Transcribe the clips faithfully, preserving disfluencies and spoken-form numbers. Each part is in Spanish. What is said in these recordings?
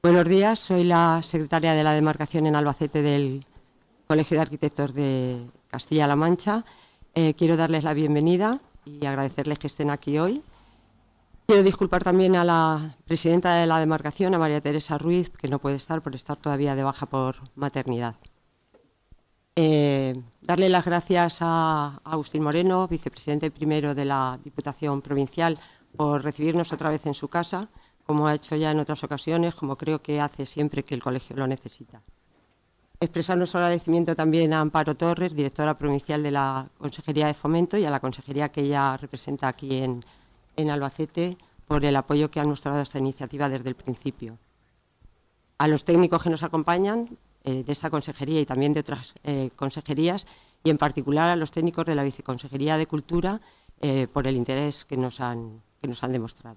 Buenos días, soy la secretaria de la demarcación en Albacete del Colegio de Arquitectos de Castilla-La Mancha. Eh, quiero darles la bienvenida y agradecerles que estén aquí hoy. Quiero disculpar también a la presidenta de la demarcación, a María Teresa Ruiz, que no puede estar por estar todavía de baja por maternidad. Eh, darle las gracias a Agustín Moreno, vicepresidente primero de la Diputación Provincial, por recibirnos otra vez en su casa, como ha hecho ya en otras ocasiones, como creo que hace siempre que el colegio lo necesita. Expresar nuestro agradecimiento también a Amparo Torres, directora provincial de la Consejería de Fomento, y a la consejería que ella representa aquí en, en Albacete, por el apoyo que han mostrado a esta iniciativa desde el principio. A los técnicos que nos acompañan eh, de esta consejería y también de otras eh, consejerías, y en particular a los técnicos de la Viceconsejería de Cultura, eh, por el interés que nos han, que nos han demostrado.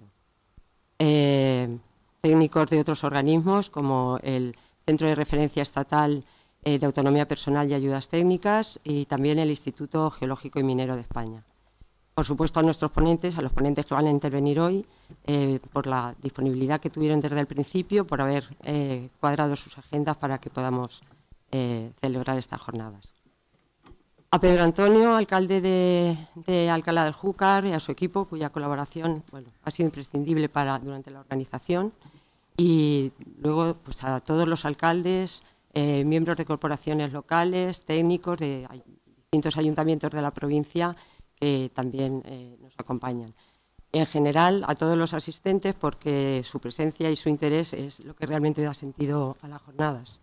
Eh, técnicos de otros organismos como el Centro de Referencia Estatal eh, de Autonomía Personal y Ayudas Técnicas y también el Instituto Geológico y Minero de España. Por supuesto, a nuestros ponentes, a los ponentes que van a intervenir hoy, eh, por la disponibilidad que tuvieron desde el principio, por haber eh, cuadrado sus agendas para que podamos eh, celebrar estas jornadas. A Pedro Antonio, alcalde de, de Alcalá del Júcar, y a su equipo, cuya colaboración bueno, ha sido imprescindible para, durante la organización, y luego pues, a todos los alcaldes, eh, miembros de corporaciones locales, técnicos de ay, distintos ayuntamientos de la provincia que también eh, nos acompañan. En general, a todos los asistentes, porque su presencia y su interés es lo que realmente da sentido a las jornadas.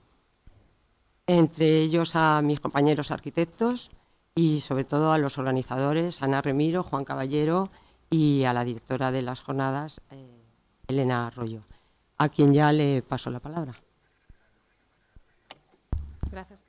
Entre ellos a mis compañeros arquitectos, y sobre todo a los organizadores, Ana Remiro, Juan Caballero, y a la directora de las jornadas, eh, Elena Arroyo, a quien ya le paso la palabra. Gracias.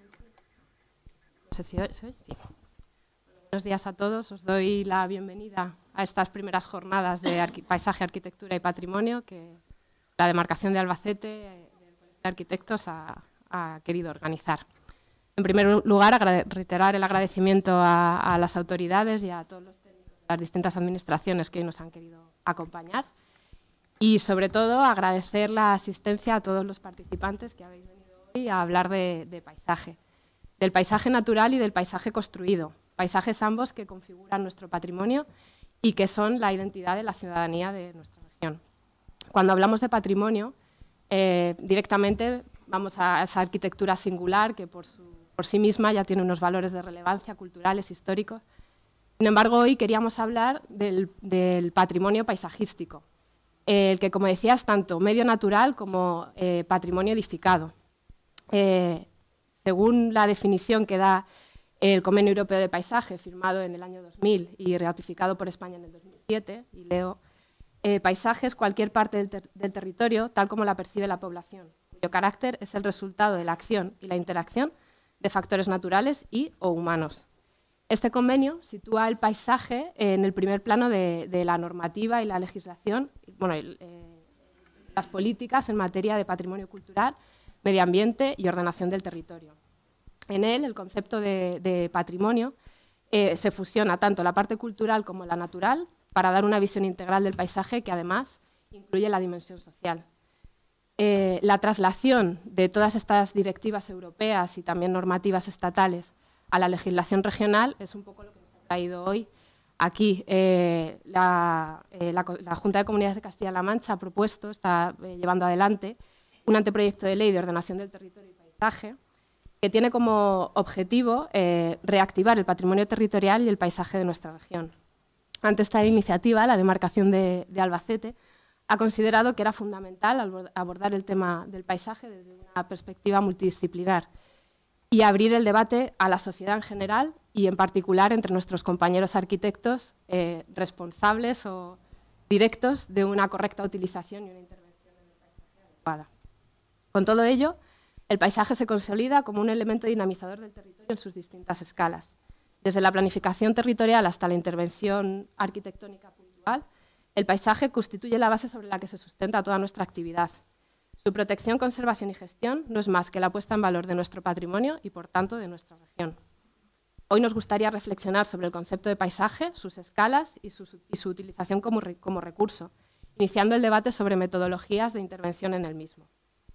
No sé si hoy, ¿soy? Sí. Buenos días a todos. Os doy la bienvenida a estas primeras jornadas de Arqui- Paisaje, Arquitectura y Patrimonio que la demarcación de Albacete del Colegio de Arquitectos ha, ha querido organizar. En primer lugar, reiterar el agradecimiento a, a las autoridades y a todos los técnicos de las distintas administraciones que hoy nos han querido acompañar y, sobre todo, agradecer la asistencia a todos los participantes que habéis venido hoy a hablar de, de paisaje, del paisaje natural y del paisaje construido, paisajes ambos que configuran nuestro patrimonio y que son la identidad de la ciudadanía de nuestra región. Cuando hablamos de patrimonio, eh, directamente vamos a esa arquitectura singular que por su por sí misma ya tiene unos valores de relevancia culturales, históricos. Sin embargo, hoy queríamos hablar del, del patrimonio paisajístico, el que, como decía, es tanto medio natural como eh, patrimonio edificado. Eh, según la definición que da el Convenio Europeo de Paisaje, firmado en el año dos mil y ratificado por España en el dos mil siete, y leo, eh, paisaje es cualquier parte del, ter del territorio tal como la percibe la población, cuyo carácter es el resultado de la acción y la interacción de factores naturales y o humanos. Este convenio sitúa el paisaje en el primer plano de, de la normativa y la legislación, bueno, eh, las políticas en materia de patrimonio cultural, medio ambiente y ordenación del territorio. En él, el concepto de, de patrimonio eh, se fusiona tanto la parte cultural como la natural para dar una visión integral del paisaje que además incluye la dimensión social. Eh, la traslación de todas estas directivas europeas y también normativas estatales a la legislación regional es un poco lo que nos ha traído hoy aquí. Eh, la, eh, la, la Junta de Comunidades de Castilla-La Mancha ha propuesto, está eh, llevando adelante, un anteproyecto de ley de ordenación del territorio y paisaje que tiene como objetivo eh, reactivar el patrimonio territorial y el paisaje de nuestra región. Ante esta iniciativa, la demarcación de, de Albacete ha considerado que era fundamental abordar el tema del paisaje desde una perspectiva multidisciplinar y abrir el debate a la sociedad en general y, en particular, entre nuestros compañeros arquitectos eh, responsables o directos de una correcta utilización y una intervención en el paisaje adecuada. Con todo ello, el paisaje se consolida como un elemento dinamizador del territorio en sus distintas escalas, desde la planificación territorial hasta la intervención arquitectónica puntual. El paisaje constituye la base sobre la que se sustenta toda nuestra actividad. Su protección, conservación y gestión no es más que la puesta en valor de nuestro patrimonio y, por tanto, de nuestra región. Hoy nos gustaría reflexionar sobre el concepto de paisaje, sus escalas y su, y su utilización como, re, como recurso, iniciando el debate sobre metodologías de intervención en el mismo.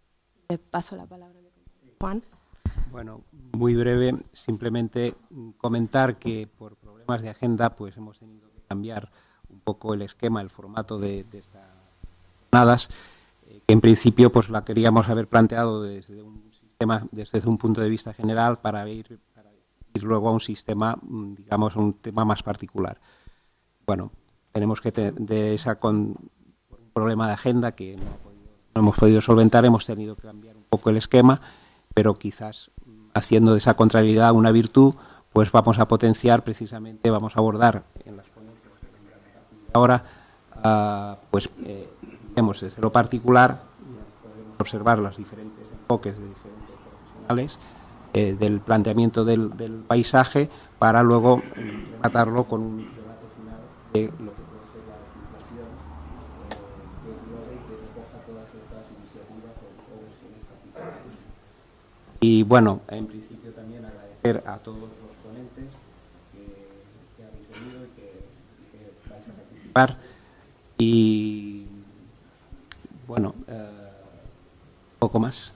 Le paso la palabra a Juan. Bueno, muy breve, simplemente comentar que por problemas de agenda pues hemos tenido que cambiar un poco el esquema, el formato de, de estas jornadas, eh, que en principio pues la queríamos haber planteado desde un sistema, desde un punto de vista general para ir, para ir luego a un sistema, digamos, a un tema más particular. Bueno, tenemos que tener de esa con por un problema de agenda que no, podido, no hemos podido solventar, hemos tenido que cambiar un poco el esquema, pero quizás haciendo de esa contrariedad una virtud, pues vamos a potenciar precisamente, vamos a abordar en las ponencias que vendrán a partir de ahora, uh, pues eh, vemos desde lo particular, podemos observar los diferentes enfoques de diferentes profesionales eh, del planteamiento del, del paisaje para luego eh, rematarlo con un debate final de lo que puede ser la legislación eh, que englobe y que recoja todas estas iniciativas o cuestiones particulares. Y bueno, en principio también agradecer a todos los ponentes que, que habéis venido y que, y que vais a participar. Y bueno, eh, poco más.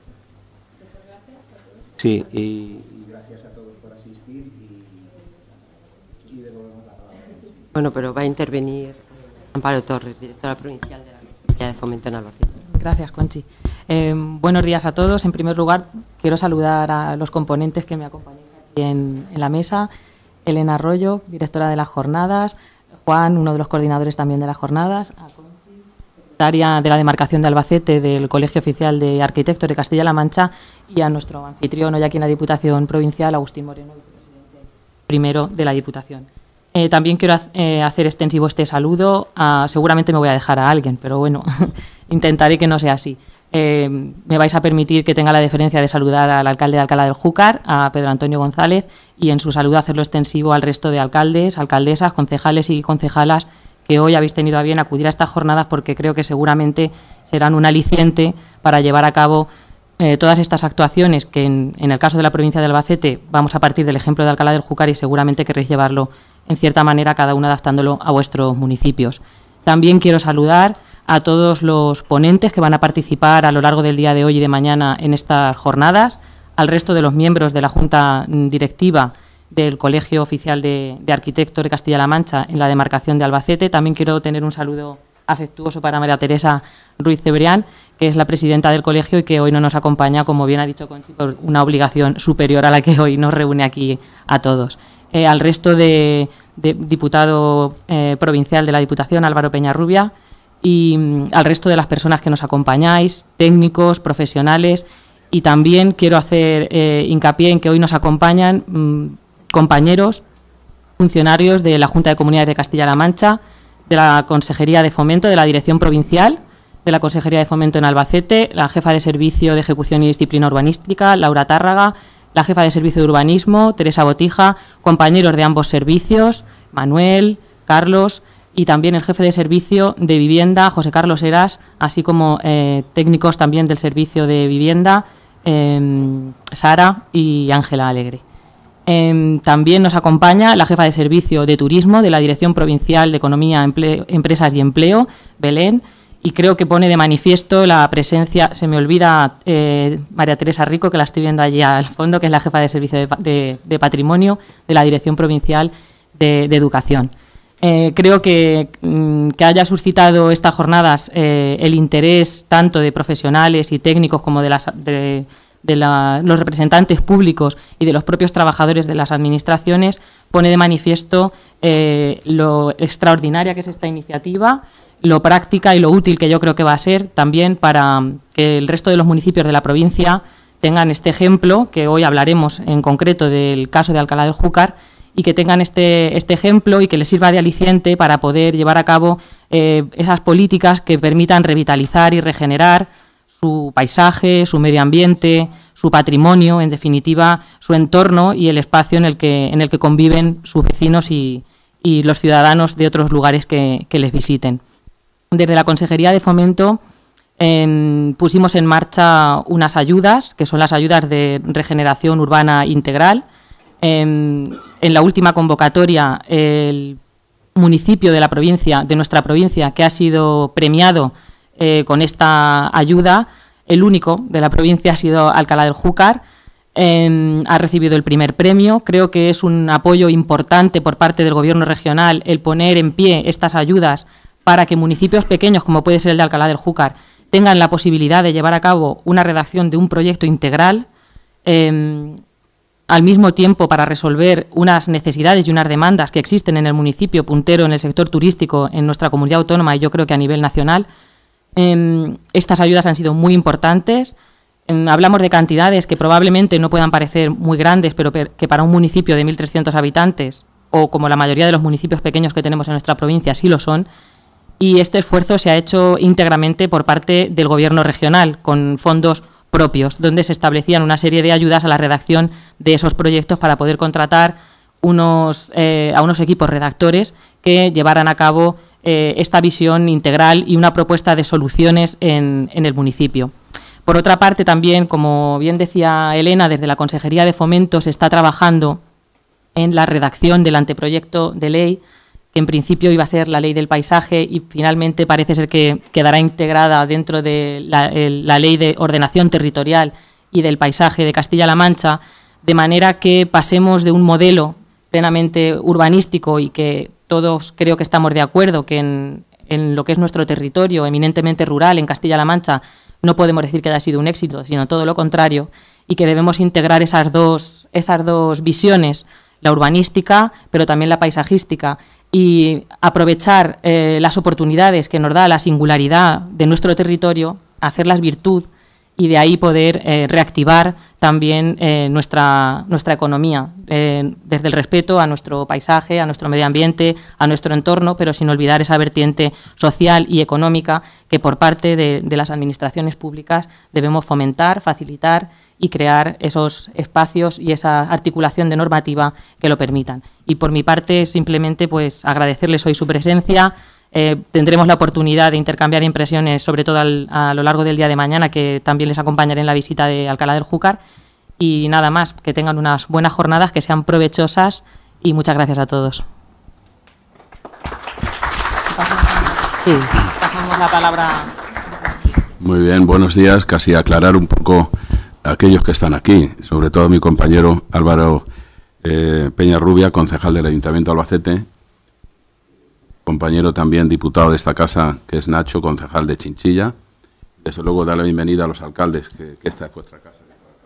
Sí, y, y gracias a todos por asistir y, y devolvemos la palabra. Bueno, pero va a intervenir Amparo Torres, directora provincial de la Consejería de Fomento en Albacete. Gracias, Conchi. Eh, buenos días a todos. En primer lugar, quiero saludar a los componentes que me acompañan aquí en, en la mesa. Elena Arroyo, directora de las jornadas. Juan, uno de los coordinadores también de las jornadas. A Conchi, secretaria de la demarcación de Albacete del Colegio Oficial de Arquitectos de Castilla-La Mancha. Y a nuestro anfitrión hoy aquí en la Diputación Provincial, Agustín Moreno, vicepresidente primero de la Diputación. Eh, también quiero eh, hacer extensivo este saludo. A, seguramente me voy a dejar a alguien, pero bueno, intentaré que no sea así. Eh, me vais a permitir que tenga la deferencia de saludar al alcalde de Alcalá del Júcar, a Pedro Antonio González, y en su saludo hacerlo extensivo al resto de alcaldes, alcaldesas, concejales y concejalas que hoy habéis tenido a bien acudir a estas jornadas, porque creo que seguramente serán un aliciente para llevar a cabo eh, todas estas actuaciones que en, en el caso de la provincia de Albacete vamos a partir del ejemplo de Alcalá del Júcar y seguramente queréis llevarlo en cierta manera cada uno adaptándolo a vuestros municipios. También quiero saludar a todos los ponentes que van a participar a lo largo del día de hoy y de mañana en estas jornadas, al resto de los miembros de la Junta Directiva del Colegio Oficial de, de Arquitectos de Castilla-La Mancha en la demarcación de Albacete. También quiero tener un saludo afectuoso para María Teresa Ruiz Cebrián, que es la presidenta del colegio y que hoy no nos acompaña, como bien ha dicho Conchi, por una obligación superior a la que hoy nos reúne aquí a todos. Eh, al resto de, de diputado eh, provincial de la Diputación, Álvaro Peñarrubia, y mm, al resto de las personas que nos acompañáis, técnicos, profesionales, y también quiero hacer eh, hincapié en que hoy nos acompañan mmm, compañeros, funcionarios de la Junta de Comunidades de Castilla-La Mancha, de la Consejería de Fomento, de la Dirección Provincial, de la Consejería de Fomento en Albacete, la jefa de Servicio de Ejecución y Disciplina Urbanística, Laura Tárraga, la jefa de Servicio de Urbanismo, Teresa Botija, compañeros de ambos servicios, Manuel, Carlos, y también el jefe de Servicio de Vivienda, José Carlos Heras, así como eh, técnicos también del Servicio de Vivienda, eh, Sara y Ángela Alegre. Eh, también nos acompaña la jefa de Servicio de Turismo de la Dirección Provincial de Economía, Empleo, Empresas y Empleo, Belén, y creo que pone de manifiesto la presencia, se me olvida eh, María Teresa Rico, que la estoy viendo allí al fondo, que es la jefa de Servicio de, de, de Patrimonio de la Dirección Provincial de, de Educación. Eh, creo que, que haya suscitado estas jornadas eh, el interés tanto de profesionales y técnicos como de, las, de, de la, los representantes públicos y de los propios trabajadores de las administraciones, pone de manifiesto eh, lo extraordinaria que es esta iniciativa, lo práctica y lo útil que yo creo que va a ser también para que el resto de los municipios de la provincia tengan este ejemplo, que hoy hablaremos en concreto del caso de Alcalá del Júcar, y que tengan este, este ejemplo y que les sirva de aliciente para poder llevar a cabo eh, esas políticas que permitan revitalizar y regenerar su paisaje, su medio ambiente, su patrimonio, en definitiva, su entorno y el espacio en el que, en el que conviven sus vecinos y, y los ciudadanos de otros lugares que, que les visiten. Desde la Consejería de Fomento eh, pusimos en marcha unas ayudas, que son las ayudas de regeneración urbana integral. En, en la última convocatoria, el municipio de la provincia, de nuestra provincia, que ha sido premiado eh, con esta ayuda, el único de la provincia ha sido Alcalá del Júcar. Eh, ha recibido el primer premio. Creo que es un apoyo importante por parte del Gobierno regional el poner en pie estas ayudas para que municipios pequeños, como puede ser el de Alcalá del Júcar, tengan la posibilidad de llevar a cabo una redacción de un proyecto integral, eh, al mismo tiempo para resolver unas necesidades y unas demandas que existen en el municipio puntero en el sector turístico en nuestra comunidad autónoma y yo creo que a nivel nacional. Eh, estas ayudas han sido muy importantes. Hablamos de cantidades que probablemente no puedan parecer muy grandes, pero que para un municipio de mil trescientos habitantes, o como la mayoría de los municipios pequeños que tenemos en nuestra provincia, sí lo son. Y este esfuerzo se ha hecho íntegramente por parte del Gobierno regional, con fondos propios, donde se establecían una serie de ayudas a la redacción de esos proyectos para poder contratar unos, eh, a unos equipos redactores que llevaran a cabo eh, esta visión integral y una propuesta de soluciones en, en el municipio. Por otra parte, también, como bien decía Elena, desde la Consejería de Fomento se está trabajando en la redacción del anteproyecto de ley, que en principio iba a ser la Ley del Paisaje y finalmente parece ser que quedará integrada dentro de la, el, la Ley de Ordenación Territorial y del Paisaje de Castilla-La Mancha, de manera que pasemos de un modelo plenamente urbanístico y que todos creo que estamos de acuerdo que en, en lo que es nuestro territorio eminentemente rural, en Castilla-La Mancha, no podemos decir que haya sido un éxito, sino todo lo contrario, y que debemos integrar esas dos, esas dos visiones, la urbanística, pero también la paisajística, y aprovechar eh, las oportunidades que nos da la singularidad de nuestro territorio, hacerlas virtud, y de ahí poder eh, reactivar también eh, nuestra, nuestra economía, eh, desde el respeto a nuestro paisaje, a nuestro medio ambiente, a nuestro entorno, pero sin olvidar esa vertiente social y económica que por parte de, de las administraciones públicas debemos fomentar, facilitar y crear esos espacios y esa articulación de normativa que lo permitan. Y por mi parte, simplemente pues agradecerles hoy su presencia. Eh, tendremos la oportunidad de intercambiar impresiones, sobre todo al, a lo largo del día de mañana, que también les acompañaré en la visita de Alcalá del Júcar. Y nada más, que tengan unas buenas jornadas, que sean provechosas y muchas gracias a todos. Sí. Pasamos la palabra. Muy bien, buenos días. Casi aclarar un poco a aquellos que están aquí, sobre todo a mi compañero Álvaro eh, Peñarrubia, concejal del Ayuntamiento de Albacete, compañero también diputado de esta casa, que es Nacho, concejal de Chinchilla. Desde luego, dar la bienvenida a los alcaldes, que, que esta es vuestra casa,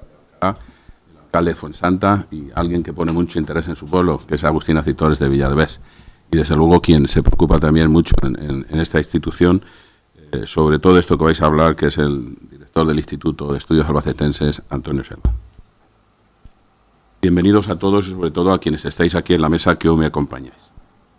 el alcalde de Fuensanta y alguien que pone mucho interés en su pueblo, que es Agustín Acitores de Villadevés. Y desde luego quien se preocupa también mucho en, en, en esta institución, eh, sobre todo esto que vais a hablar, que es el director del Instituto de Estudios Albacetenses, Antonio Selva. Bienvenidos a todos y sobre todo a quienes estáis aquí en la mesa que hoy me acompañáis.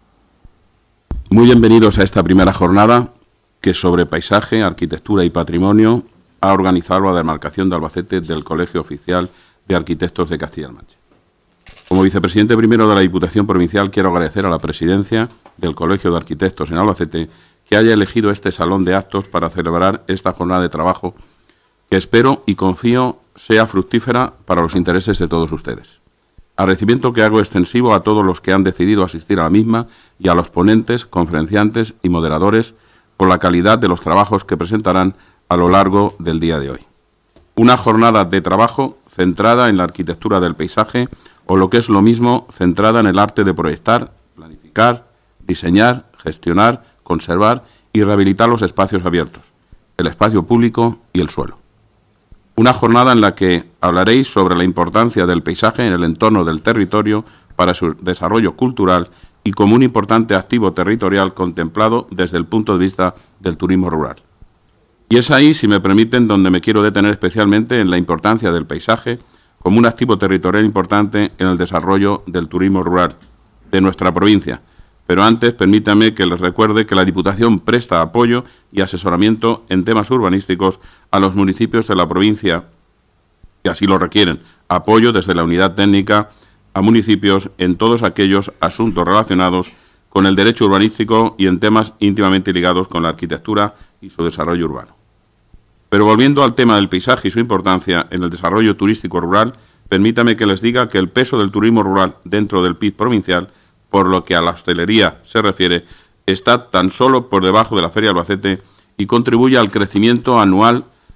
Muy bienvenidos a esta primera jornada que sobre paisaje, arquitectura y patrimonio ha organizado la demarcación de Albacete del Colegio Oficial de Arquitectos de Castilla-La Mancha. Como vicepresidente primero de la Diputación Provincial, quiero agradecer a la presidencia del Colegio de Arquitectos en Albacete que haya elegido este salón de actos para celebrar esta jornada de trabajo que espero y confío sea fructífera para los intereses de todos ustedes. Agradecimiento que hago extensivo a todos los que han decidido asistir a la misma y a los ponentes, conferenciantes y moderadores por la calidad de los trabajos que presentarán a lo largo del día de hoy. Una jornada de trabajo centrada en la arquitectura del paisaje o, lo que es lo mismo, centrada en el arte de proyectar, planificar, diseñar, gestionar, conservar y rehabilitar los espacios abiertos, el espacio público y el suelo. Una jornada en la que hablaréis sobre la importancia del paisaje en el entorno del territorio para su desarrollo cultural y como un importante activo territorial contemplado desde el punto de vista del turismo rural. Y es ahí, si me permiten, donde me quiero detener especialmente en la importancia del paisaje como un activo territorial importante en el desarrollo del turismo rural de nuestra provincia. Pero antes, permítanme que les recuerde que la Diputación presta apoyo y asesoramiento en temas urbanísticos a los municipios de la provincia que así lo requieren. Apoyo desde la unidad técnica a municipios en todos aquellos asuntos relacionados con el derecho urbanístico y en temas íntimamente ligados con la arquitectura y su desarrollo urbano. Pero volviendo al tema del paisaje y su importancia en el desarrollo turístico rural, permítame que les diga que el peso del turismo rural dentro del P I B provincial, por lo que a la hostelería se refiere, está tan solo por debajo de la Feria de Albacete y contribuye al crecimiento anual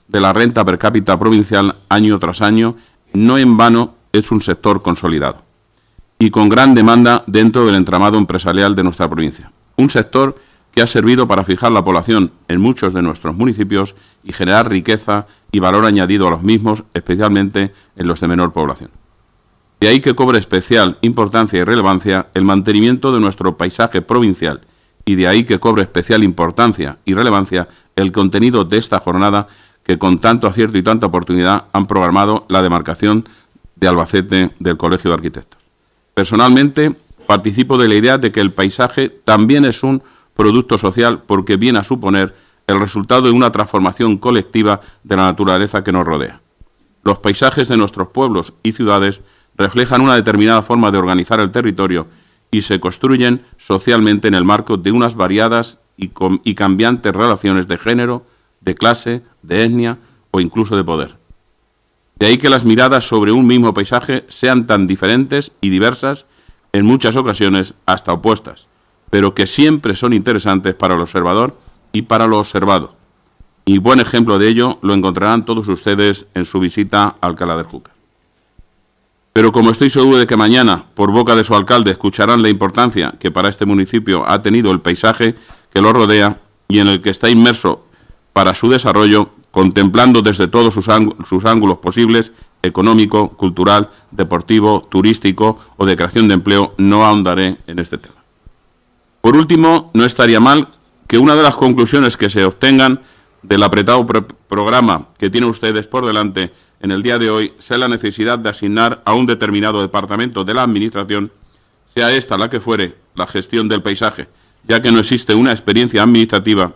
de la renta per cápita provincial año tras año, no en vano es un sector consolidado y con gran demanda dentro del entramado empresarial de nuestra provincia. Un sector que ha servido para fijar la población en muchos de nuestros municipios y generar riqueza y valor añadido a los mismos, especialmente en los de menor población. De ahí que cobre especial importancia y relevancia el mantenimiento de nuestro paisaje provincial y de ahí que cobre especial importancia y relevancia el contenido de esta jornada que con tanto acierto y tanta oportunidad han programado la demarcación de Albacete del Colegio de Arquitectos. Personalmente, participo de la idea de que el paisaje también es un producto social porque viene a suponer el resultado de una transformación colectiva de la naturaleza que nos rodea. Los paisajes de nuestros pueblos y ciudades reflejan una determinada forma de organizar el territorio y se construyen socialmente en el marco de unas variadas y, y cambiantes relaciones de género, de clase, de etnia o incluso de poder. De ahí que las miradas sobre un mismo paisaje sean tan diferentes y diversas, en muchas ocasiones hasta opuestas, pero que siempre son interesantes para el observador y para lo observado. Y buen ejemplo de ello lo encontrarán todos ustedes en su visita a Alcalá del Júcar. Pero como estoy seguro de que mañana, por boca de su alcalde, escucharán la importancia que para este municipio ha tenido el paisaje que lo rodea y en el que está inmerso para su desarrollo, contemplando desde todos sus, sus ángulos posibles, económico, cultural, deportivo, turístico o de creación de empleo, no ahondaré en este tema. Por último, no estaría mal que una de las conclusiones que se obtengan del apretado pro programa que tienen ustedes por delante en el día de hoy sea la necesidad de asignar a un determinado departamento de la Administración, sea esta la que fuere, la gestión del paisaje, ya que no existe una experiencia administrativa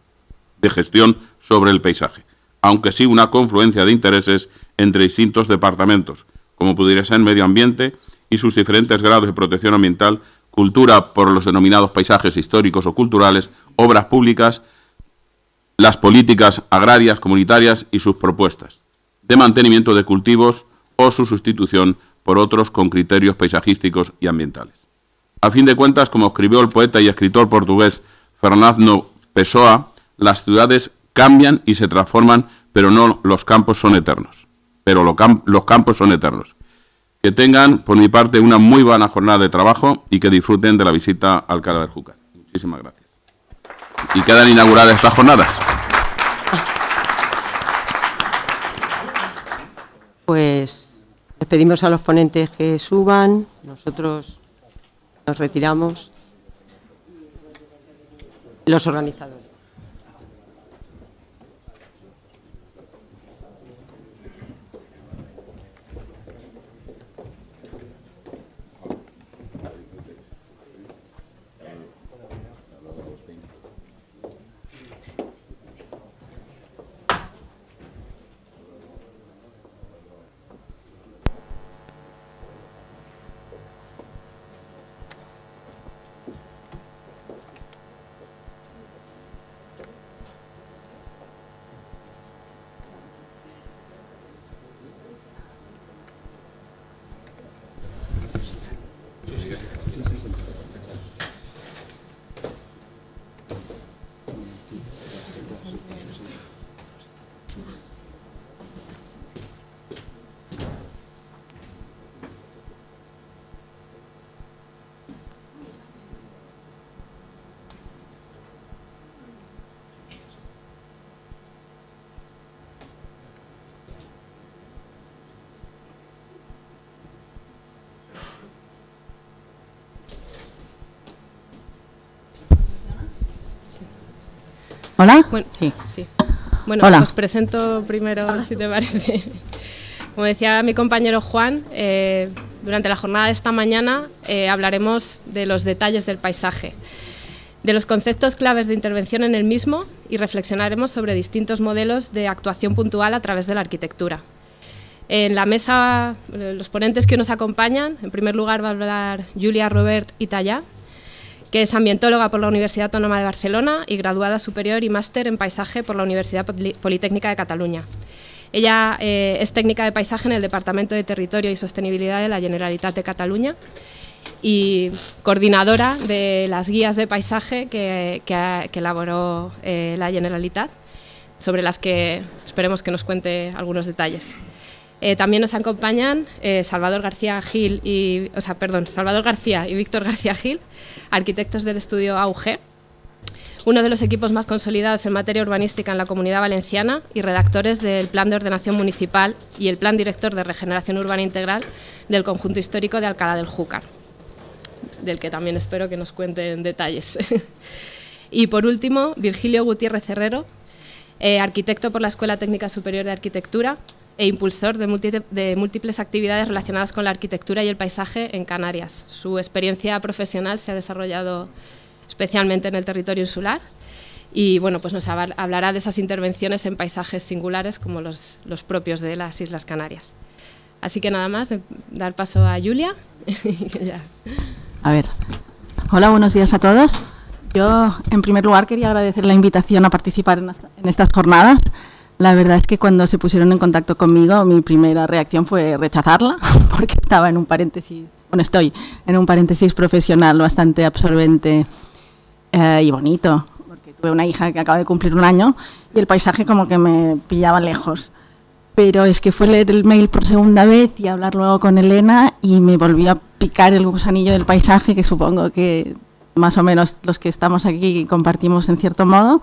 de gestión sobre el paisaje, aunque sí una confluencia de intereses entre distintos departamentos, como pudiera ser medio ambiente y sus diferentes grados de protección ambiental, cultura por los denominados paisajes históricos o culturales, obras públicas, las políticas agrarias, comunitarias y sus propuestas de mantenimiento de cultivos o su sustitución por otros con criterios paisajísticos y ambientales. A fin de cuentas, como escribió el poeta y escritor portugués Fernando Pessoa, las ciudades cambian y se transforman, pero no los campos son eternos. Pero lo cam los campos son eternos. Que tengan, por mi parte, una muy buena jornada de trabajo y que disfruten de la visita a Alcalá del Júcar. Muchísimas gracias. Y quedan inauguradas estas jornadas. Pues les pedimos a los ponentes que suban, nosotros nos retiramos, los organizadores. ¿Hola? Bueno, sí. sí. Bueno, Hola. os presento primero, si te parece. Como decía mi compañero Juan, eh, durante la jornada de esta mañana eh, hablaremos de los detalles del paisaje, de los conceptos claves de intervención en el mismo y reflexionaremos sobre distintos modelos de actuación puntual a través de la arquitectura. En la mesa, los ponentes que nos acompañan, en primer lugar va a hablar Julia Robert Itallá, que es ambientóloga por la Universidad Autónoma de Barcelona y graduada superior y máster en paisaje por la Universidad Politécnica de Cataluña. Ella eh, es técnica de paisaje en el Departamento de Territorio y Sostenibilidad de la Generalitat de Cataluña y coordinadora de las guías de paisaje que, que, que elaboró eh, la Generalitat. sobre las que esperemos que nos cuente algunos detalles. Eh, también nos acompañan eh, Salvador García Gil y, o sea, perdón, Salvador García y Víctor García Gil, arquitectos del estudio A U G, uno de los equipos más consolidados en materia urbanística en la Comunidad Valenciana y redactores del Plan de Ordenación Municipal y el Plan Director de Regeneración Urbana Integral del Conjunto Histórico de Alcalá del Júcar, del que también espero que nos cuenten detalles. Y por último, Virgilio Gutiérrez Herrero, eh, arquitecto por la Escuela Técnica Superior de Arquitectura e impulsor de, multi de múltiples actividades relacionadas con la arquitectura y el paisaje en Canarias. Su experiencia profesional se ha desarrollado especialmente en el territorio insular y bueno, pues nos hablará de esas intervenciones en paisajes singulares como los, los propios de las Islas Canarias. Así que nada más, de dar paso a Julia. Ya. A ver, hola, buenos días a todos. Yo, en primer lugar, quería agradecer la invitación a participar en, esta, en estas jornadas. La verdad es que cuando se pusieron en contacto conmigo, mi primera reacción fue rechazarla, porque estaba en un paréntesis, bueno, estoy en un paréntesis profesional bastante absorbente eh, y bonito, porque tuve una hija que acaba de cumplir un año y el paisaje como que me pillaba lejos. Pero es que fue leer el mail por segunda vez y hablar luego con Elena y me volvió a picar el gusanillo del paisaje, que supongo que más o menos los que estamos aquí compartimos en cierto modo.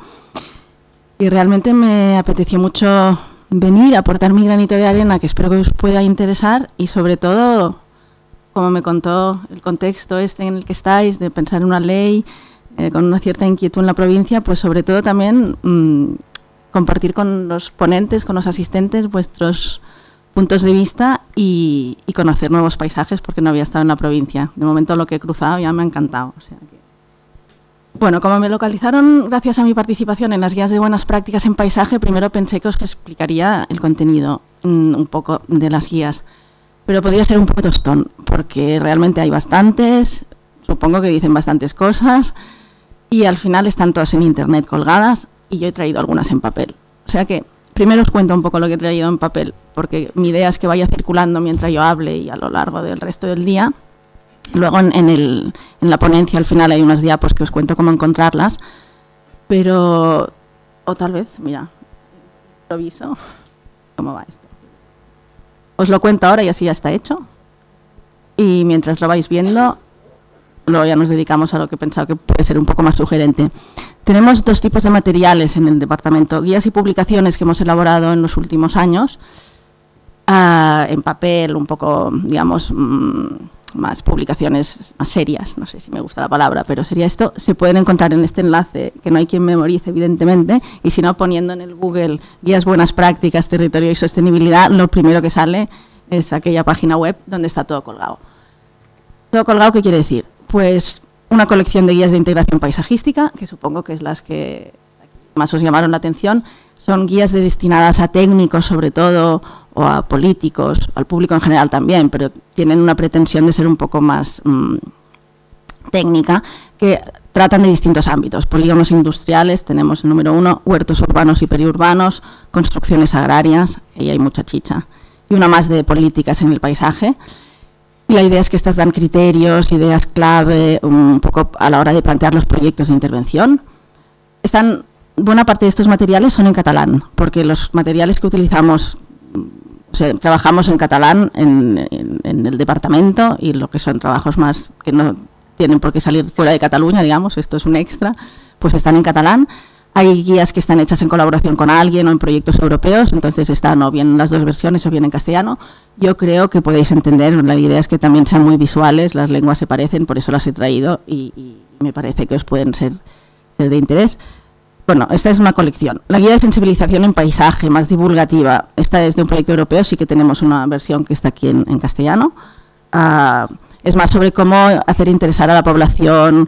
Y realmente me apeteció mucho venir a aportar mi granito de arena, que espero que os pueda interesar, y sobre todo, como me contó el contexto este en el que estáis, de pensar en una ley, eh, con una cierta inquietud en la provincia, pues sobre todo también mmm, compartir con los ponentes, con los asistentes, vuestros puntos de vista y, y conocer nuevos paisajes, porque no había estado en la provincia. De momento lo que he cruzado ya me ha encantado. O sea que... Bueno, como me localizaron gracias a mi participación en las guías de buenas prácticas en paisaje, primero pensé que os explicaría el contenido mmm, un poco de las guías, pero podría ser un poco tostón, porque realmente hay bastantes, supongo que dicen bastantes cosas, y al final están todas en internet colgadas, y yo he traído algunas en papel. O sea que primero os cuento un poco lo que he traído en papel, porque mi idea es que vaya circulando mientras yo hable y a lo largo del resto del día. Luego en, en, el, en la ponencia al final hay unas diapos que os cuento cómo encontrarlas, pero, o tal vez, mira, improviso, ¿cómo va esto? Os lo cuento ahora y así ya está hecho, y mientras lo vais viendo, luego ya nos dedicamos a lo que he pensado que puede ser un poco más sugerente. Tenemos dos tipos de materiales en el departamento, guías y publicaciones que hemos elaborado en los últimos años, uh, en papel, un poco, digamos, mmm, más publicaciones más serias, no sé si me gusta la palabra, pero sería esto. Se pueden encontrar en este enlace, que no hay quien memorice, evidentemente, y si no, poniendo en el Google guías buenas prácticas, territorio y sostenibilidad, lo primero que sale es aquella página web donde está todo colgado. ¿Todo colgado qué quiere decir? Pues una colección de guías de integración paisajística, que supongo que es las que más os llamaron la atención. Son guías de destinadas a técnicos, sobre todo, o a políticos, al público en general también, pero tienen una pretensión de ser un poco más mmm, técnica, que tratan de distintos ámbitos. Polígonos industriales, tenemos el número uno, huertos urbanos y periurbanos, construcciones agrarias, y hay mucha chicha, y una más de políticas en el paisaje. Y la idea es que estas dan criterios, ideas clave, un poco a la hora de plantear los proyectos de intervención. Están, buena parte de estos materiales son en catalán, porque los materiales que utilizamos, o sea, trabajamos en catalán en, en, en el departamento, y lo que son trabajos más que no tienen por qué salir fuera de Cataluña, digamos, esto es un extra, pues están en catalán. Hay guías que están hechas en colaboración con alguien o en proyectos europeos, entonces están o bien en las dos versiones o bien en castellano. Yo creo que podéis entender, la idea es que también sean muy visuales, las lenguas se parecen, por eso las he traído y, y me parece que os pueden ser, ser de interés. Bueno, esta es una colección. La guía de sensibilización en paisaje, más divulgativa, esta es de un proyecto europeo, sí que tenemos una versión que está aquí en, en castellano. Uh, es más sobre cómo hacer interesar a la población,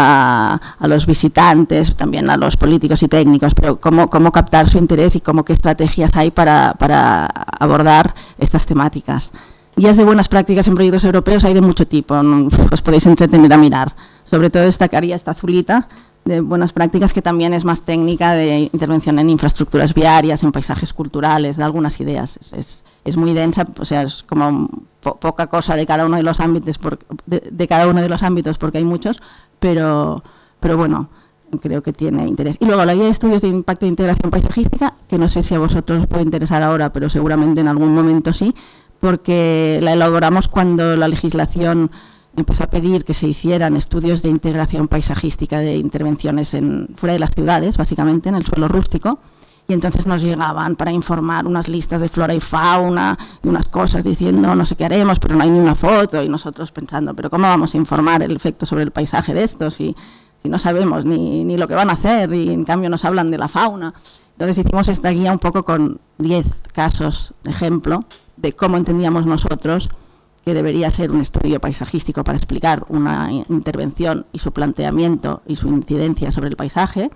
a, a los visitantes, también a los políticos y técnicos, pero cómo, cómo captar su interés y cómo qué estrategias hay para, para abordar estas temáticas. Guías de buenas prácticas en proyectos europeos hay de mucho tipo, os podéis entretener a mirar. Sobre todo destacaría esta azulita de buenas prácticas, que también es más técnica, de intervención en infraestructuras viarias, en paisajes culturales, de algunas ideas. Es, es, es muy densa, o sea, es como po poca cosa de cada uno de los ámbitos, por, de, de cada uno de los ámbitos, porque hay muchos, pero, pero bueno, creo que tiene interés. Y luego la guía de estudios de impacto de integración paisajística, que no sé si a vosotros os puede interesar ahora, pero seguramente en algún momento sí, porque la elaboramos cuando la legislación empezó a pedir que se hicieran estudios de integración paisajística de intervenciones en, fuera de las ciudades, básicamente en el suelo rústico, y entonces nos llegaban para informar unas listas de flora y fauna y unas cosas diciendo no sé qué haremos, pero no hay ni una foto, y nosotros pensando, pero ¿cómo vamos a informar el efecto sobre el paisaje de esto si, si no sabemos ni, ni lo que van a hacer y en cambio nos hablan de la fauna? Entonces hicimos esta guía un poco con diez casos de ejemplo de cómo entendíamos nosotros que debería ser un estudio paisajístico para explicar una intervención y su planteamiento y su incidencia sobre el paisaje,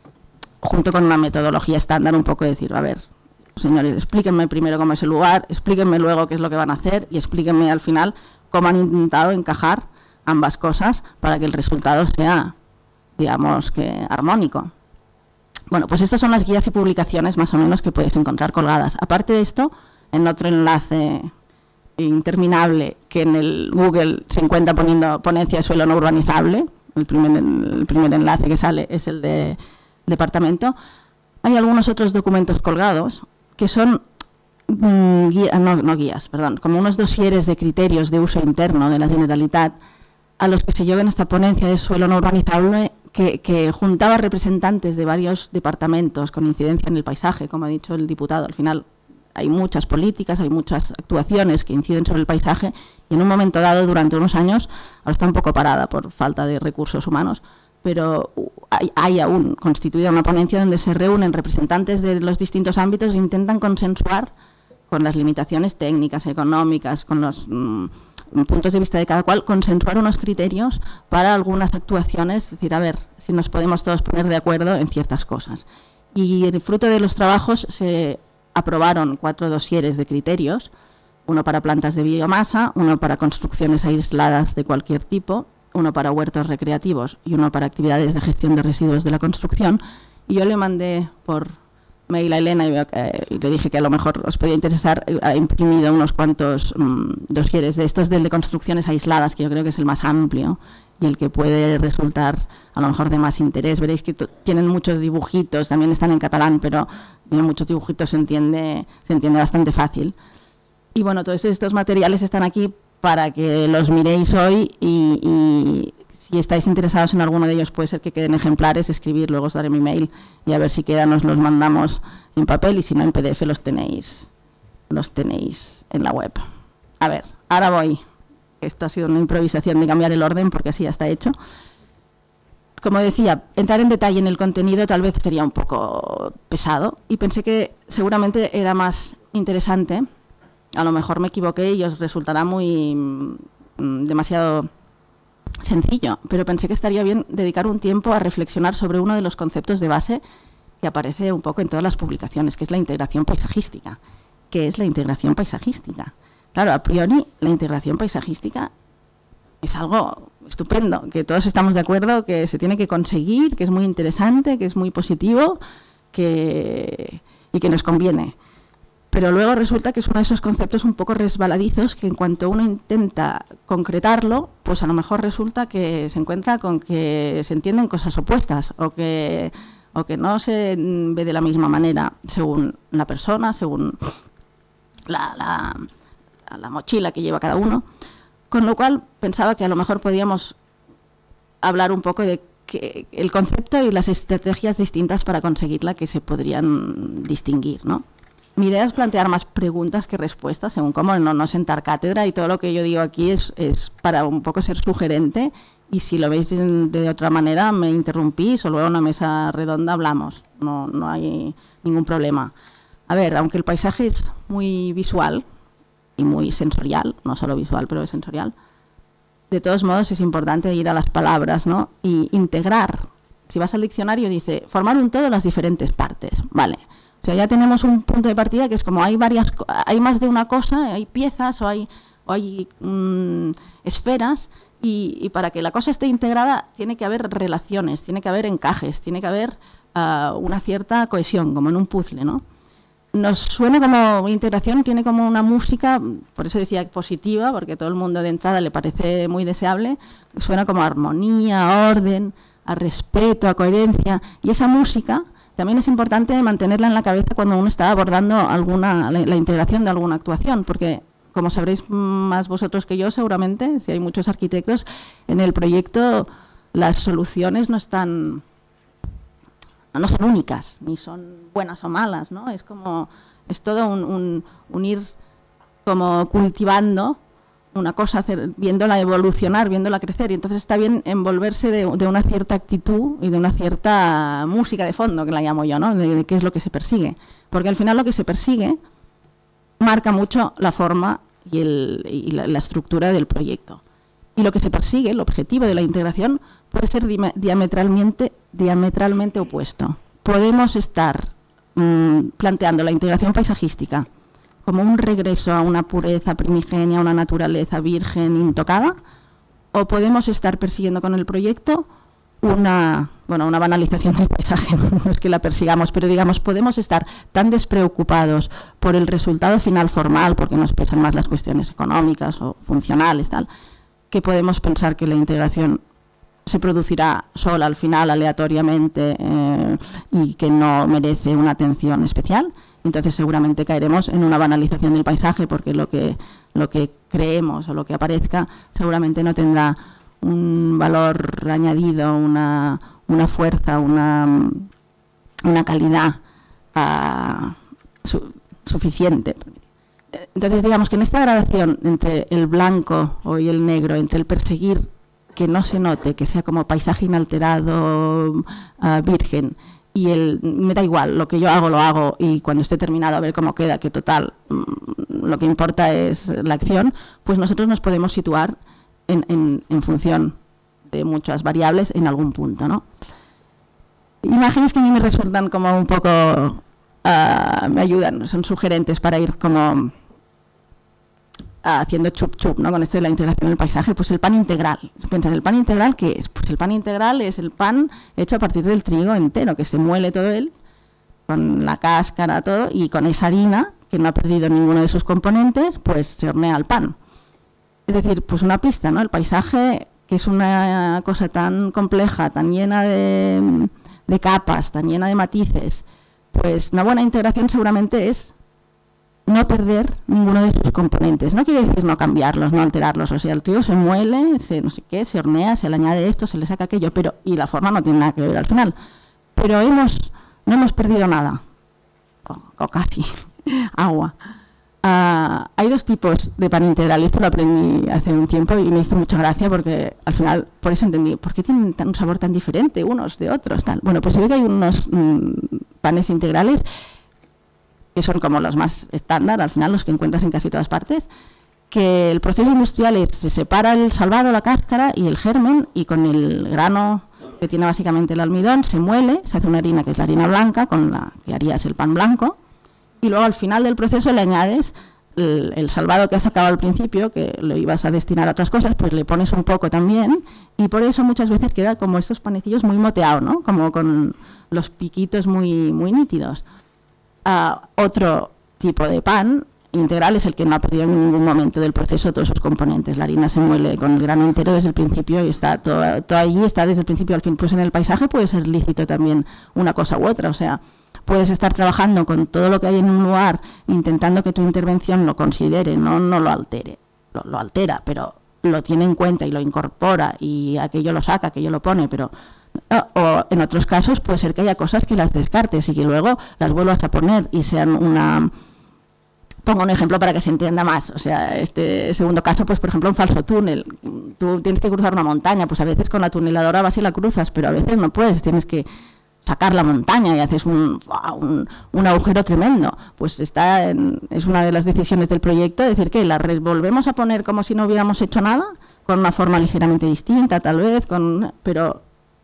junto con una metodología estándar, un poco de decir, a ver, señores, explíquenme primero cómo es el lugar, explíquenme luego qué es lo que van a hacer y explíquenme al final cómo han intentado encajar ambas cosas para que el resultado sea, digamos, que armónico. Bueno, pues estas son las guías y publicaciones más o menos que podéis encontrar colgadas. Aparte de esto, en otro enlace interminable que en el Google se encuentra poniendo ponencia de suelo no urbanizable, el primer, el primer enlace que sale es el de departamento, hay algunos otros documentos colgados que son mmm, guía, no, no guías, perdón, como unos dosieres de criterios de uso interno de la Generalitat a los que se llegó en esta ponencia de suelo no urbanizable que, que juntaba representantes de varios departamentos con incidencia en el paisaje, como ha dicho el diputado. Al final hay muchas políticas, hay muchas actuaciones que inciden sobre el paisaje y en un momento dado, durante unos años, ahora está un poco parada por falta de recursos humanos, pero hay, hay aún constituida una ponencia donde se reúnen representantes de los distintos ámbitos e intentan consensuar con las limitaciones técnicas, económicas, con los mmm, puntos de vista de cada cual, consensuar unos criterios para algunas actuaciones, es decir, a ver si nos podemos todos poner de acuerdo en ciertas cosas. Y el fruto de los trabajos se aprobaron cuatro dosieres de criterios, uno para plantas de biomasa, uno para construcciones aisladas de cualquier tipo, uno para huertos recreativos y uno para actividades de gestión de residuos de la construcción. Y yo le mandé por mail a Elena y, eh, y le dije que a lo mejor os podía interesar. Ha imprimido unos cuantos mmm, dosieres de estos, del de construcciones aisladas, que yo creo que es el más amplio y el que puede resultar a lo mejor de más interés. Veréis que tienen muchos dibujitos, también están en catalán, pero tienen muchos dibujitos, se entiende, se entiende bastante fácil. Y bueno, todos estos materiales están aquí para que los miréis hoy y, y si estáis interesados en alguno de ellos puede ser que queden ejemplares, escribir, luego os daré mi mail y a ver si quedan, os los mandamos en papel y si no en P D F los tenéis, los tenéis en la web. A ver, ahora voy. Esto ha sido una improvisación de cambiar el orden porque así ya está hecho. Como decía, entrar en detalle en el contenido tal vez sería un poco pesado y pensé que seguramente era más interesante. A lo mejor me equivoqué y os resultará muy mm, demasiado sencillo, pero pensé que estaría bien dedicar un tiempo a reflexionar sobre uno de los conceptos de base que aparece un poco en todas las publicaciones, que es la integración paisajística. ¿Qué es la integración paisajística? Claro, a priori, la integración paisajística es algo estupendo, que todos estamos de acuerdo que se tiene que conseguir, que es muy interesante, que es muy positivo que, y que nos conviene. Pero luego resulta que es uno de esos conceptos un poco resbaladizos que en cuanto uno intenta concretarlo, pues a lo mejor resulta que se encuentra con que se entienden cosas opuestas o que, o que no se ve de la misma manera según la persona, según la, la, la mochila que lleva cada uno. Con lo cual pensaba que a lo mejor podíamos hablar un poco de que el concepto y las estrategias distintas para conseguirla que se podrían distinguir, ¿no? Mi idea es plantear más preguntas que respuestas, según cómo no, no sentar cátedra, y todo lo que yo digo aquí es, es para un poco ser sugerente, y si lo veis de, de otra manera me interrumpís o luego en una mesa redonda hablamos, no, no hay ningún problema. A ver, aunque el paisaje es muy visual y muy sensorial, no solo visual pero es sensorial, de todos modos es importante ir a las palabras, ¿no? Y integrar. Si vas al diccionario dice formar un todo las diferentes partes, vale. O sea, ya tenemos un punto de partida que es como hay varias, hay más de una cosa, hay piezas o hay, o hay mmm, esferas y, y para que la cosa esté integrada tiene que haber relaciones, tiene que haber encajes, tiene que haber uh, una cierta cohesión, como en un puzzle, ¿no? Nos suena como integración, tiene como una música, por eso decía positiva, porque todo el mundo de entrada le parece muy deseable, suena como armonía, orden. a respeto, a coherencia, y esa música también es importante mantenerla en la cabeza cuando uno está abordando alguna, la, la integración de alguna actuación, porque como sabréis más vosotros que yo seguramente, si hay muchos arquitectos, en el proyecto las soluciones no están, no son únicas, ni son buenas o malas, ¿no? Es como, es todo un, un, un ir como cultivando una cosa, hacer, viéndola evolucionar, viéndola crecer, y entonces está bien envolverse de, de una cierta actitud y de una cierta música de fondo, que la llamo yo, ¿no? De, de qué es lo que se persigue, porque al final lo que se persigue marca mucho la forma y, el, y la, la estructura del proyecto. Y lo que se persigue, el objetivo de la integración, puede ser diametralmente, diametralmente opuesto. Podemos estar mmm, planteando la integración paisajística como un regreso a una pureza primigenia, a una naturaleza virgen intocada, o podemos estar persiguiendo con el proyecto una, bueno, una banalización del paisaje, no es que la persigamos, pero digamos, podemos estar tan despreocupados por el resultado final formal, porque nos pesan más las cuestiones económicas o funcionales, tal, que podemos pensar que la integración se producirá sola al final, aleatoriamente, eh, y que no merece una atención especial. Entonces seguramente caeremos en una banalización del paisaje, porque lo que, lo que creemos o lo que aparezca seguramente no tendrá un valor añadido, una, una fuerza, una, una calidad uh, su, suficiente. Entonces digamos que en esta gradación entre el blanco y el negro, entre el perseguir que no se note, que sea como paisaje inalterado, uh, virgen, y el me da igual, lo que yo hago lo hago y cuando esté terminado a ver cómo queda, que total, lo que importa es la acción, pues nosotros nos podemos situar en, en, en función de muchas variables en algún punto, ¿no? Imágenes que a mí me resultan como un poco, uh, me ayudan, son sugerentes para ir como haciendo chup chup, ¿no? Con esto de la integración del paisaje, pues el pan integral. Piensan, ¿el pan integral qué es? Pues el pan integral es el pan hecho a partir del trigo entero, que se muele todo él, con la cáscara, todo, y con esa harina, que no ha perdido ninguno de sus componentes, pues se hornea el pan. Es decir, pues una pista, ¿no? El paisaje, que es una cosa tan compleja, tan llena de, de capas, tan llena de matices, pues una buena integración seguramente es no perder ninguno de sus componentes. No quiere decir no cambiarlos, no alterarlos. O sea, el trigo se muele, se no sé qué, se hornea, se le añade esto, se le saca aquello, pero y la forma no tiene nada que ver al final. Pero hemos no hemos perdido nada, o, o casi, agua. Uh, hay dos tipos de pan integral, y esto lo aprendí hace un tiempo y me hizo mucha gracia porque al final, por eso entendí, ¿por qué tienen tan, un sabor tan diferente unos de otros? Tal? Bueno, pues se ve que hay unos mmm, panes integrales que son como los más estándar, al final los que encuentras en casi todas partes, que el proceso industrial es, se separa el salvado, la cáscara y el germen, y con el grano que tiene básicamente el almidón se muele, se hace una harina que es la harina blanca, con la que harías el pan blanco, y luego al final del proceso le añades el, el salvado que has sacado al principio, que lo ibas a destinar a otras cosas, pues le pones un poco también, y por eso muchas veces queda como estos panecillos muy moteados, ¿no? Como con los piquitos muy, muy nítidos. Uh, otro tipo de pan integral es el que no ha perdido en ningún momento del proceso todos sus componentes. La harina se muele con el grano entero desde el principio y está todo, todo allí, está desde el principio al fin. Pues en el paisaje puede ser lícito también una cosa u otra, o sea, puedes estar trabajando con todo lo que hay en un lugar, intentando que tu intervención lo considere, no, no lo altere, lo, lo altera, pero lo tiene en cuenta y lo incorpora y aquello lo saca, aquello lo pone, pero... O en otros casos puede ser que haya cosas que las descartes y que luego las vuelvas a poner y sean una... Pongo un ejemplo para que se entienda más. O sea, este segundo caso, pues por ejemplo un falso túnel. Tú tienes que cruzar una montaña, pues a veces con la tuneladora vas y la cruzas, pero a veces no puedes, tienes que sacar la montaña y haces un, un, un agujero tremendo. Pues está en, es una de las decisiones del proyecto, decir que la volvemos a poner como si no hubiéramos hecho nada, con una forma ligeramente distinta tal vez, con pero...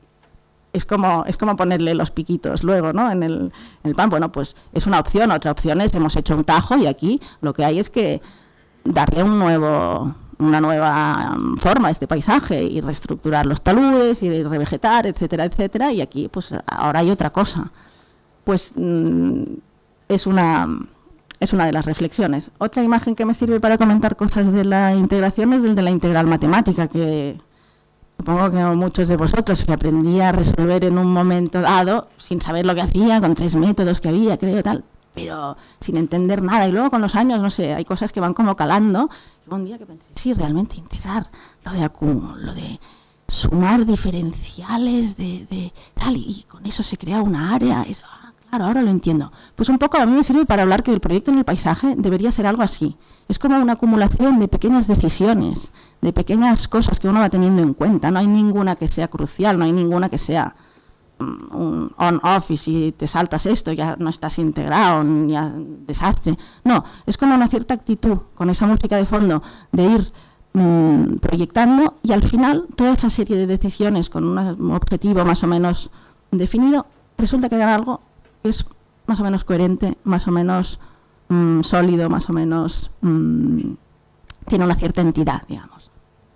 Es como, es como ponerle los piquitos luego, ¿no? En el, en el pan. Bueno, pues es una opción. Otra opción es, hemos hecho un tajo y aquí lo que hay es que darle un nuevo, una nueva forma a este paisaje y reestructurar los taludes y revegetar, etcétera, etcétera. Y aquí, pues ahora hay otra cosa. Pues mmm, es una... Es una de las reflexiones. Otra imagen que me sirve para comentar cosas de la integración es el de la integral matemática, que... supongo que muchos de vosotros, que aprendí a resolver en un momento dado, sin saber lo que hacía, con tres métodos que había, creo, tal, pero sin entender nada. Y luego con los años, no sé, hay cosas que van como calando. Y un día que pensé, sí, realmente integrar lo de acúmulo, lo de sumar diferenciales de, de tal, y con eso se crea una área. Eso, ah, claro, ahora lo entiendo. Pues un poco a mí me sirve para hablar que el proyecto en el paisaje debería ser algo así. Es como una acumulación de pequeñas decisiones, de pequeñas cosas que uno va teniendo en cuenta. No hay ninguna que sea crucial, no hay ninguna que sea um, un on-off, y si te saltas esto ya no estás integrado, ya desastre. No, es como una cierta actitud con esa música de fondo de ir um, proyectando, y al final toda esa serie de decisiones con un objetivo más o menos definido resulta que dan algo que es más o menos coherente, más o menos Mm, sólido, más o menos mm, tiene una cierta entidad, digamos.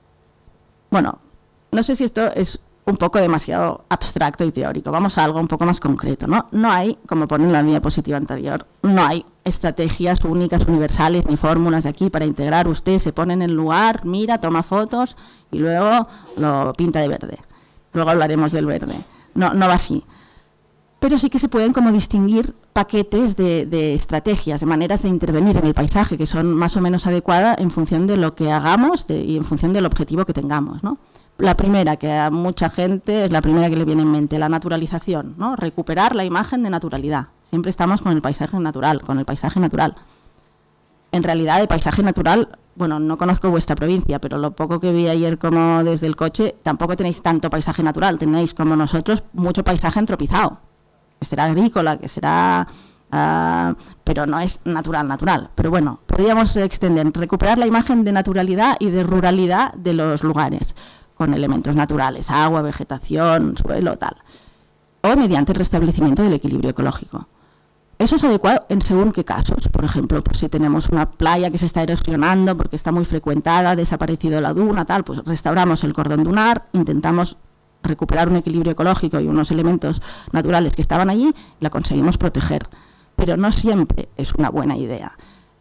Bueno, no sé si esto es un poco demasiado abstracto y teórico. Vamos a algo un poco más concreto, ¿no? No hay, como pone en la diapositiva anterior, no hay estrategias únicas, universales, ni fórmulas de aquí para integrar. Usted se pone en el lugar, mira, toma fotos y luego lo pinta de verde. Luego hablaremos del verde. No, no va así. Pero sí que se pueden como distinguir paquetes de, de estrategias, de maneras de intervenir en el paisaje, que son más o menos adecuadas en función de lo que hagamos de, y en función del objetivo que tengamos, ¿no? La primera, que a mucha gente es la primera que le viene en mente, la naturalización, ¿no? Recuperar la imagen de naturalidad. Siempre estamos con el paisaje natural, con el paisaje natural. En realidad, el paisaje natural, bueno, no conozco vuestra provincia, pero lo poco que vi ayer como desde el coche, tampoco tenéis tanto paisaje natural, tenéis como nosotros mucho paisaje antropizado, que será agrícola, que será... Uh, pero no es natural, natural. Pero bueno, podríamos extender, recuperar la imagen de naturalidad y de ruralidad de los lugares, con elementos naturales, agua, vegetación, suelo, tal. O mediante el restablecimiento del equilibrio ecológico. Eso es adecuado en según qué casos. Por ejemplo, pues si tenemos una playa que se está erosionando porque está muy frecuentada, ha desaparecido la duna, tal, pues restauramos el cordón dunar, intentamos recuperar un equilibrio ecológico y unos elementos naturales que estaban allí, y la conseguimos proteger. Pero no siempre es una buena idea.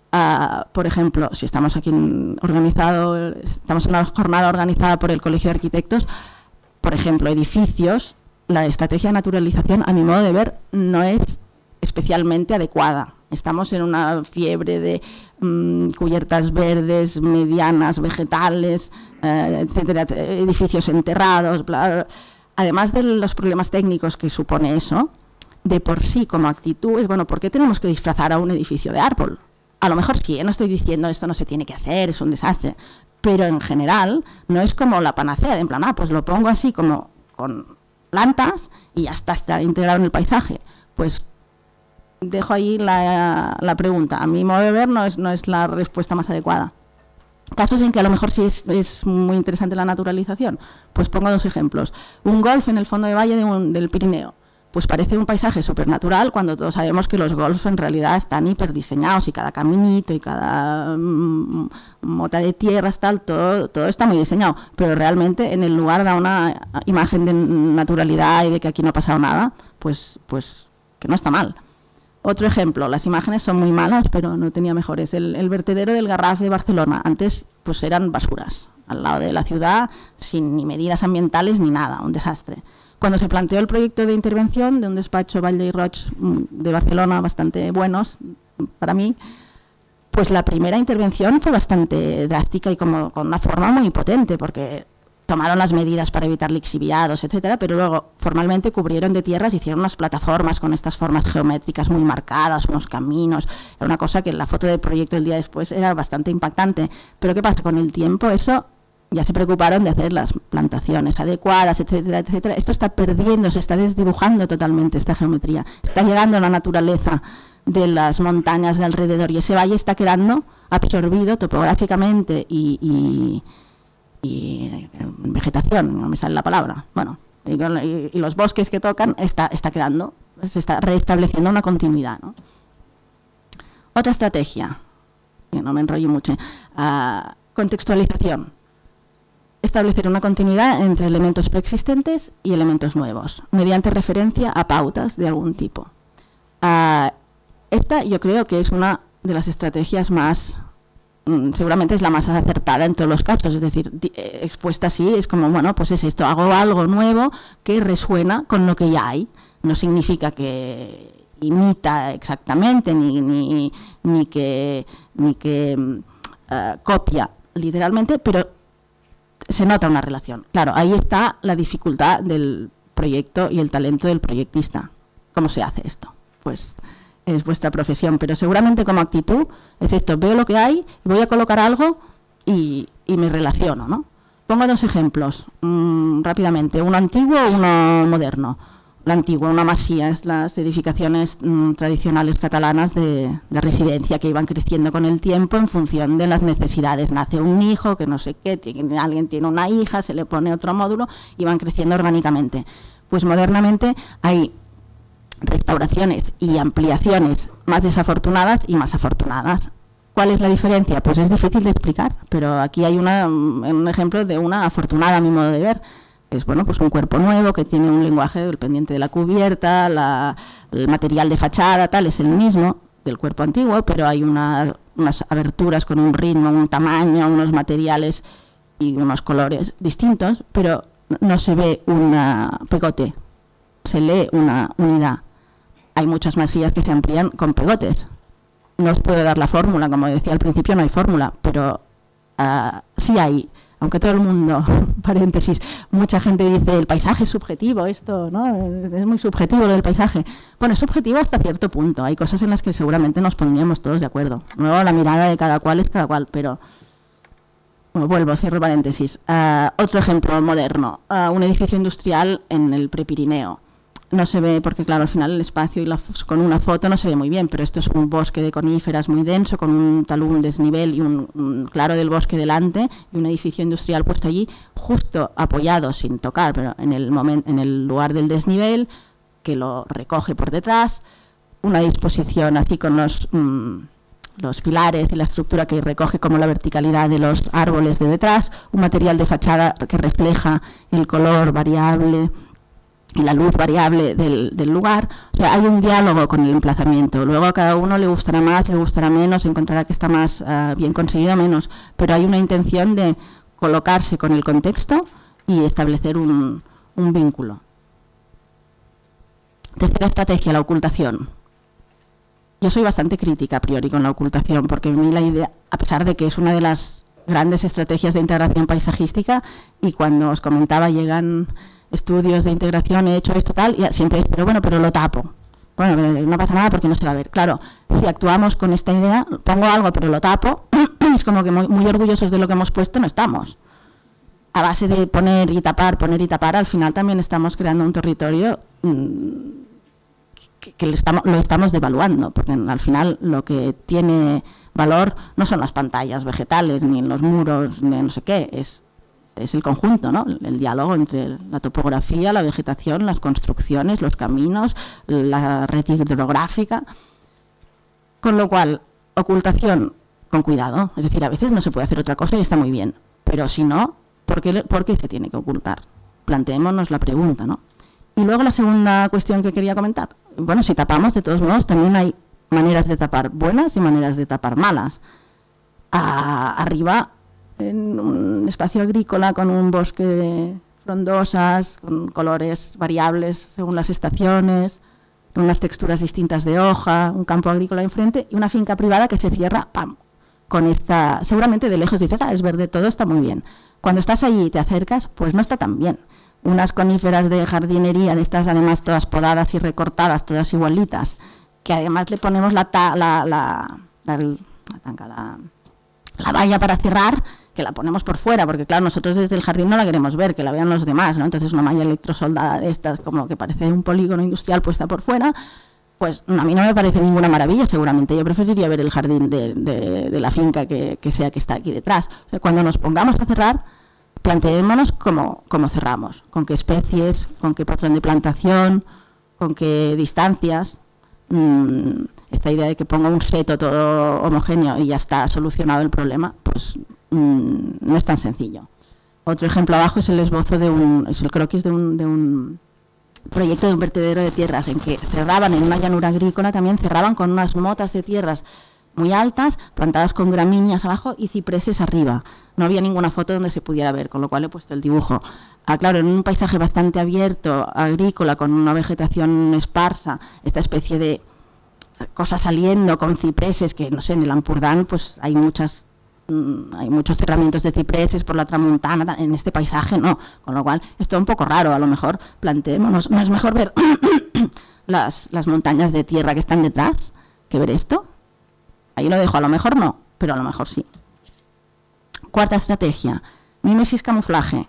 Uh, por ejemplo, si estamos aquí en, organizado, estamos en una jornada organizada por el Colegio de Arquitectos, por ejemplo, edificios, la estrategia de naturalización, a mi modo de ver, no es especialmente adecuada. Estamos en una fiebre de um, cubiertas verdes, medianas, vegetales, eh, etcétera, edificios enterrados, bla, bla. Además de los problemas técnicos que supone eso, de por sí como actitud es, bueno, ¿por qué tenemos que disfrazar a un edificio de árbol? A lo mejor sí, no estoy diciendo esto no se tiene que hacer, es un desastre, pero en general no es como la panacea, de en plan, ah, pues lo pongo así como con plantas y ya está, está integrado en el paisaje. Pues dejo ahí la, la pregunta. A mi modo de ver no es, no es la respuesta más adecuada. Casos en que a lo mejor sí es, es muy interesante la naturalización. Pues pongo dos ejemplos. Un golf en el fondo de valle de un, del Pirineo. Pues parece un paisaje supernatural cuando todos sabemos que los golfs en realidad están hiperdiseñados y cada caminito y cada mm, mota de tierras, tal, todo, todo está muy diseñado. Pero realmente en el lugar da una imagen de naturalidad y de que aquí no ha pasado nada, pues, pues que no está mal. Otro ejemplo, las imágenes son muy malas, pero no tenía mejores. El, el vertedero del Garraf de Barcelona, antes pues eran basuras, al lado de la ciudad, sin ni medidas ambientales ni nada, un desastre. Cuando se planteó el proyecto de intervención de un despacho Batlle i Roig de Barcelona, bastante buenos para mí, pues la primera intervención fue bastante drástica y como con una forma muy potente, porque tomaron las medidas para evitar lixiviados, etcétera, pero luego formalmente cubrieron de tierras, hicieron unas plataformas con estas formas geométricas muy marcadas, unos caminos. Era una cosa que en la foto del proyecto el día después era bastante impactante. Pero ¿qué pasa? Con el tiempo eso ya se preocuparon de hacer las plantaciones adecuadas, etcétera, etcétera. Esto está perdiendo, se está desdibujando totalmente esta geometría. Está llegando a la naturaleza de las montañas de alrededor y ese valle está quedando absorbido topográficamente y... y y vegetación, no me sale la palabra, bueno, y, y, y los bosques que tocan, está, está quedando, se está restableciendo una continuidad, ¿no? Otra estrategia, que no me enrollo mucho, uh, contextualización, establecer una continuidad entre elementos preexistentes y elementos nuevos, mediante referencia a pautas de algún tipo. Uh, esta yo creo que es una de las estrategias más seguramente es la más acertada en todos los casos, es decir, expuesta así es como, bueno, pues es esto, hago algo nuevo que resuena con lo que ya hay. No significa que imita exactamente ni, ni, ni que, ni que uh, copia literalmente, pero se nota una relación. Claro, ahí está la dificultad del proyecto y el talento del proyectista. ¿Cómo se hace esto? Pues es vuestra profesión, pero seguramente como actitud es esto, veo lo que hay, voy a colocar algo y, y me relaciono, ¿no? Pongo dos ejemplos mmm, rápidamente, uno antiguo y uno moderno. La antigua, una masía, es las edificaciones mmm, tradicionales catalanas de, de residencia que iban creciendo con el tiempo en función de las necesidades. Nace un hijo, que no sé qué, tiene, alguien tiene una hija, se le pone otro módulo y van creciendo orgánicamente. Pues modernamente hay restauraciones y ampliaciones más desafortunadas y más afortunadas. ¿Cuál es la diferencia? Pues es difícil de explicar, pero aquí hay una, un ejemplo de una afortunada a mi modo de ver. Es bueno, pues un cuerpo nuevo que tiene un lenguaje dependiente de la cubierta, la, el material de fachada, tal, es el mismo del cuerpo antiguo, pero hay una, unas aberturas con un ritmo, un tamaño, unos materiales y unos colores distintos, pero no se ve un pegote, se lee una unidad. Hay muchas masías que se amplían con pegotes. No os puedo dar la fórmula, como decía al principio, no hay fórmula, pero uh, sí hay, aunque todo el mundo, paréntesis, mucha gente dice el paisaje es subjetivo, esto, ¿no? Es muy subjetivo lo del paisaje. Bueno, es subjetivo hasta cierto punto, hay cosas en las que seguramente nos pondríamos todos de acuerdo. Luego la mirada de cada cual es cada cual, pero bueno, vuelvo, cierro paréntesis. Uh, otro ejemplo moderno, uh, un edificio industrial en el Prepirineo. No se ve porque, claro, al final el espacio y la, con una foto no se ve muy bien, pero esto es un bosque de coníferas muy denso, con un talud desnivel y un, un claro del bosque delante, y un edificio industrial puesto allí, justo apoyado, sin tocar, pero en el, momento, en el lugar del desnivel, que lo recoge por detrás, una disposición así con los, mmm, los pilares y la estructura que recoge como la verticalidad de los árboles de detrás, un material de fachada que refleja el color variable y la luz variable del, del lugar. O sea, hay un diálogo con el emplazamiento. Luego a cada uno le gustará más, le gustará menos, encontrará que está más uh, bien conseguido menos, pero hay una intención de colocarse con el contexto y establecer un, un vínculo. Tercera estrategia, la ocultación. Yo soy bastante crítica a priori con la ocultación, porque a mí la idea, a pesar de que es una de las grandes estrategias de integración paisajística, y cuando os comentaba llegan estudios de integración, he hecho esto tal, y siempre es, pero bueno, pero lo tapo. Bueno, pero no pasa nada porque no se va a ver. Claro, si actuamos con esta idea, pongo algo pero lo tapo, es como que muy, muy orgullosos de lo que hemos puesto no estamos. A base de poner y tapar, poner y tapar, al final también estamos creando un territorio mmm, que, que le estamos, lo estamos devaluando, porque al final lo que tiene valor no son las pantallas vegetales, ni los muros, ni no sé qué, es es el conjunto, ¿no? El diálogo entre la topografía, la vegetación, las construcciones, los caminos, la red hidrográfica. Con lo cual, ocultación con cuidado. Es decir, a veces no se puede hacer otra cosa y está muy bien. Pero si no, ¿por qué, por qué se tiene que ocultar? Planteémonos la pregunta, ¿no? Y luego la segunda cuestión que quería comentar. Bueno, si tapamos, de todos modos, también hay maneras de tapar buenas y maneras de tapar malas. Ah, arriba, en un espacio agrícola con un bosque de frondosas, con colores variables según las estaciones, con unas texturas distintas de hoja, un campo agrícola enfrente y una finca privada que se cierra, ¡pam!, con esta, seguramente de lejos dices, ah, es verde, todo está muy bien. Cuando estás allí y te acercas, pues no está tan bien. Unas coníferas de jardinería, de estas además todas podadas y recortadas, todas igualitas, que además le ponemos la, ta, la, la, la, la, la, la valla para cerrar, que la ponemos por fuera, porque claro, nosotros desde el jardín no la queremos ver, que la vean los demás, ¿no? Entonces una malla electrosoldada de estas, como que parece un polígono industrial puesta por fuera, pues a mí no me parece ninguna maravilla, seguramente. Yo preferiría ver el jardín de, de, de la finca que, que sea que está aquí detrás. O sea, cuando nos pongamos a cerrar, planteémonos cómo, cómo cerramos, con qué especies, con qué patrón de plantación, con qué distancias. Mm, esta idea de que ponga un seto todo homogéneo y ya está solucionado el problema, pues mm, no es tan sencillo. Otro ejemplo abajo es el esbozo de un, es el croquis de un, de un proyecto de un vertedero de tierras, en que cerraban en una llanura agrícola, también cerraban con unas motas de tierras muy altas, plantadas con gramíneas abajo y cipreses arriba. No había ninguna foto donde se pudiera ver, con lo cual he puesto el dibujo. Ah, claro, en un paisaje bastante abierto, agrícola, con una vegetación esparsa, esta especie de cosas saliendo con cipreses, que no sé, en el Ampurdán pues hay muchas mmm, hay muchos cerramientos de cipreses por la tramuntana, en este paisaje no, con lo cual es todo un poco raro. A lo mejor planteémonos, ¿no es mejor ver las, las montañas de tierra que están detrás que ver esto? Ahí lo dejo, a lo mejor no, pero a lo mejor sí. Cuarta estrategia, mímesis camuflaje.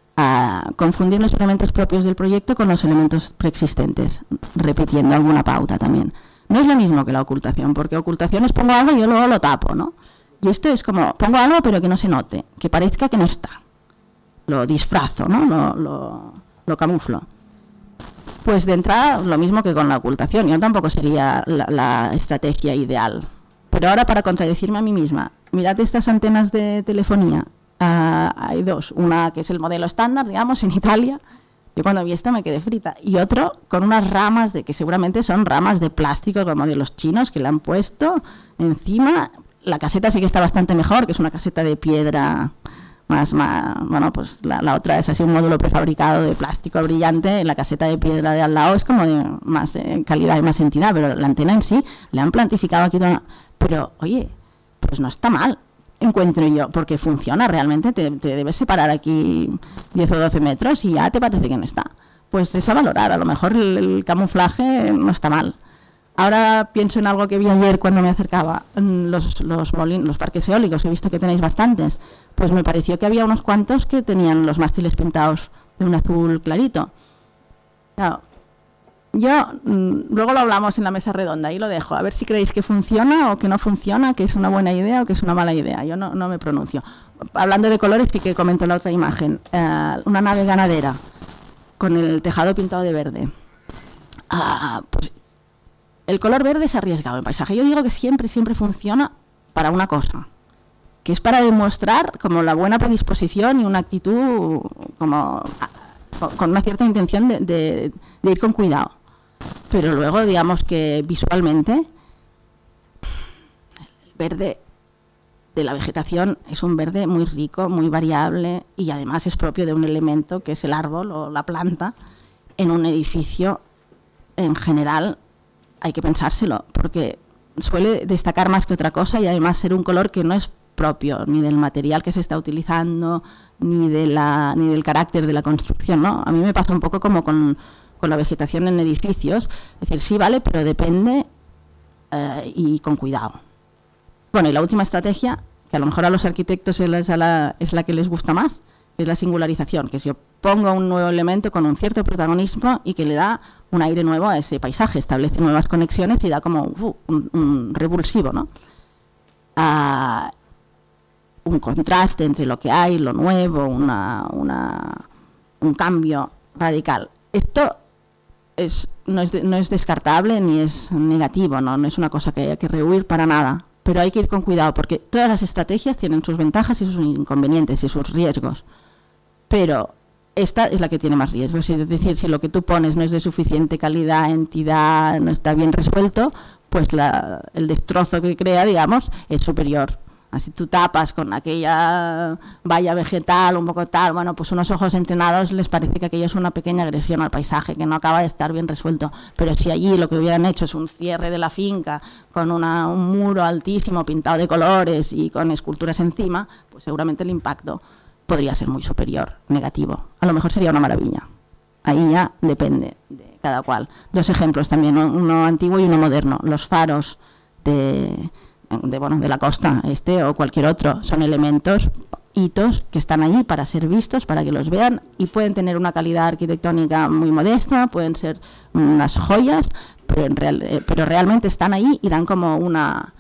A confundir los elementos propios del proyecto con los elementos preexistentes, repitiendo alguna pauta también. No es lo mismo que la ocultación, porque ocultación es pongo algo y yo luego lo tapo, ¿no? Y esto es como, pongo algo pero que no se note, que parezca que no está. Lo disfrazo, ¿no? Lo, lo, lo camuflo. Pues de entrada, lo mismo que con la ocultación. Yo tampoco sería la, la estrategia ideal. Pero ahora, para contradecirme a mí misma, mirad estas antenas de telefonía. Uh, hay dos, una que es el modelo estándar, digamos, en Italia. Yo cuando vi esto me quedé frita. Y otro con unas ramas, de que seguramente son ramas de plástico como de los chinos, que le han puesto encima. La caseta sí que está bastante mejor, que es una caseta de piedra más, más bueno, pues la, la otra es así un módulo prefabricado de plástico brillante. La caseta de piedra de al lado es como de más eh, calidad y más entidad, pero la antena en sí le han plantificado aquí toda una... Pero, oye, pues no está mal, encuentro yo, porque funciona realmente, te, te debes separar aquí diez o doce metros y ya te parece que no está. Pues es a valorar, a lo mejor el, el camuflaje no está mal. Ahora pienso en algo que vi ayer cuando me acercaba, los, los, molin, los parques eólicos, he visto que tenéis bastantes, pues me pareció que había unos cuantos que tenían los mástiles pintados de un azul clarito. Claro, yo, mmm, luego lo hablamos en la mesa redonda y lo dejo, a ver si creéis que funciona o que no funciona, que es una buena idea o que es una mala idea, yo no, no me pronuncio. Hablando de colores, sí que comento la otra imagen, uh, una nave ganadera con el tejado pintado de verde. Uh, pues el color verde es arriesgado en paisaje, yo digo que siempre, siempre funciona para una cosa, que es para demostrar como la buena predisposición y una actitud como con una cierta intención de, de, de ir con cuidado. Pero luego, digamos que visualmente, el verde de la vegetación es un verde muy rico, muy variable y además es propio de un elemento que es el árbol o la planta. En un edificio, en general, hay que pensárselo, porque suele destacar más que otra cosa y además ser un color que no es propio ni del material que se está utilizando, ni de la ni del carácter de la construcción, ¿no? A mí me pasa un poco como con, con la vegetación en edificios, es decir, sí vale, pero depende eh, y con cuidado. Bueno, y la última estrategia, que a lo mejor a los arquitectos es la, es la que les gusta más, es la singularización, que si yo pongo un nuevo elemento con un cierto protagonismo y que le da un aire nuevo a ese paisaje, establece nuevas conexiones y da como uh, un, un revulsivo, ¿no? Uh, un contraste entre lo que hay, lo nuevo, una, una, un cambio radical. Esto es, no, es de, no es descartable ni es negativo, ¿no? No es una cosa que haya que rehuir para nada, pero hay que ir con cuidado porque todas las estrategias tienen sus ventajas y sus inconvenientes y sus riesgos, pero esta es la que tiene más riesgos, es decir, si lo que tú pones no es de suficiente calidad, entidad, no está bien resuelto, pues la, el destrozo que crea, digamos, es superior. Así tú tapas con aquella valla vegetal, un poco tal, bueno, pues unos ojos entrenados les parece que aquello es una pequeña agresión al paisaje, que no acaba de estar bien resuelto. Pero si allí lo que hubieran hecho es un cierre de la finca con una, un muro altísimo pintado de colores y con esculturas encima, pues seguramente el impacto podría ser muy superior, negativo. A lo mejor sería una maravilla. Ahí ya depende de cada cual. Dos ejemplos también, uno antiguo y uno moderno. Los faros de... De, bueno, de la costa, este o cualquier otro, son elementos, hitos que están allí para ser vistos, para que los vean y pueden tener una calidad arquitectónica muy modesta, pueden ser unas joyas, pero, en real, eh, pero realmente están ahí y dan como una,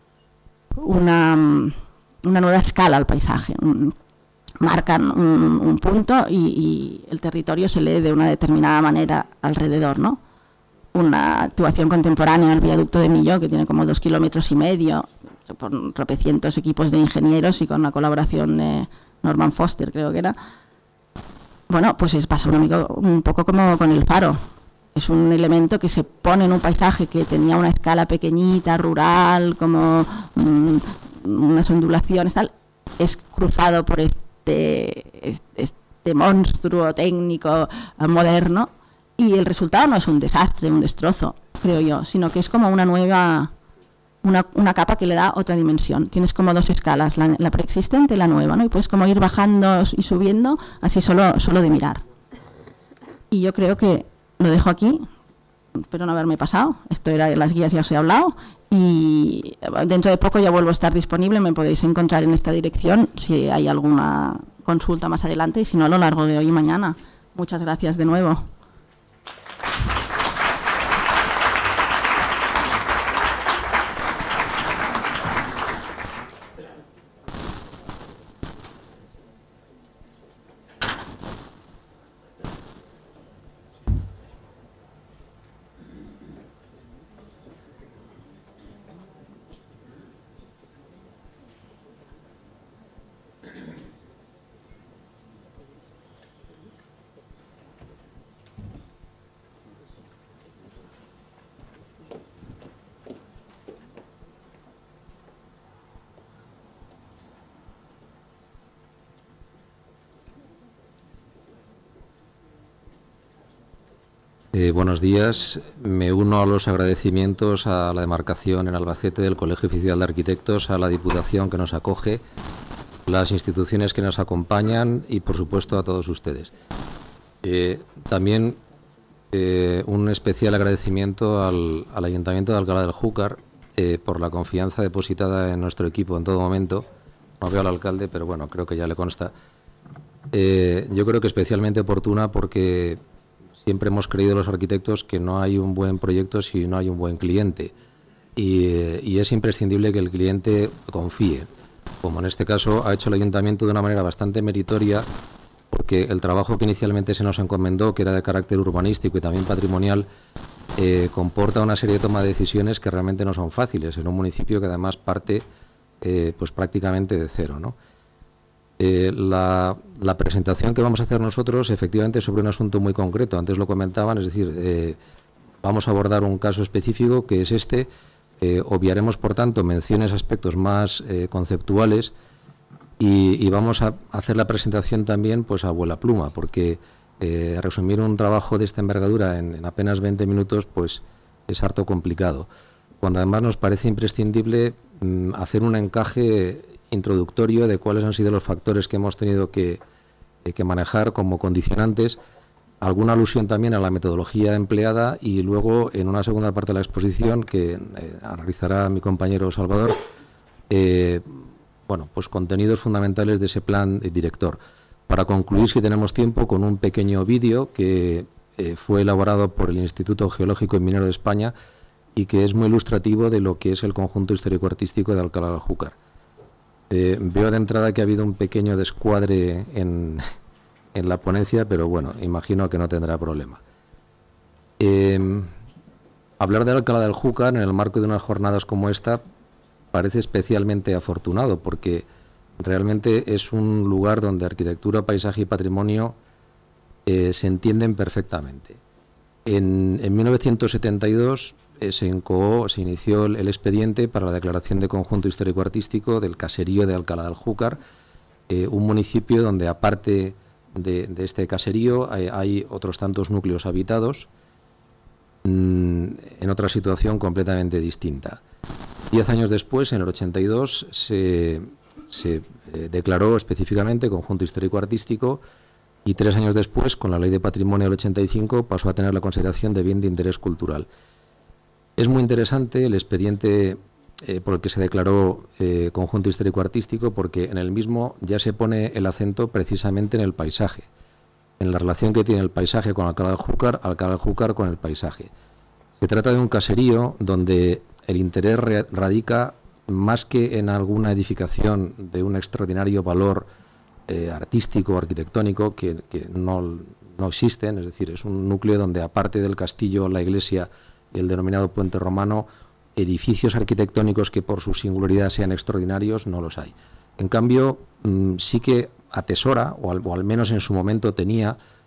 una, una nueva escala al paisaje, un, marcan un, un punto y, y el territorio se lee de una determinada manera alrededor, ¿no? Una actuación contemporánea en el viaducto de Millau, que tiene como dos kilómetros y medio, por tropecientos equipos de ingenieros y con la colaboración de Norman Foster, creo que era. Bueno, pues es, pasa un, amigo, un poco como con el faro. es un elemento que se pone en un paisaje que tenía una escala pequeñita, rural, como mmm, unas ondulaciones, tal, es cruzado por este, este, este monstruo técnico moderno, y el resultado no es un desastre, un destrozo, creo yo, sino que es como una nueva, una, una capa que le da otra dimensión. Tienes como dos escalas, la, la preexistente y la nueva, ¿no? Y puedes como ir bajando y subiendo, así solo, solo de mirar. Y yo creo que lo dejo aquí, espero no haberme pasado, esto era las guías, ya os he hablado, y dentro de poco ya vuelvo a estar disponible, me podéis encontrar en esta dirección si hay alguna consulta más adelante, y si no, a lo largo de hoy y mañana. Muchas gracias de nuevo. Eh, buenos días. Me uno a los agradecimientos a la demarcación en Albacete del Colegio Oficial de Arquitectos, a la Diputación que nos acoge, las instituciones que nos acompañan y, por supuesto, a todos ustedes. Eh, también eh, un especial agradecimiento al, al Ayuntamiento de Alcalá del Júcar eh, por la confianza depositada en nuestro equipo en todo momento. No veo al alcalde, pero bueno, creo que ya le consta. Eh, yo creo que especialmente oportuna porque siempre hemos creído los arquitectos que no hay un buen proyecto si no hay un buen cliente, y, y es imprescindible que el cliente confíe, como en este caso ha hecho el Ayuntamiento de una manera bastante meritoria, porque el trabajo que inicialmente se nos encomendó, que era de carácter urbanístico y también patrimonial, eh, comporta una serie de toma de decisiones que realmente no son fáciles, en un municipio que además parte eh, pues prácticamente de cero, ¿no? Eh, la, la presentación que vamos a hacer nosotros efectivamente sobre un asunto muy concreto, antes lo comentaban, es decir, eh, vamos a abordar un caso específico que es este, eh, obviaremos por tanto menciones a aspectos más eh, conceptuales y, y vamos a hacer la presentación también pues a vuela pluma, porque eh, resumir un trabajo de esta envergadura en, en apenas veinte minutos pues es harto complicado, cuando además nos parece imprescindible mm, hacer un encaje introductorio de cuáles han sido los factores que hemos tenido que, eh, que manejar como condicionantes, alguna alusión también a la metodología empleada y luego en una segunda parte de la exposición que eh, analizará mi compañero Salvador, eh, bueno, pues contenidos fundamentales de ese plan eh, director. Para concluir, si tenemos tiempo, con un pequeño vídeo que eh, fue elaborado por el Instituto Geológico y Minero de España y que es muy ilustrativo de lo que es el conjunto histórico-artístico de Alcalá del Júcar. Eh, veo de entrada que ha habido un pequeño descuadre en, en la ponencia, pero bueno, imagino que no tendrá problema. Eh, hablar de Alcalá del Júcar en el marco de unas jornadas como esta parece especialmente afortunado, porque realmente es un lugar donde arquitectura, paisaje y patrimonio eh, se entienden perfectamente. En, en mil novecientos setenta y dos Eh, se incoó, se inició el, el expediente para la declaración de conjunto histórico-artístico del caserío de Alcalá del Júcar, eh, un municipio donde aparte de, de este caserío hay, hay otros tantos núcleos habitados mmm, en otra situación completamente distinta. Diez años después, en el ochenta y dos, se, se eh, declaró específicamente conjunto histórico-artístico y tres años después, con la Ley de Patrimonio del ochenta y cinco, pasó a tener la consideración de bien de interés cultural. Es muy interesante el expediente eh, por el que se declaró eh, conjunto histórico-artístico, porque en el mismo ya se pone el acento precisamente en el paisaje, en la relación que tiene el paisaje con Alcalá del Júcar, Alcalá del Júcar con el paisaje. Se trata de un caserío donde el interés radica más que en alguna edificación de un extraordinario valor eh, artístico, arquitectónico, que, que no, no existen, es decir, es un núcleo donde aparte del castillo, la iglesia y el denominado puente romano, edificios arquitectónicos que por su singularidad sean extraordinarios, no los hay. En cambio, mmm, sí que atesora, o al, o al menos en su momento tenía,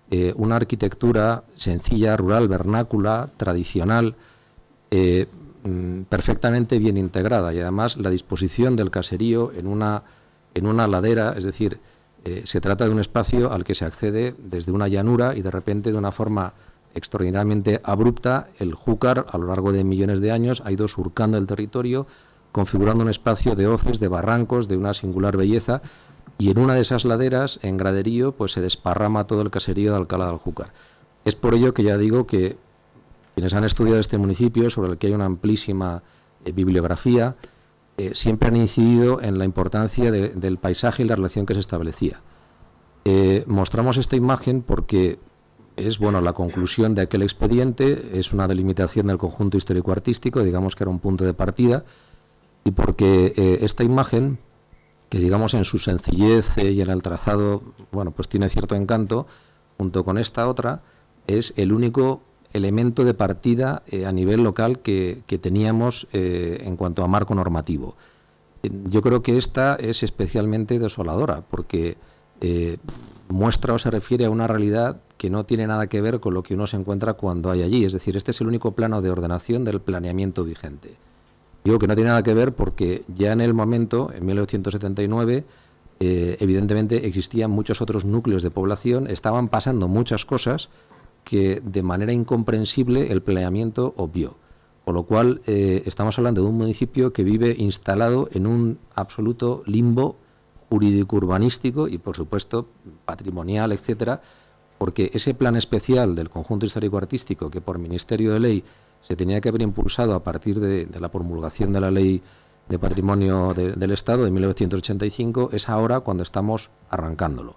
eh, una arquitectura sencilla, rural, vernácula, tradicional, eh, perfectamente bien integrada, y además la disposición del caserío en una, en una ladera, es decir, eh, se trata de un espacio al que se accede desde una llanura y de repente de una forma extraordinariamente abrupta el Júcar a lo largo de millones de años ha ido surcando el territorio, configurando un espacio de hoces, de barrancos, de una singular belleza, y en una de esas laderas, en graderío, pues se desparrama todo el caserío de Alcalá del Júcar. Es por ello que ya digo que quienes han estudiado este municipio, sobre el que hay una amplísima eh, bibliografía, eh, siempre han incidido en la importancia de, del paisaje y la relación que se establecía. Eh, mostramos esta imagen porque es bueno la conclusión de aquel expediente, es una delimitación del conjunto histórico-artístico, digamos que era un punto de partida, y porque eh, esta imagen, que digamos en su sencillez eh, y en el trazado, bueno, pues tiene cierto encanto, junto con esta otra, es el único elemento de partida eh, a nivel local que, que teníamos eh, en cuanto a marco normativo. Eh, yo creo que esta es especialmente desoladora, porque eh, muestra o se refiere a una realidad que no tiene nada que ver con lo que uno se encuentra cuando hay allí. Es decir, este es el único plano de ordenación del planeamiento vigente. Digo que no tiene nada que ver porque ya en el momento, en mil novecientos setenta y nueve, eh, evidentemente existían muchos otros núcleos de población, estaban pasando muchas cosas que de manera incomprensible el planeamiento obvió. Con lo cual eh, estamos hablando de un municipio que vive instalado en un absoluto limbo jurídico-urbanístico y, por supuesto, patrimonial, etcétera, porque ese plan especial del conjunto histórico-artístico que por Ministerio de Ley se tenía que haber impulsado a partir de, de la promulgación de la Ley de Patrimonio de, del Estado de mil novecientos ochenta y cinco, es ahora cuando estamos arrancándolo.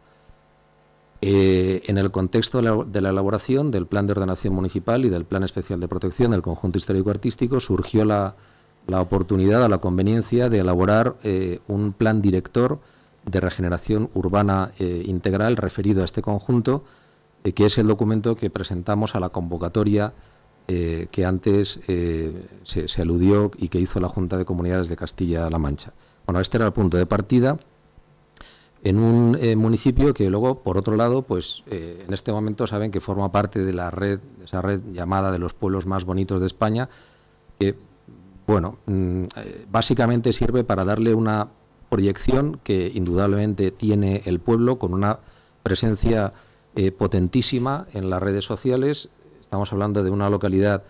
Eh, en el contexto de la, de la elaboración del Plan de Ordenación Municipal y del Plan Especial de Protección del Conjunto Histórico-Artístico surgió la, la oportunidad o la conveniencia de elaborar eh, un plan director de regeneración urbana eh, integral referido a este conjunto, eh, que es el documento que presentamos a la convocatoria eh, que antes eh, se, se aludió y que hizo la Junta de Comunidades de Castilla-La Mancha. Bueno, este era el punto de partida en un eh, municipio que luego, por otro lado, pues eh, en este momento saben que forma parte de la red, esa red llamada de los pueblos más bonitos de España, que, bueno, mmm, eh, básicamente sirve para darle una proyección que indudablemente tiene el pueblo, con una presencia eh, potentísima en las redes sociales. Estamos hablando de una localidad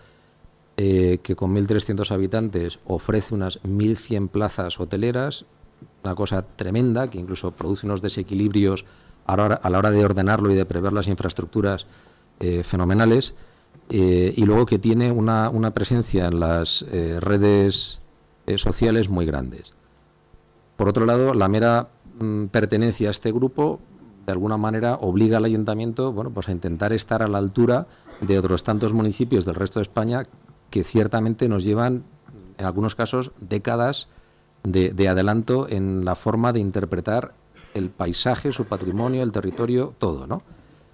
eh, que con mil trescientos habitantes ofrece unas mil cien plazas hoteleras, una cosa tremenda que incluso produce unos desequilibrios a la hora, a la hora de ordenarlo y de prever las infraestructuras eh, fenomenales, eh, y luego que tiene una, una presencia en las eh, redes eh, sociales muy grandes. Por otro lado, la mera mm, pertenencia a este grupo de alguna manera obliga al ayuntamiento, bueno, pues a intentar estar a la altura de otros tantos municipios del resto de España que ciertamente nos llevan, en algunos casos, décadas de, de adelanto en la forma de interpretar el paisaje, su patrimonio, el territorio, todo, ¿no?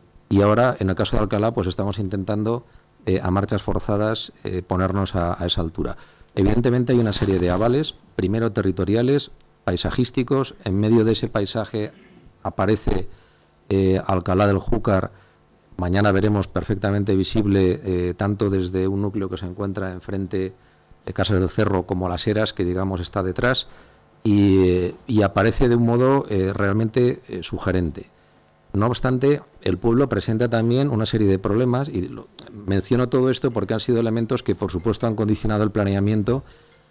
Y ahora, en el caso de Alcalá, pues estamos intentando eh, a marchas forzadas eh, ponernos a, a esa altura. Evidentemente hay una serie de avales, primero territoriales, paisajísticos. En medio de ese paisaje aparece eh, Alcalá del Júcar. Mañana veremos perfectamente visible, eh, tanto desde un núcleo que se encuentra enfrente de Casas del Cerro como Las Heras, que digamos está detrás, y, eh, y aparece de un modo eh, realmente eh, sugerente. No obstante, el pueblo presenta también una serie de problemas, y lo, menciono todo esto porque han sido elementos que por supuesto han condicionado el planeamiento,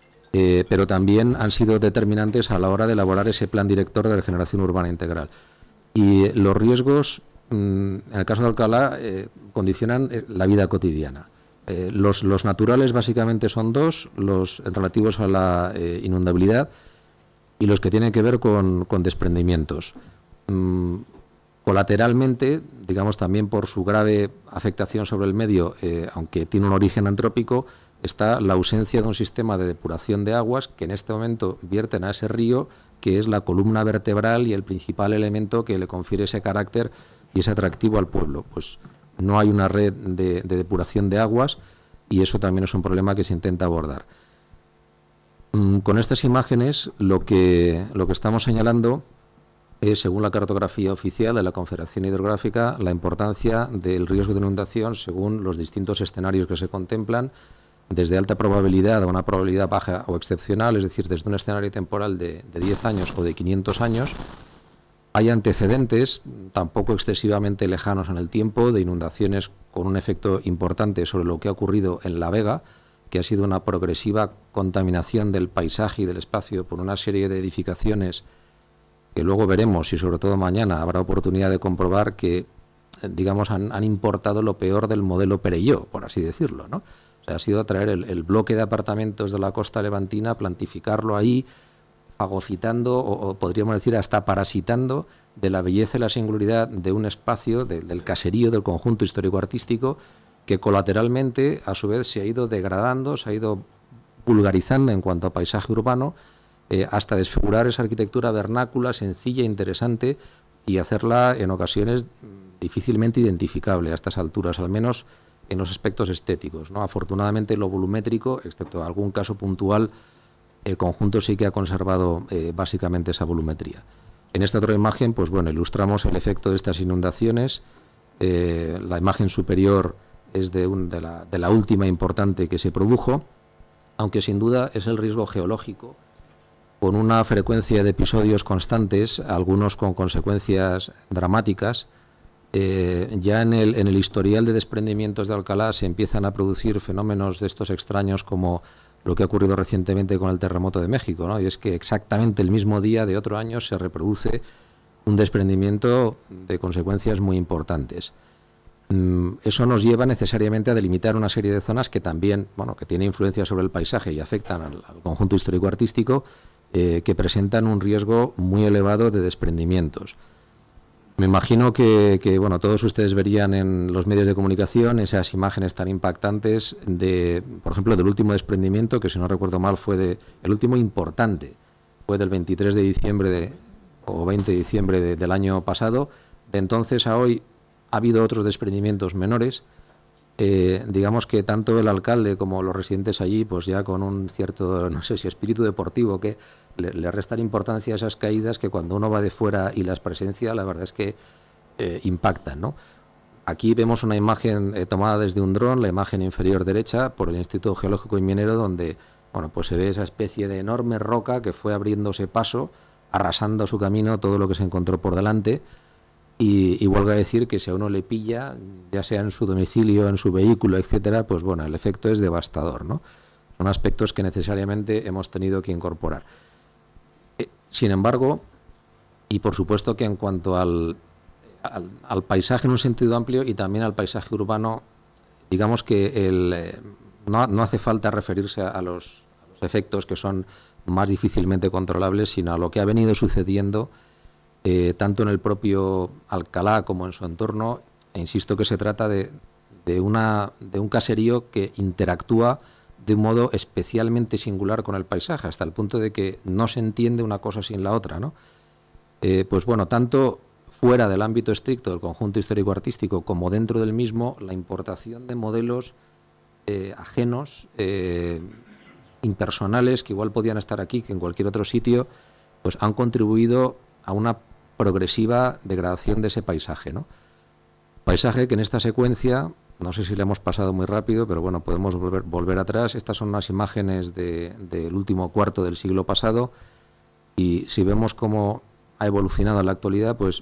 eh, pero también han sido determinantes a la hora de elaborar ese plan director de regeneración urbana integral. Y los riesgos, en el caso de Alcalá, eh, condicionan la vida cotidiana. Eh, los, los naturales básicamente son dos, los relativos a la eh, inundabilidad y los que tienen que ver con, con desprendimientos. Mm, colateralmente, digamos también por su grave afectación sobre el medio, eh, aunque tiene un origen antrópico, está la ausencia de un sistema de depuración de aguas que en este momento vierten a ese río, que es la columna vertebral y el principal elemento que le confiere ese carácter y ese atractivo al pueblo. Pues no hay una red de, de depuración de aguas y eso también es un problema que se intenta abordar. Mm, con estas imágenes lo que, lo que estamos señalando es, según la cartografía oficial de la Confederación Hidrográfica, la importancia del riesgo de inundación según los distintos escenarios que se contemplan, desde alta probabilidad a una probabilidad baja o excepcional, es decir, desde un escenario temporal de, de diez años o de quinientos años. Hay antecedentes, tampoco excesivamente lejanos en el tiempo, de inundaciones con un efecto importante sobre lo que ha ocurrido en La Vega, que ha sido una progresiva contaminación del paisaje y del espacio por una serie de edificaciones que luego veremos, y sobre todo mañana habrá oportunidad de comprobar que, digamos, han, han importado lo peor del modelo Perelló, por así decirlo, ¿no? O sea, ha sido traer el, el bloque de apartamentos de la costa levantina, plantificarlo ahí, fagocitando, o, o podríamos decir hasta parasitando, de la belleza y la singularidad de un espacio, de, del caserío, del conjunto histórico-artístico, que colateralmente, a su vez, se ha ido degradando, se ha ido vulgarizando en cuanto a paisaje urbano, eh, hasta desfigurar esa arquitectura vernácula, sencilla, interesante, y hacerla en ocasiones difícilmente identificable a estas alturas, al menos en los aspectos estéticos, ¿no? Afortunadamente, lo volumétrico, excepto algún caso puntual, el conjunto sí que ha conservado eh, básicamente esa volumetría. En esta otra imagen, pues bueno, ilustramos el efecto de estas inundaciones. Eh, la imagen superior es de, un, de, la, de la última importante que se produjo, aunque sin duda es el riesgo geológico, con una frecuencia de episodios constantes, algunos con consecuencias dramáticas. Eh, ya en el, en el historial de desprendimientos de Alcalá se empiezan a producir fenómenos de estos extraños como lo que ha ocurrido recientemente con el terremoto de México, ¿no? Y es que exactamente el mismo día de otro año se reproduce un desprendimiento de consecuencias muy importantes. Mm, eso nos lleva necesariamente a delimitar una serie de zonas que también, bueno, que tienen influencia sobre el paisaje y afectan al, al conjunto histórico-artístico, eh, que presentan un riesgo muy elevado de desprendimientos. Me imagino que, que bueno, todos ustedes verían en los medios de comunicación esas imágenes tan impactantes de, por ejemplo, del último desprendimiento, que si no recuerdo mal fue de, el último importante, fue del veintitrés de diciembre de, o veinte de diciembre de, del año pasado. De entonces a hoy ha habido otros desprendimientos menores. Eh, digamos que tanto el alcalde como los residentes allí, pues ya con un cierto, no sé si espíritu deportivo, que le, le restan importancia a esas caídas que cuando uno va de fuera y las presencia, la verdad es que eh, impactan, ¿no? Aquí vemos una imagen eh, tomada desde un dron, la imagen inferior derecha, por el Instituto Geológico y Minero, donde, bueno, pues se ve esa especie de enorme roca que fue abriéndose paso, arrasando su camino todo lo que se encontró por delante. Y, y vuelvo a decir que si a uno le pilla, ya sea en su domicilio, en su vehículo, etcétera, pues bueno, el efecto es devastador, ¿no? Son aspectos que necesariamente hemos tenido que incorporar. Eh, sin embargo, y por supuesto que en cuanto al, al, al paisaje en un sentido amplio y también al paisaje urbano, digamos que el, eh, no, no hace falta referirse a los, a los efectos que son más difícilmente controlables, sino a lo que ha venido sucediendo Eh, tanto en el propio Alcalá como en su entorno. E insisto que se trata de, de, una, de un caserío que interactúa de un modo especialmente singular con el paisaje, hasta el punto de que no se entiende una cosa sin la otra, ¿no? Eh, pues bueno, tanto fuera del ámbito estricto del conjunto histórico-artístico como dentro del mismo, la importación de modelos eh, ajenos, eh, impersonales, que igual podían estar aquí que en cualquier otro sitio, pues han contribuido a una progresiva degradación de ese paisaje, ¿no? Paisaje que en esta secuencia, no sé si le hemos pasado muy rápido, pero bueno, podemos volver, volver atrás. Estas son unas imágenes de, del último cuarto del siglo pasado, y si vemos cómo ha evolucionado en la actualidad, pues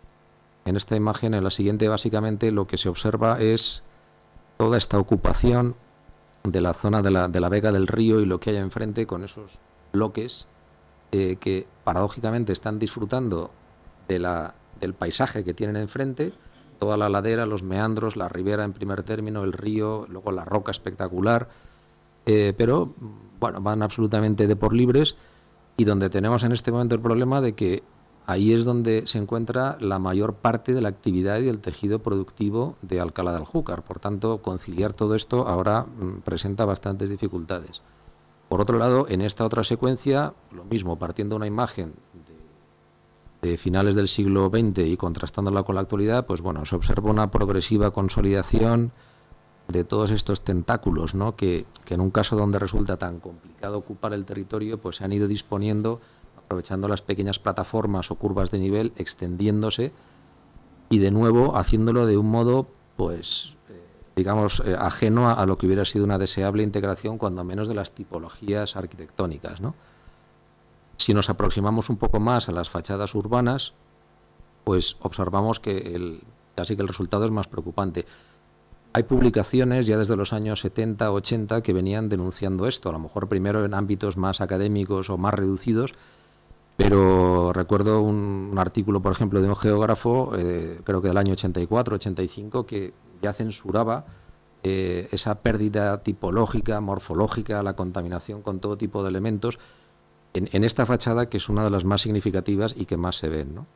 en esta imagen, en la siguiente, básicamente lo que se observa es toda esta ocupación de la zona de la, de la Vega del Río y lo que hay enfrente, con esos bloques eh, que paradójicamente están disfrutando de la, del paisaje que tienen enfrente, toda la ladera, los meandros, la ribera en primer término, el río, luego la roca espectacular, eh, pero bueno, van absolutamente de por libres, y donde tenemos en este momento el problema de que ahí es donde se encuentra la mayor parte de la actividad y del tejido productivo de Alcalá de Aljucar. Por tanto, conciliar todo esto ahora mm, presenta bastantes dificultades. Por otro lado, en esta otra secuencia, lo mismo, partiendo de una imagen de, de finales del siglo veinte y contrastándola con la actualidad, pues bueno, se observa una progresiva consolidación de todos estos tentáculos, ¿no? que, que en un caso donde resulta tan complicado ocupar el territorio, pues se han ido disponiendo aprovechando las pequeñas plataformas o curvas de nivel, extendiéndose y de nuevo haciéndolo de un modo, pues, eh, digamos, eh, ajeno a, a lo que hubiera sido una deseable integración, cuando menos de las tipologías arquitectónicas, ¿no? Si nos aproximamos un poco más a las fachadas urbanas, pues observamos que el, casi que el resultado es más preocupante. Hay publicaciones ya desde los años setenta, ochenta que venían denunciando esto, a lo mejor primero en ámbitos más académicos o más reducidos, pero recuerdo un, un artículo, por ejemplo, de un geógrafo, eh, creo que del año ochenta y cuatro, ochenta y cinco, que ya censuraba eh, esa pérdida tipológica, morfológica, la contaminación con todo tipo de elementos en, en esta fachada, que es una de las más significativas y que más se ven, ¿no?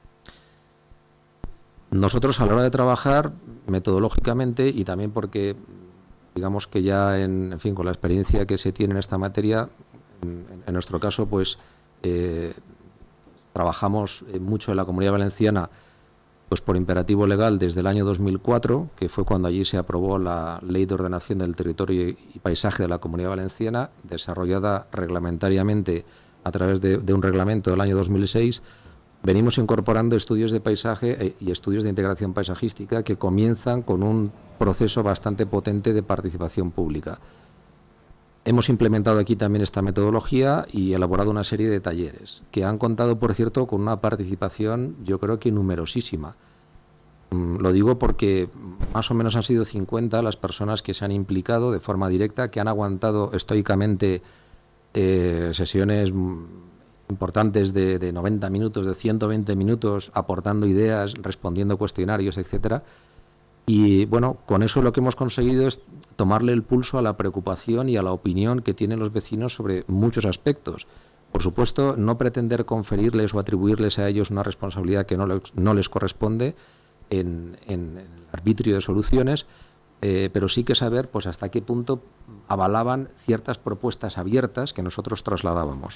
Nosotros, a la hora de trabajar metodológicamente, y también porque, digamos que ya, en, en fin, con la experiencia que se tiene en esta materia, en, en nuestro caso, pues eh, trabajamos mucho en la Comunidad Valenciana, pues por imperativo legal desde el año dos mil cuatro, que fue cuando allí se aprobó la Ley de Ordenación del Territorio y Paisaje de la Comunidad Valenciana, desarrollada reglamentariamente a través de, de un reglamento del año dos mil seis. Venimos incorporando estudios de paisaje y estudios de integración paisajística que comienzan con un proceso bastante potente de participación pública. Hemos implementado aquí también esta metodología y elaborado una serie de talleres que han contado, por cierto, con una participación, yo creo que numerosísima. Lo digo porque más o menos han sido cincuenta las personas que se han implicado de forma directa, que han aguantado estoicamente eh, sesiones importantes de, de noventa minutos, de ciento veinte minutos, aportando ideas, respondiendo cuestionarios, etcétera. Y bueno, con eso lo que hemos conseguido es tomarle el pulso a la preocupación y a la opinión que tienen los vecinos sobre muchos aspectos. Por supuesto, no pretender conferirles o atribuirles a ellos una responsabilidad que no les, no les corresponde en, en el arbitrio de soluciones, eh, pero sí que saber pues hasta qué punto avalaban ciertas propuestas abiertas que nosotros trasladábamos.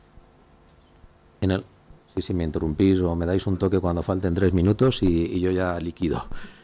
En el, sí, sí, me interrumpís o me dais un toque cuando falten tres minutos y, y yo ya liquido.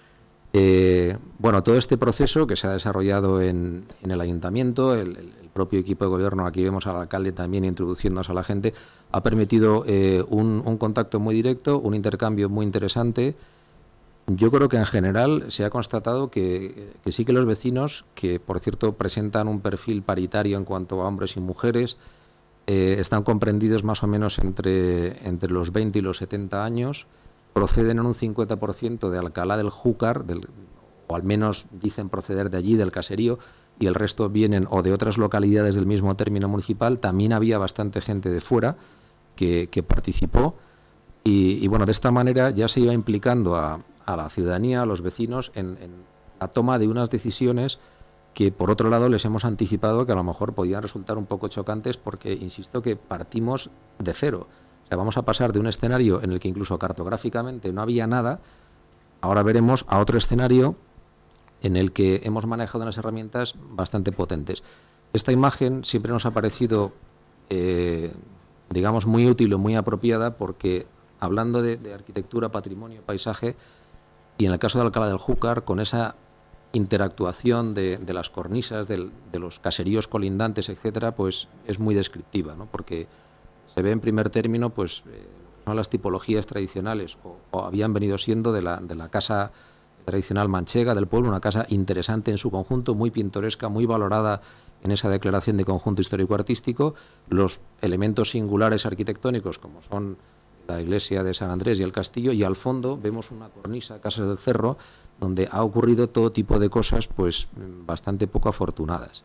Eh, bueno, todo este proceso que se ha desarrollado en, en el ayuntamiento, el, el propio equipo de gobierno, aquí vemos al alcalde también introduciéndose a la gente, ha permitido eh, un, un contacto muy directo, un intercambio muy interesante. Yo creo que en general se ha constatado que, que sí que los vecinos, que por cierto presentan un perfil paritario en cuanto a hombres y mujeres, Eh, están comprendidos más o menos entre, entre los veinte y los setenta años, proceden en un cincuenta por ciento de Alcalá del Júcar, del, o al menos dicen proceder de allí, del caserío, y el resto vienen o de otras localidades del mismo término municipal. También había bastante gente de fuera que, que participó y, y bueno, de esta manera ya se iba implicando a, a la ciudadanía, a los vecinos, en, en la toma de unas decisiones que por otro lado les hemos anticipado que a lo mejor podían resultar un poco chocantes porque, insisto, que partimos de cero. O sea, vamos a pasar de un escenario en el que incluso cartográficamente no había nada, ahora veremos a otro escenario en el que hemos manejado unas herramientas bastante potentes. Esta imagen siempre nos ha parecido, eh, digamos, muy útil o muy apropiada porque, hablando de, de arquitectura, patrimonio, paisaje, y en el caso de Alcalá del Júcar, con esa interactuación de, de las cornisas, de, de los caseríos colindantes, etcétera, pues es muy descriptiva, ¿no? Porque se ve en primer término, pues eh, son las tipologías tradicionales, o, o habían venido siendo de la, de la casa tradicional manchega del pueblo, una casa interesante en su conjunto, muy pintoresca, muy valorada en esa declaración de conjunto histórico-artístico, los elementos singulares arquitectónicos como son la iglesia de San Andrés y el castillo, y al fondo vemos una cornisa, Casas del Cerro, donde ha ocurrido todo tipo de cosas pues bastante poco afortunadas.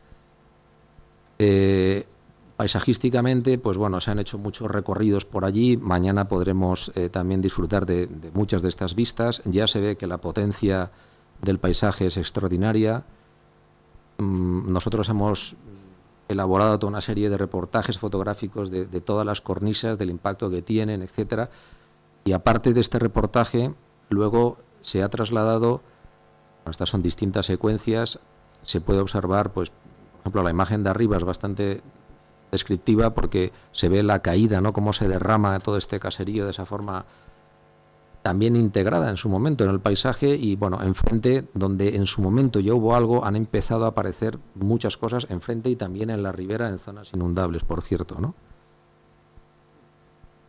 Eh, paisajísticamente, pues bueno, se han hecho muchos recorridos por allí. Mañana podremos eh, también disfrutar de, de muchas de estas vistas. Ya se ve que la potencia del paisaje es extraordinaria. Mm, nosotros hemos elaborado toda una serie de reportajes fotográficos de, de todas las cornisas, del impacto que tienen, etcétera. Y aparte de este reportaje, luego se ha trasladado, bueno, estas son distintas secuencias, se puede observar, pues, por ejemplo, la imagen de arriba es bastante descriptiva porque se ve la caída, ¿no? Cómo se derrama todo este caserío de esa forma también integrada en su momento en el paisaje, y bueno, enfrente, donde en su momento ya hubo algo, han empezado a aparecer muchas cosas enfrente y también en la ribera, en zonas inundables, por cierto, ¿no?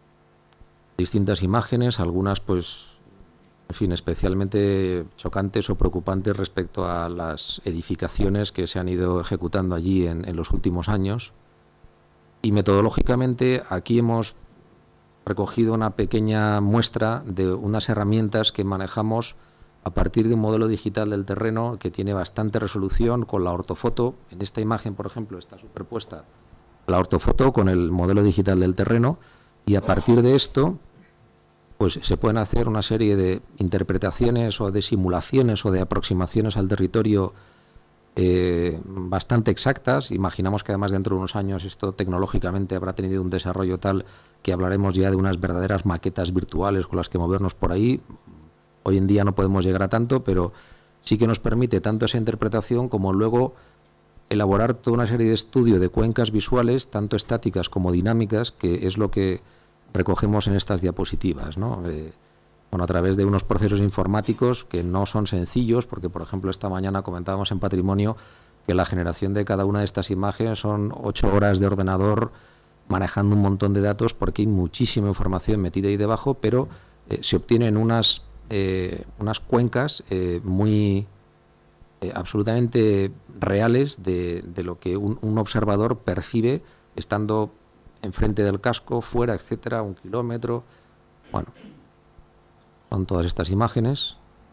distintas imágenes, algunas pues, en fin, especialmente chocantes o preocupantes respecto a las edificaciones que se han ido ejecutando allí en, en los últimos años. Y metodológicamente aquí hemos recogido una pequeña muestra de unas herramientas que manejamos a partir de un modelo digital del terreno que tiene bastante resolución con la ortofoto. En esta imagen, por ejemplo, está superpuesta la ortofoto con el modelo digital del terreno, y a partir de esto pues se pueden hacer una serie de interpretaciones o de simulaciones o de aproximaciones al territorio eh, bastante exactas. Imaginamos que además dentro de unos años esto tecnológicamente habrá tenido un desarrollo tal que hablaremos ya de unas verdaderas maquetas virtuales con las que movernos por ahí. Hoy en día no podemos llegar a tanto, pero sí que nos permite tanto esa interpretación como luego elaborar toda una serie de estudio de cuencas visuales, tanto estáticas como dinámicas, que es lo que recogemos en estas diapositivas, ¿no? Eh, bueno, a través de unos procesos informáticos que no son sencillos, porque por ejemplo esta mañana comentábamos en Patrimonio que la generación de cada una de estas imágenes son ocho horas de ordenador manejando un montón de datos, porque hay muchísima información metida ahí debajo, pero eh, se obtienen unas, eh, unas cuencas eh, muy eh, absolutamente reales de, de lo que un, un observador percibe estando enfrente del casco, fuera, etcétera, un kilómetro. Bueno, son todas estas imágenes.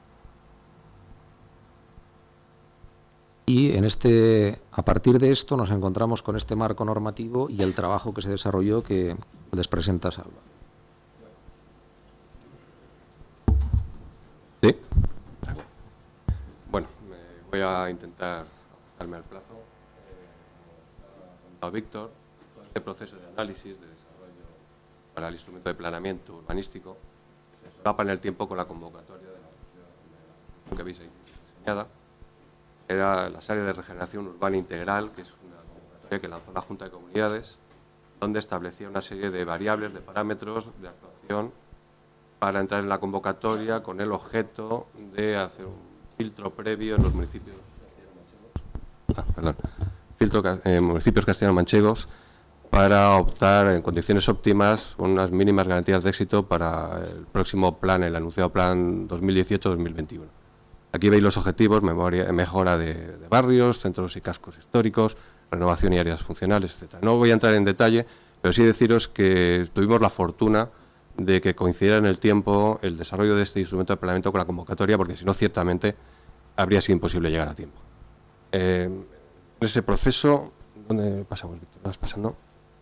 Y en este, a partir de esto nos encontramos con este marco normativo y el trabajo que se desarrolló que les presenta Salva. Sí. Bueno, me voy a intentar ajustarme al plazo. Eh, Víctor, este proceso de análisis, de desarrollo para el instrumento de planeamiento urbanístico se solapa en el tiempo con la convocatoria de la, de la que habéis ahí diseñada. Era la área de regeneración urbana integral, que es una convocatoria que lanzó la Junta de Comunidades, donde establecía una serie de variables, de parámetros de actuación para entrar en la convocatoria con el objeto de hacer un filtro previo en los municipios ah, perdón, filtro, eh, municipios castellano-manchegos para optar en condiciones óptimas con unas mínimas garantías de éxito para el próximo plan, el anunciado plan dos mil dieciocho dos mil veintiuno. Aquí veis los objetivos: memoria, mejora de, de barrios, centros y cascos históricos, renovación y áreas funcionales, etcétera. No voy a entrar en detalle, pero sí deciros que tuvimos la fortuna de que coincidiera en el tiempo el desarrollo de este instrumento de planeamiento con la convocatoria, porque si no, ciertamente habría sido imposible llegar a tiempo. Eh, en ese proceso, ¿dónde pasamos, Víctor? ¿Vas pasando?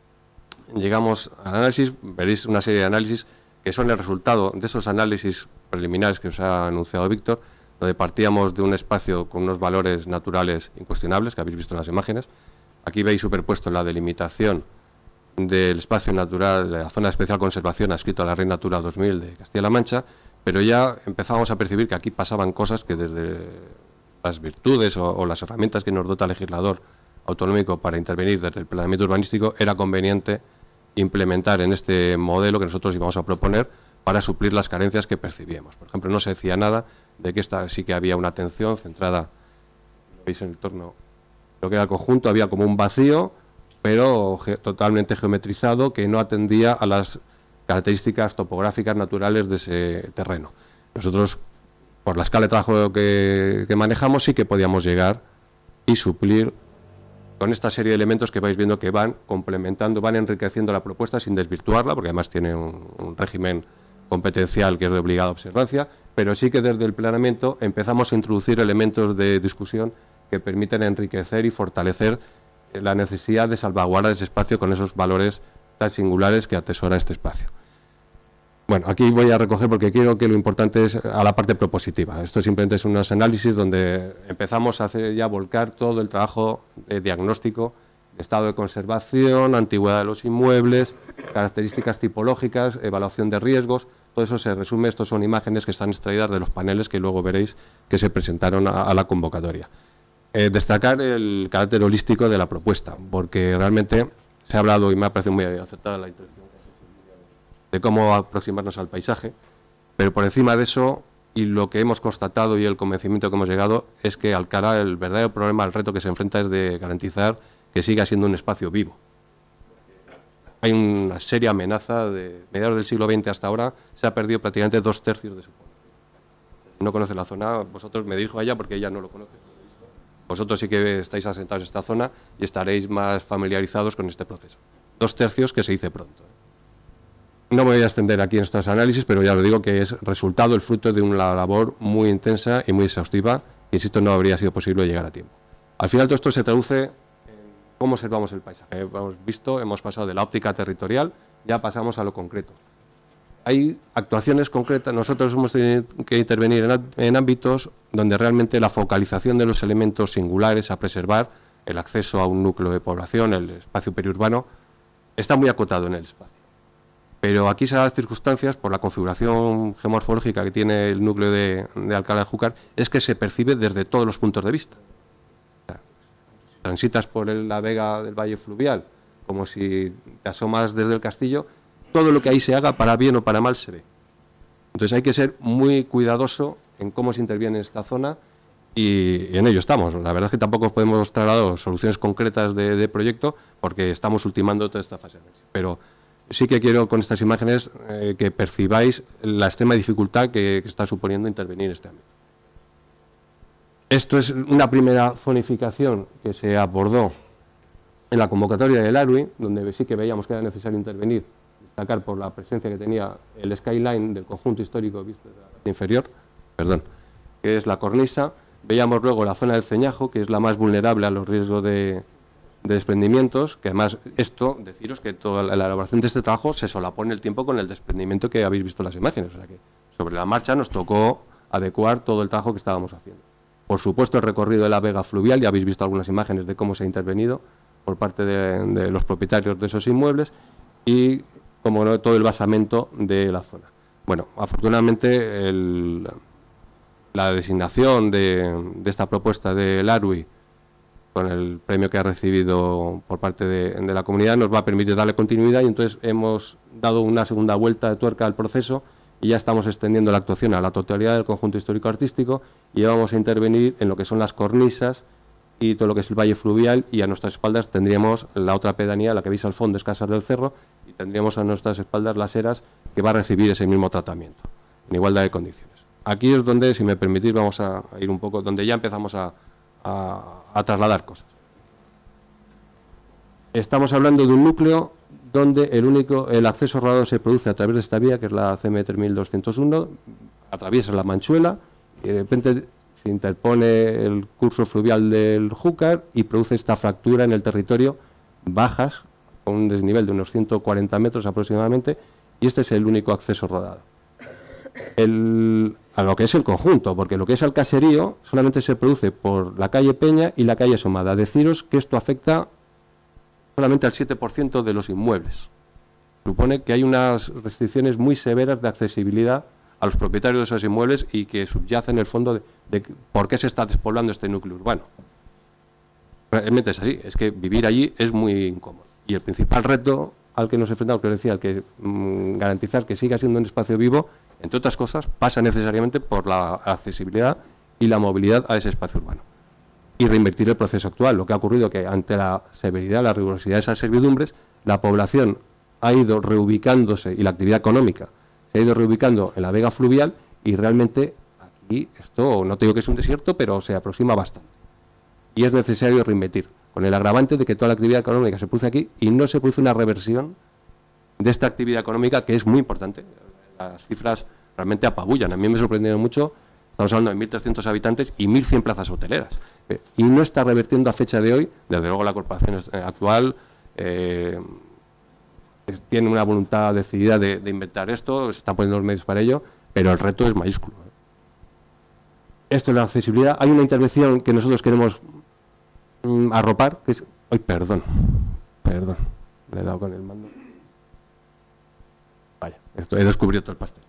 Llegamos al análisis, veréis una serie de análisis que son el resultado de esos análisis preliminares que os ha anunciado Víctor, donde partíamos de un espacio con unos valores naturales incuestionables, que habéis visto en las imágenes. Aquí veis superpuesto la delimitación del espacio natural de la zona de especial conservación adscrito a la Red Natura dos mil de Castilla-La Mancha, pero ya empezábamos a percibir que aquí pasaban cosas que desde las virtudes o, o las herramientas que nos dota el legislador autonómico para intervenir desde el planeamiento urbanístico era conveniente implementar en este modelo que nosotros íbamos a proponer para suplir las carencias que percibíamos. Por ejemplo, no se decía nada de que esta sí que había una atención centrada, veis en el entorno, lo que era el conjunto, había como un vacío, pero ge totalmente geometrizado, que no atendía a las características topográficas naturales de ese terreno. Nosotros, por la escala de trabajo que, que manejamos, sí que podíamos llegar y suplir con esta serie de elementos que vais viendo que van complementando, van enriqueciendo la propuesta sin desvirtuarla, porque además tiene un, un régimen competencial que es de obligada observancia, pero sí que desde el planeamiento empezamos a introducir elementos de discusión que permiten enriquecer y fortalecer la necesidad de salvaguardar ese espacio con esos valores tan singulares que atesora este espacio. Bueno, aquí voy a recoger porque quiero que lo importante es a la parte propositiva. Esto simplemente es unos análisis donde empezamos a hacer ya volcar todo el trabajo de diagnóstico, de estado de conservación, antigüedad de los inmuebles, características tipológicas, evaluación de riesgos. Todo eso se resume, estos son imágenes que están extraídas de los paneles que luego veréis que se presentaron a, a la convocatoria. Eh, destacar el carácter holístico de la propuesta, porque realmente se ha hablado, y me ha parecido muy acertada la introducción, de cómo aproximarnos al paisaje, pero por encima de eso, y lo que hemos constatado y el convencimiento que hemos llegado, es que Alcalá, el verdadero problema, el reto que se enfrenta es de garantizar que siga siendo un espacio vivo. hay una seria amenaza de mediados del siglo veinte hasta ahora, se ha perdido prácticamente dos tercios de su población. No conoce la zona, vosotros me dirijo a ella porque ella no lo conoce. Vosotros sí que estáis asentados en esta zona y estaréis más familiarizados con este proceso. Dos tercios que se dice pronto. No me voy a extender aquí en estos análisis, pero ya lo digo que es resultado, el fruto de una labor muy intensa y muy exhaustiva, que insisto, no habría sido posible llegar a tiempo. Al final todo esto se traduce en cómo observamos el paisaje. Hemos visto, hemos pasado de la óptica territorial, ya pasamos a lo concreto. Hay actuaciones concretas, nosotros hemos tenido que intervenir en, en ámbitos donde realmente la focalización de los elementos singulares a preservar, el acceso a un núcleo de población, el espacio periurbano, está muy acotado en el espacio. Pero aquí se dan las circunstancias, por la configuración geomorfológica que tiene el núcleo de, de Alcalá de Júcar, es que se percibe desde todos los puntos de vista. O sea, si transitas por el, la vega del Valle Fluvial, como si te asomas desde el castillo, todo lo que ahí se haga, para bien o para mal, se ve. Entonces hay que ser muy cuidadoso en cómo se interviene en esta zona y, y en ello estamos. La verdad es que tampoco os podemos trasladar soluciones concretas de, de proyecto porque estamos ultimando toda esta fase. Pero sí que quiero con estas imágenes eh, que percibáis la extrema dificultad que, que está suponiendo intervenir en este ámbito. Esto es una primera zonificación que se abordó en la convocatoria del ARUI, donde sí que veíamos que era necesario intervenir, destacar por la presencia que tenía el skyline del conjunto histórico visto de la parte inferior, perdón, que es la cornisa. Veíamos luego la zona del Ceñajo, que es la más vulnerable a los riesgos de, de desprendimientos, que además esto, deciros que toda la elaboración de este trabajo se solapone el tiempo con el desprendimiento que habéis visto en las imágenes, o sea que sobre la marcha nos tocó adecuar todo el trabajo que estábamos haciendo. Por supuesto, el recorrido de la vega fluvial, ya habéis visto algunas imágenes de cómo se ha intervenido por parte de, de los propietarios de esos inmuebles y, como no, todo el basamento de la zona. Bueno, afortunadamente el, la designación de, de esta propuesta del ARUI con el premio que ha recibido por parte de, de la comunidad nos va a permitir darle continuidad y entonces hemos dado una segunda vuelta de tuerca al proceso y ya estamos extendiendo la actuación a la totalidad del conjunto histórico-artístico y ya vamos a intervenir en lo que son las cornisas y todo lo que es el valle fluvial, y a nuestras espaldas tendríamos la otra pedanía, la que veis al fondo es Casas del Cerro, y tendríamos a nuestras espaldas las eras que va a recibir ese mismo tratamiento, en igualdad de condiciones. Aquí es donde, si me permitís, vamos a ir un poco, donde ya empezamos a, a, a trasladar cosas. Estamos hablando de un núcleo donde el único, el acceso rodado se produce a través de esta vía, que es la C M tres mil doscientos uno, atraviesa la Manchuela, y de repente se interpone el curso fluvial del Júcar y produce esta fractura en el territorio, bajas, con un desnivel de unos ciento cuarenta metros aproximadamente, y este es el único acceso rodado. El, a lo que es el conjunto, porque lo que es el caserío solamente se produce por la calle Peña y la calle Somada. Deciros que esto afecta solamente al siete por ciento de los inmuebles. Supone que hay unas restricciones muy severas de accesibilidad a los propietarios de esos inmuebles y que subyace en el fondo de, de por qué se está despoblando este núcleo urbano. Realmente es así, es que vivir allí es muy incómodo. Y el principal reto al que nos enfrentamos, que os decía, el que mmm, garantizar que siga siendo un espacio vivo, entre otras cosas, pasa necesariamente por la accesibilidad y la movilidad a ese espacio urbano. Y reinvertir el proceso actual. Lo que ha ocurrido que ante la severidad, la rigurosidad de esas servidumbres, la población ha ido reubicándose y la actividad económica se ha ido reubicando en la vega fluvial y realmente aquí esto, no te digo que es un desierto, pero se aproxima bastante. Y es necesario reinvertir, con el agravante de que toda la actividad económica se produce aquí y no se produce una reversión de esta actividad económica que es muy importante. Las cifras realmente apabullan. A mí me sorprendieron mucho, estamos hablando de mil trescientos habitantes y mil cien plazas hoteleras. Eh, y no está revertiendo a fecha de hoy, desde luego la corporación actual eh, tiene una voluntad decidida de, de inventar esto, se están poniendo los medios para ello, pero el reto es mayúsculo. Esto es la accesibilidad. Hay una intervención que nosotros queremos mm, arropar, que es... ¡Ay, perdón! Perdón, le he dado con el mando. Vaya, esto, he descubierto el pastel.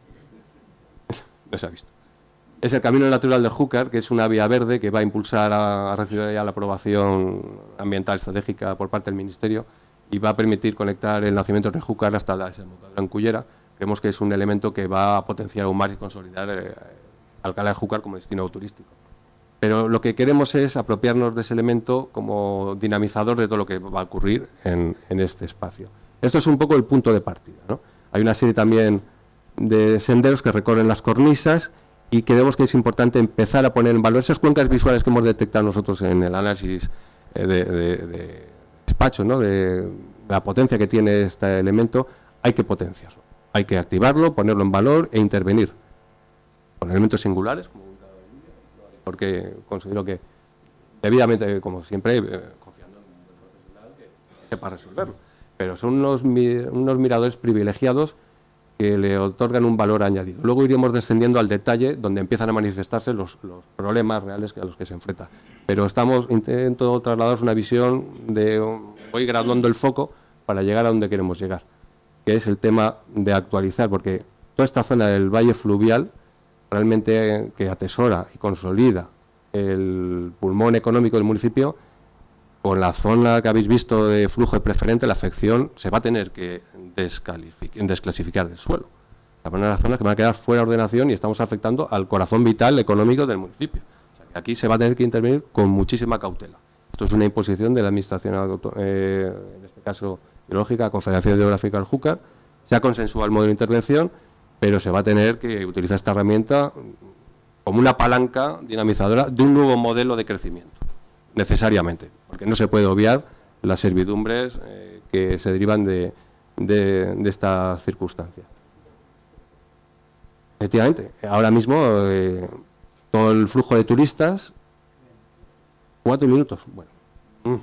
No se ha visto. Es el Camino Natural del Júcar, que es una vía verde que va a impulsar a, a recibir ya la aprobación ambiental estratégica por parte del Ministerio y va a permitir conectar el nacimiento del Júcar hasta la desembocadura en Cullera. Creemos que es un elemento que va a potenciar aún más y consolidar eh, Alcalá de Júcar como destino turístico. Pero lo que queremos es apropiarnos de ese elemento como dinamizador de todo lo que va a ocurrir en, en este espacio. Esto es un poco el punto de partida, ¿no? Hay una serie también de senderos que recorren las cornisas y creemos que es importante empezar a poner en valor esas cuencas visuales que hemos detectado nosotros en el análisis eh, de, de, de despacho, ¿no? de, de la potencia que tiene este elemento. Hay que potenciarlo, hay que activarlo, ponerlo en valor e intervenir con elementos singulares, como porque considero que debidamente, como siempre, eh, confiando en un profesional que sepa resolverlo, pero son unos, unos miradores privilegiados que le otorgan un valor añadido. Luego iremos descendiendo al detalle donde empiezan a manifestarse los, los problemas reales a los que se enfrenta. Pero estamos, intento trasladaros una visión de, voy graduando el foco para llegar a donde queremos llegar, que es el tema de actualizar, porque toda esta zona del valle fluvial realmente que atesora y consolida el pulmón económico del municipio, con la zona que habéis visto de flujo de preferente, la afección se va a tener que desclasificar del suelo. Va a poner las zonas que van a quedar fuera de ordenación y estamos afectando al corazón vital económico del municipio. O sea, que aquí se va a tener que intervenir con muchísima cautela. Esto es una imposición de la Administración, eh, en este caso, biológica, Confederación Hidrográfica del Júcar. Se ha consensuado el modelo de intervención, pero se va a tener que utilizar esta herramienta como una palanca dinamizadora de un nuevo modelo de crecimiento, necesariamente, porque no se puede obviar las servidumbres eh, que se derivan de, de, de esta circunstancia. Efectivamente, ahora mismo eh, todo el flujo de turistas, cuatro minutos, bueno, mm.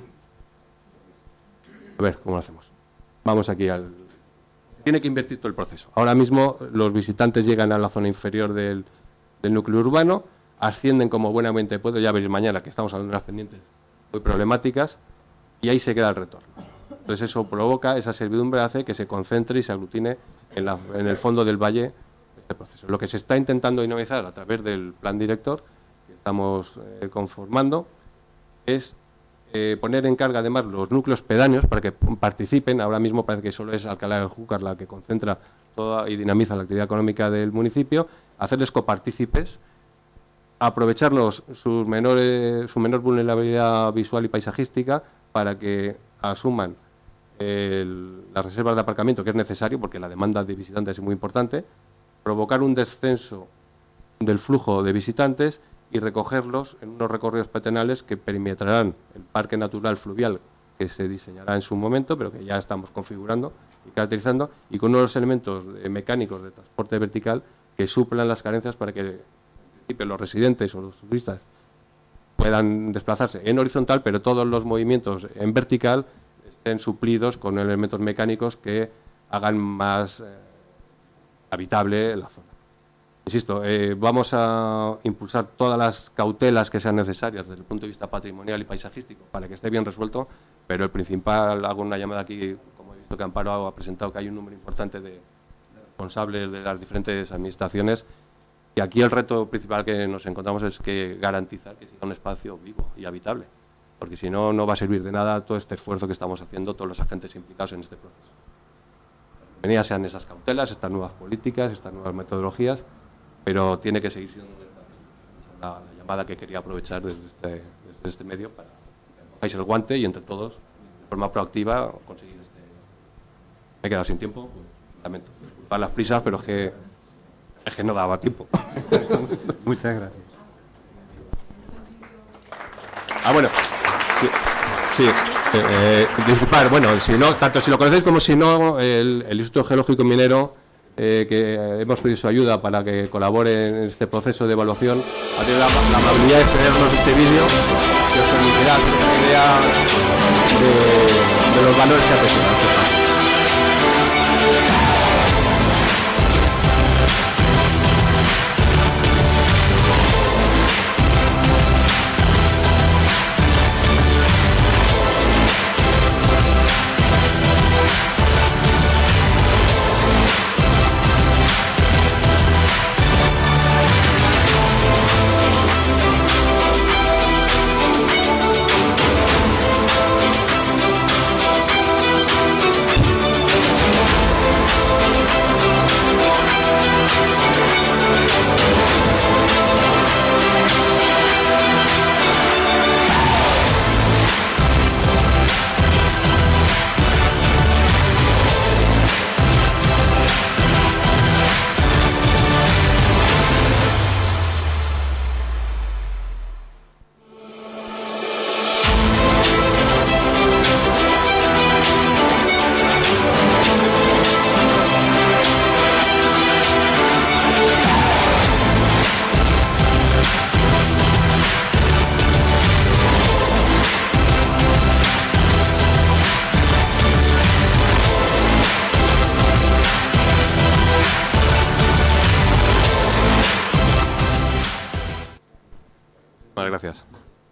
a ver cómo lo hacemos. Vamos aquí al... Tiene que invertir todo el proceso. Ahora mismo los visitantes llegan a la zona inferior del, del núcleo urbano, ascienden como buenamente puedo, ya veréis mañana que estamos hablando de unas pendientes muy problemáticas, y ahí se queda el retorno. Entonces eso provoca, esa servidumbre hace que se concentre y se aglutine en, la, en el fondo del valle este proceso. Lo que se está intentando dinamizar a través del plan director que estamos eh, conformando es eh, poner en carga además los núcleos pedáneos para que participen. Ahora mismo parece que solo es Alcalá del Júcar la que concentra toda y dinamiza la actividad económica del municipio, hacerles copartícipes, aprovecharnos sus menores, su menor vulnerabilidad visual y paisajística para que asuman el, las reservas de aparcamiento que es necesario porque la demanda de visitantes es muy importante, provocar un descenso del flujo de visitantes y recogerlos en unos recorridos peatonales que perimetrarán el parque natural fluvial que se diseñará en su momento, pero que ya estamos configurando y caracterizando, y con unos elementos de mecánicos de transporte vertical que suplan las carencias para que en principio los residentes o los turistas puedan desplazarse en horizontal, pero todos los movimientos en vertical estén suplidos con elementos mecánicos que hagan más eh, habitable la zona. Insisto, eh, vamos a impulsar todas las cautelas que sean necesarias desde el punto de vista patrimonial y paisajístico para que esté bien resuelto, pero el principal, hago una llamada aquí, como he visto que Amparo ha presentado que hay un número importante de responsables de las diferentes administraciones, y aquí el reto principal que nos encontramos es que garantizar que sea un espacio vivo y habitable, porque si no, no va a servir de nada todo este esfuerzo que estamos haciendo todos los agentes implicados en este proceso. Bienvenidas sean esas cautelas, estas nuevas políticas, estas nuevas metodologías, pero tiene que seguir siendo la, la llamada que quería aprovechar desde este, desde este medio para que pongáis el guante y entre todos, de forma proactiva, conseguir este... Me he quedado sin tiempo, pues, lamento disculpar las prisas, pero es que, es que no daba tiempo. Muchas gracias. Ah, bueno, sí, sí eh, disculpar, bueno, si no, tanto si lo conocéis como si no, el, el Instituto Geológico y Minero, Eh, que hemos pedido su ayuda para que colabore en este proceso de evaluación, ha tenido la, la amabilidad de cedernos este vídeo que os permitirá tener una idea de, de los valores que aprecia. gracias.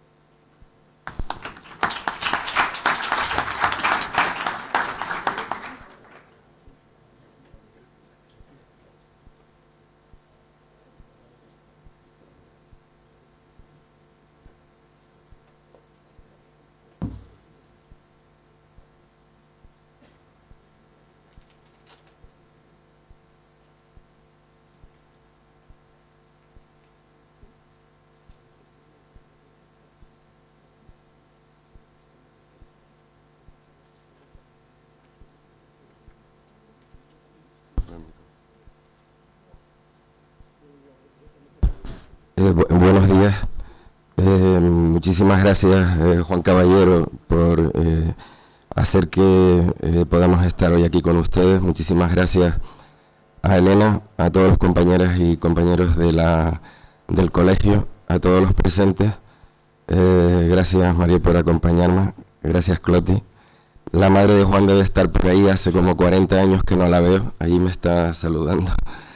Eh, bu buenos días. Eh, muchísimas gracias, eh, Juan Caballero, por eh, hacer que eh, podamos estar hoy aquí con ustedes. Muchísimas gracias a Elena, a todos los compañeras y compañeros de la, del colegio, a todos los presentes. Eh, gracias, María, por acompañarme. Gracias, Cloti. La madre de Juan debe estar por ahí, hace como cuarenta años que no la veo. Ahí me está saludando.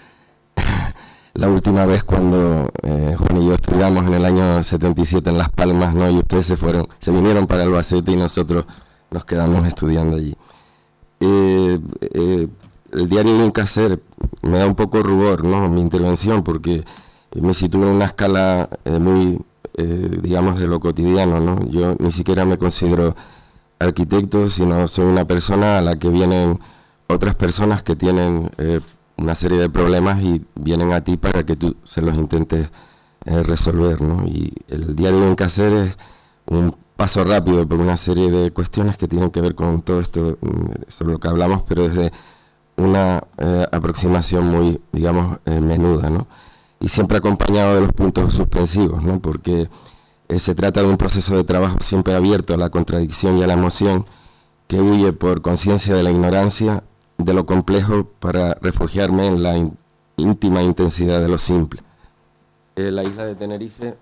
La última vez cuando eh, Juan y yo estudiamos en el año setenta y siete en Las Palmas, ¿no? Y ustedes se fueron, se vinieron para Albacete y nosotros nos quedamos estudiando allí. Eh, eh, el diario de un caser me da un poco rubor, ¿no?, mi intervención, porque me sitúo en una escala eh, muy, eh, digamos, de lo cotidiano, ¿no? Yo ni siquiera me considero arquitecto, sino soy una persona a la que vienen otras personas que tienen eh, una serie de problemas y vienen a ti para que tú se los intentes eh, resolver, ¿no? Y el diario de un caser es un paso rápido por una serie de cuestiones que tienen que ver con todo esto sobre lo que hablamos, pero desde una eh, aproximación muy, digamos, eh, menuda, ¿no? Y siempre acompañado de los puntos suspensivos, ¿no? Porque eh, se trata de un proceso de trabajo siempre abierto a la contradicción y a la emoción, que huye por conciencia de la ignorancia, de lo complejo, para refugiarme en la in, íntima intensidad de lo simple. Eh, la isla de Tenerife,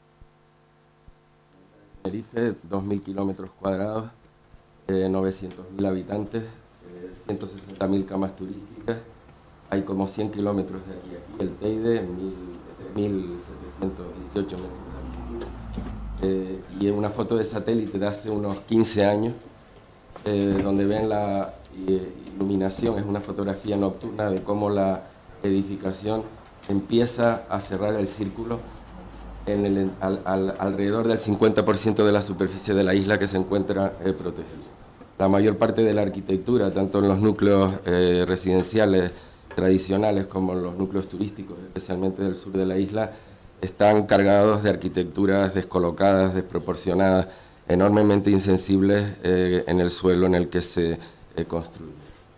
Tenerife, dos mil kilómetros cuadrados, eh, novecientos mil habitantes, eh, ciento sesenta mil camas turísticas, hay como cien kilómetros de aquí a aquí, el Teide, mil setecientos dieciocho metros de altitud, eh, y una foto de satélite de hace unos quince años, eh, donde ven la iluminación, es una fotografía nocturna de cómo la edificación empieza a cerrar el círculo en el, al, al, alrededor del cincuenta por ciento de la superficie de la isla que se encuentra eh, protegida. La mayor parte de la arquitectura, tanto en los núcleos eh, residenciales tradicionales como en los núcleos turísticos, especialmente del sur de la isla, están cargados de arquitecturas descolocadas, desproporcionadas, enormemente insensibles eh, en el suelo en el que se eh, construye.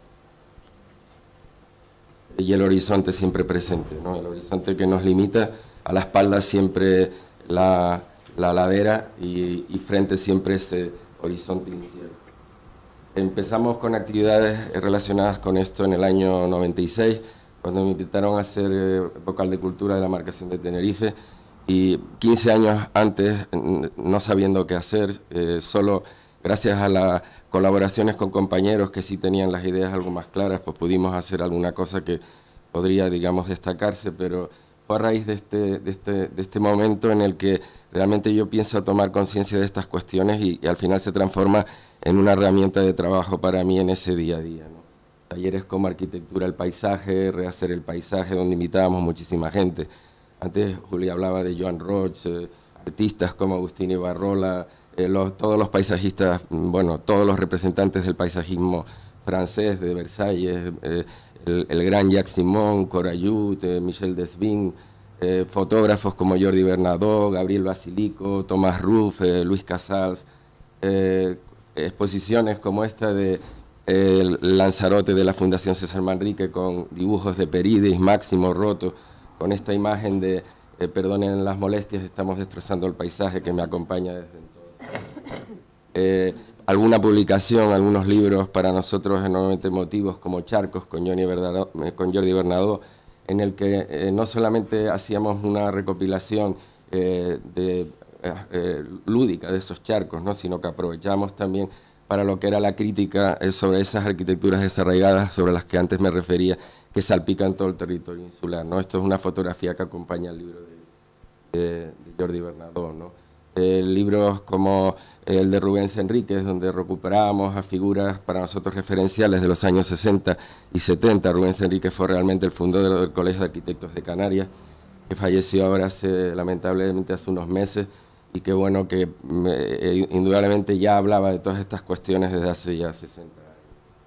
Y el horizonte siempre presente, ¿no? El horizonte que nos limita, a la espalda siempre la, la ladera y, y frente siempre ese horizonte incierto. Empezamos con actividades relacionadas con esto en el año noventa y seis, cuando me invitaron a ser eh, vocal de cultura de la marcación de Tenerife, y quince años antes, no sabiendo qué hacer, eh, solo gracias a las colaboraciones con compañeros que sí tenían las ideas algo más claras, pues pudimos hacer alguna cosa que podría, digamos, destacarse, pero fue a raíz de este, de este, de este momento en el que realmente yo pienso tomar conciencia de estas cuestiones y, y al final se transforma en una herramienta de trabajo para mí en ese día a día, ¿no? Talleres como arquitectura, el paisaje, rehacer el paisaje, donde invitábamos muchísima gente. Antes Julia hablaba de Joan Roig, eh, artistas como Agustín Ibarrola, eh, los, todos los paisajistas, bueno, todos los representantes del paisajismo francés, de Versalles, eh, el, el gran Jacques Simon, Corayut, eh, Michel Desvin, eh, fotógrafos como Jordi Bernadó, Gabriel Basilico, Tomás Ruff, eh, Luis Casals, eh, exposiciones como esta de eh, el Lanzarote de la Fundación César Manrique con dibujos de Peridis, Máximo Roto, con esta imagen de, eh, perdonen las molestias, estamos destrozando el paisaje, que me acompaña desde entonces. Eh, alguna publicación, algunos libros para nosotros enormemente emotivos, como Charcos, con, Johnny Bernadó, eh, con Jordi Bernadó, en el que eh, no solamente hacíamos una recopilación eh, de, eh, lúdica de esos charcos, ¿no?, sino que aprovechamos también para lo que era la crítica eh, sobre esas arquitecturas desarraigadas sobre las que antes me refería, que salpican todo el territorio insular, ¿no? Esto es una fotografía que acompaña el libro de, de, de Jordi Bernadó, ¿no? Eh, libros como el de Rubens Enríquez, donde recuperábamos a figuras para nosotros referenciales de los años sesenta y setenta. Rubens Enríquez fue realmente el fundador del Colegio de Arquitectos de Canarias, que falleció ahora hace, lamentablemente hace unos meses, y que bueno, que eh, indudablemente ya hablaba de todas estas cuestiones desde hace ya sesenta años.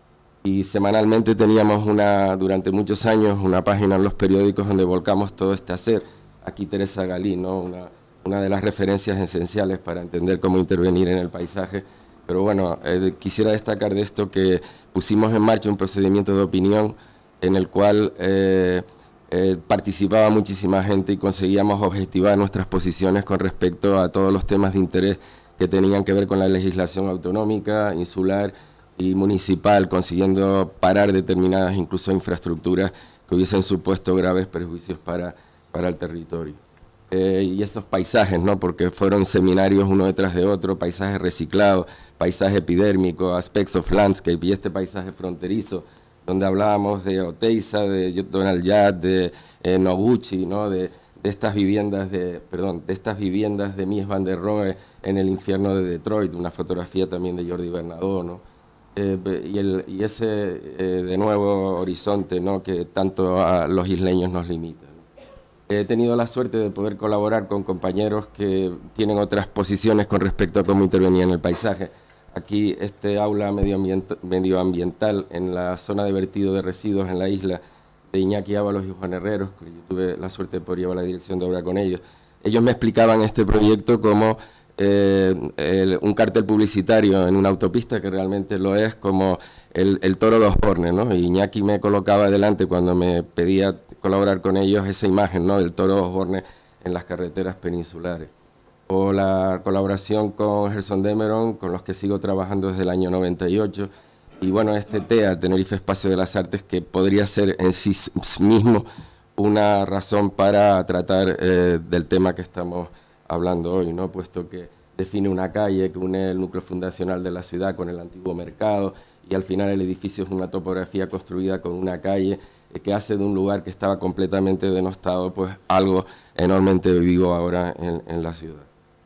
Y semanalmente teníamos una, durante muchos años una página en los periódicos donde volcamos todo este hacer. Aquí Teresa Galí, ¿no? una, una de las referencias esenciales para entender cómo intervenir en el paisaje. Pero bueno, eh, quisiera destacar de esto que pusimos en marcha un procedimiento de opinión en el cual eh, eh, participaba muchísima gente y conseguíamos objetivar nuestras posiciones con respecto a todos los temas de interés que tenían que ver con la legislación autonómica, insular y municipal, consiguiendo parar determinadas incluso infraestructuras que hubiesen supuesto graves perjuicios para, para el territorio. Eh, y esos paisajes, ¿no? Porque fueron seminarios uno detrás de otro, paisaje reciclado, paisaje epidérmico, aspects of landscape, y este paisaje fronterizo, donde hablábamos de Oteiza, de Donald Judd, de eh, Noguchi, ¿no? de, de estas viviendas de, perdón, de estas viviendas de Mies van der Rohe en el infierno de Detroit, una fotografía también de Jordi Bernadó, ¿no? Eh, y, el, y ese, eh, de nuevo, horizonte, ¿no? Que tanto a los isleños nos limita. He tenido la suerte de poder colaborar con compañeros que tienen otras posiciones con respecto a cómo intervenía en el paisaje. Aquí este aula medioambiental, medioambiental en la zona de vertido de residuos en la isla, de Iñaki Ábalos y Juan Herreros, que yo tuve la suerte de poder llevar la dirección de obra con ellos. Ellos me explicaban este proyecto como eh, el, un cartel publicitario en una autopista, que realmente lo es, como el, el toro de Osborne, ¿no? Y Iñaki me colocaba delante cuando me pedía colaborar con ellos esa imagen, ¿no? Del toro de Osborne en las carreteras peninsulares. O la colaboración con Gerson Demeron, con los que sigo trabajando desde el año noventa y ocho, y bueno, este T E A, Tenerife Espacio de las Artes, que podría ser en sí mismo una razón para tratar eh, del tema que estamos hablando hoy, ¿no? Puesto que define una calle que une el núcleo fundacional de la ciudad con el antiguo mercado, y al final el edificio es una topografía construida con una calle eh, que hace de un lugar que estaba completamente denostado, pues algo enormemente vivo ahora en, en la ciudad.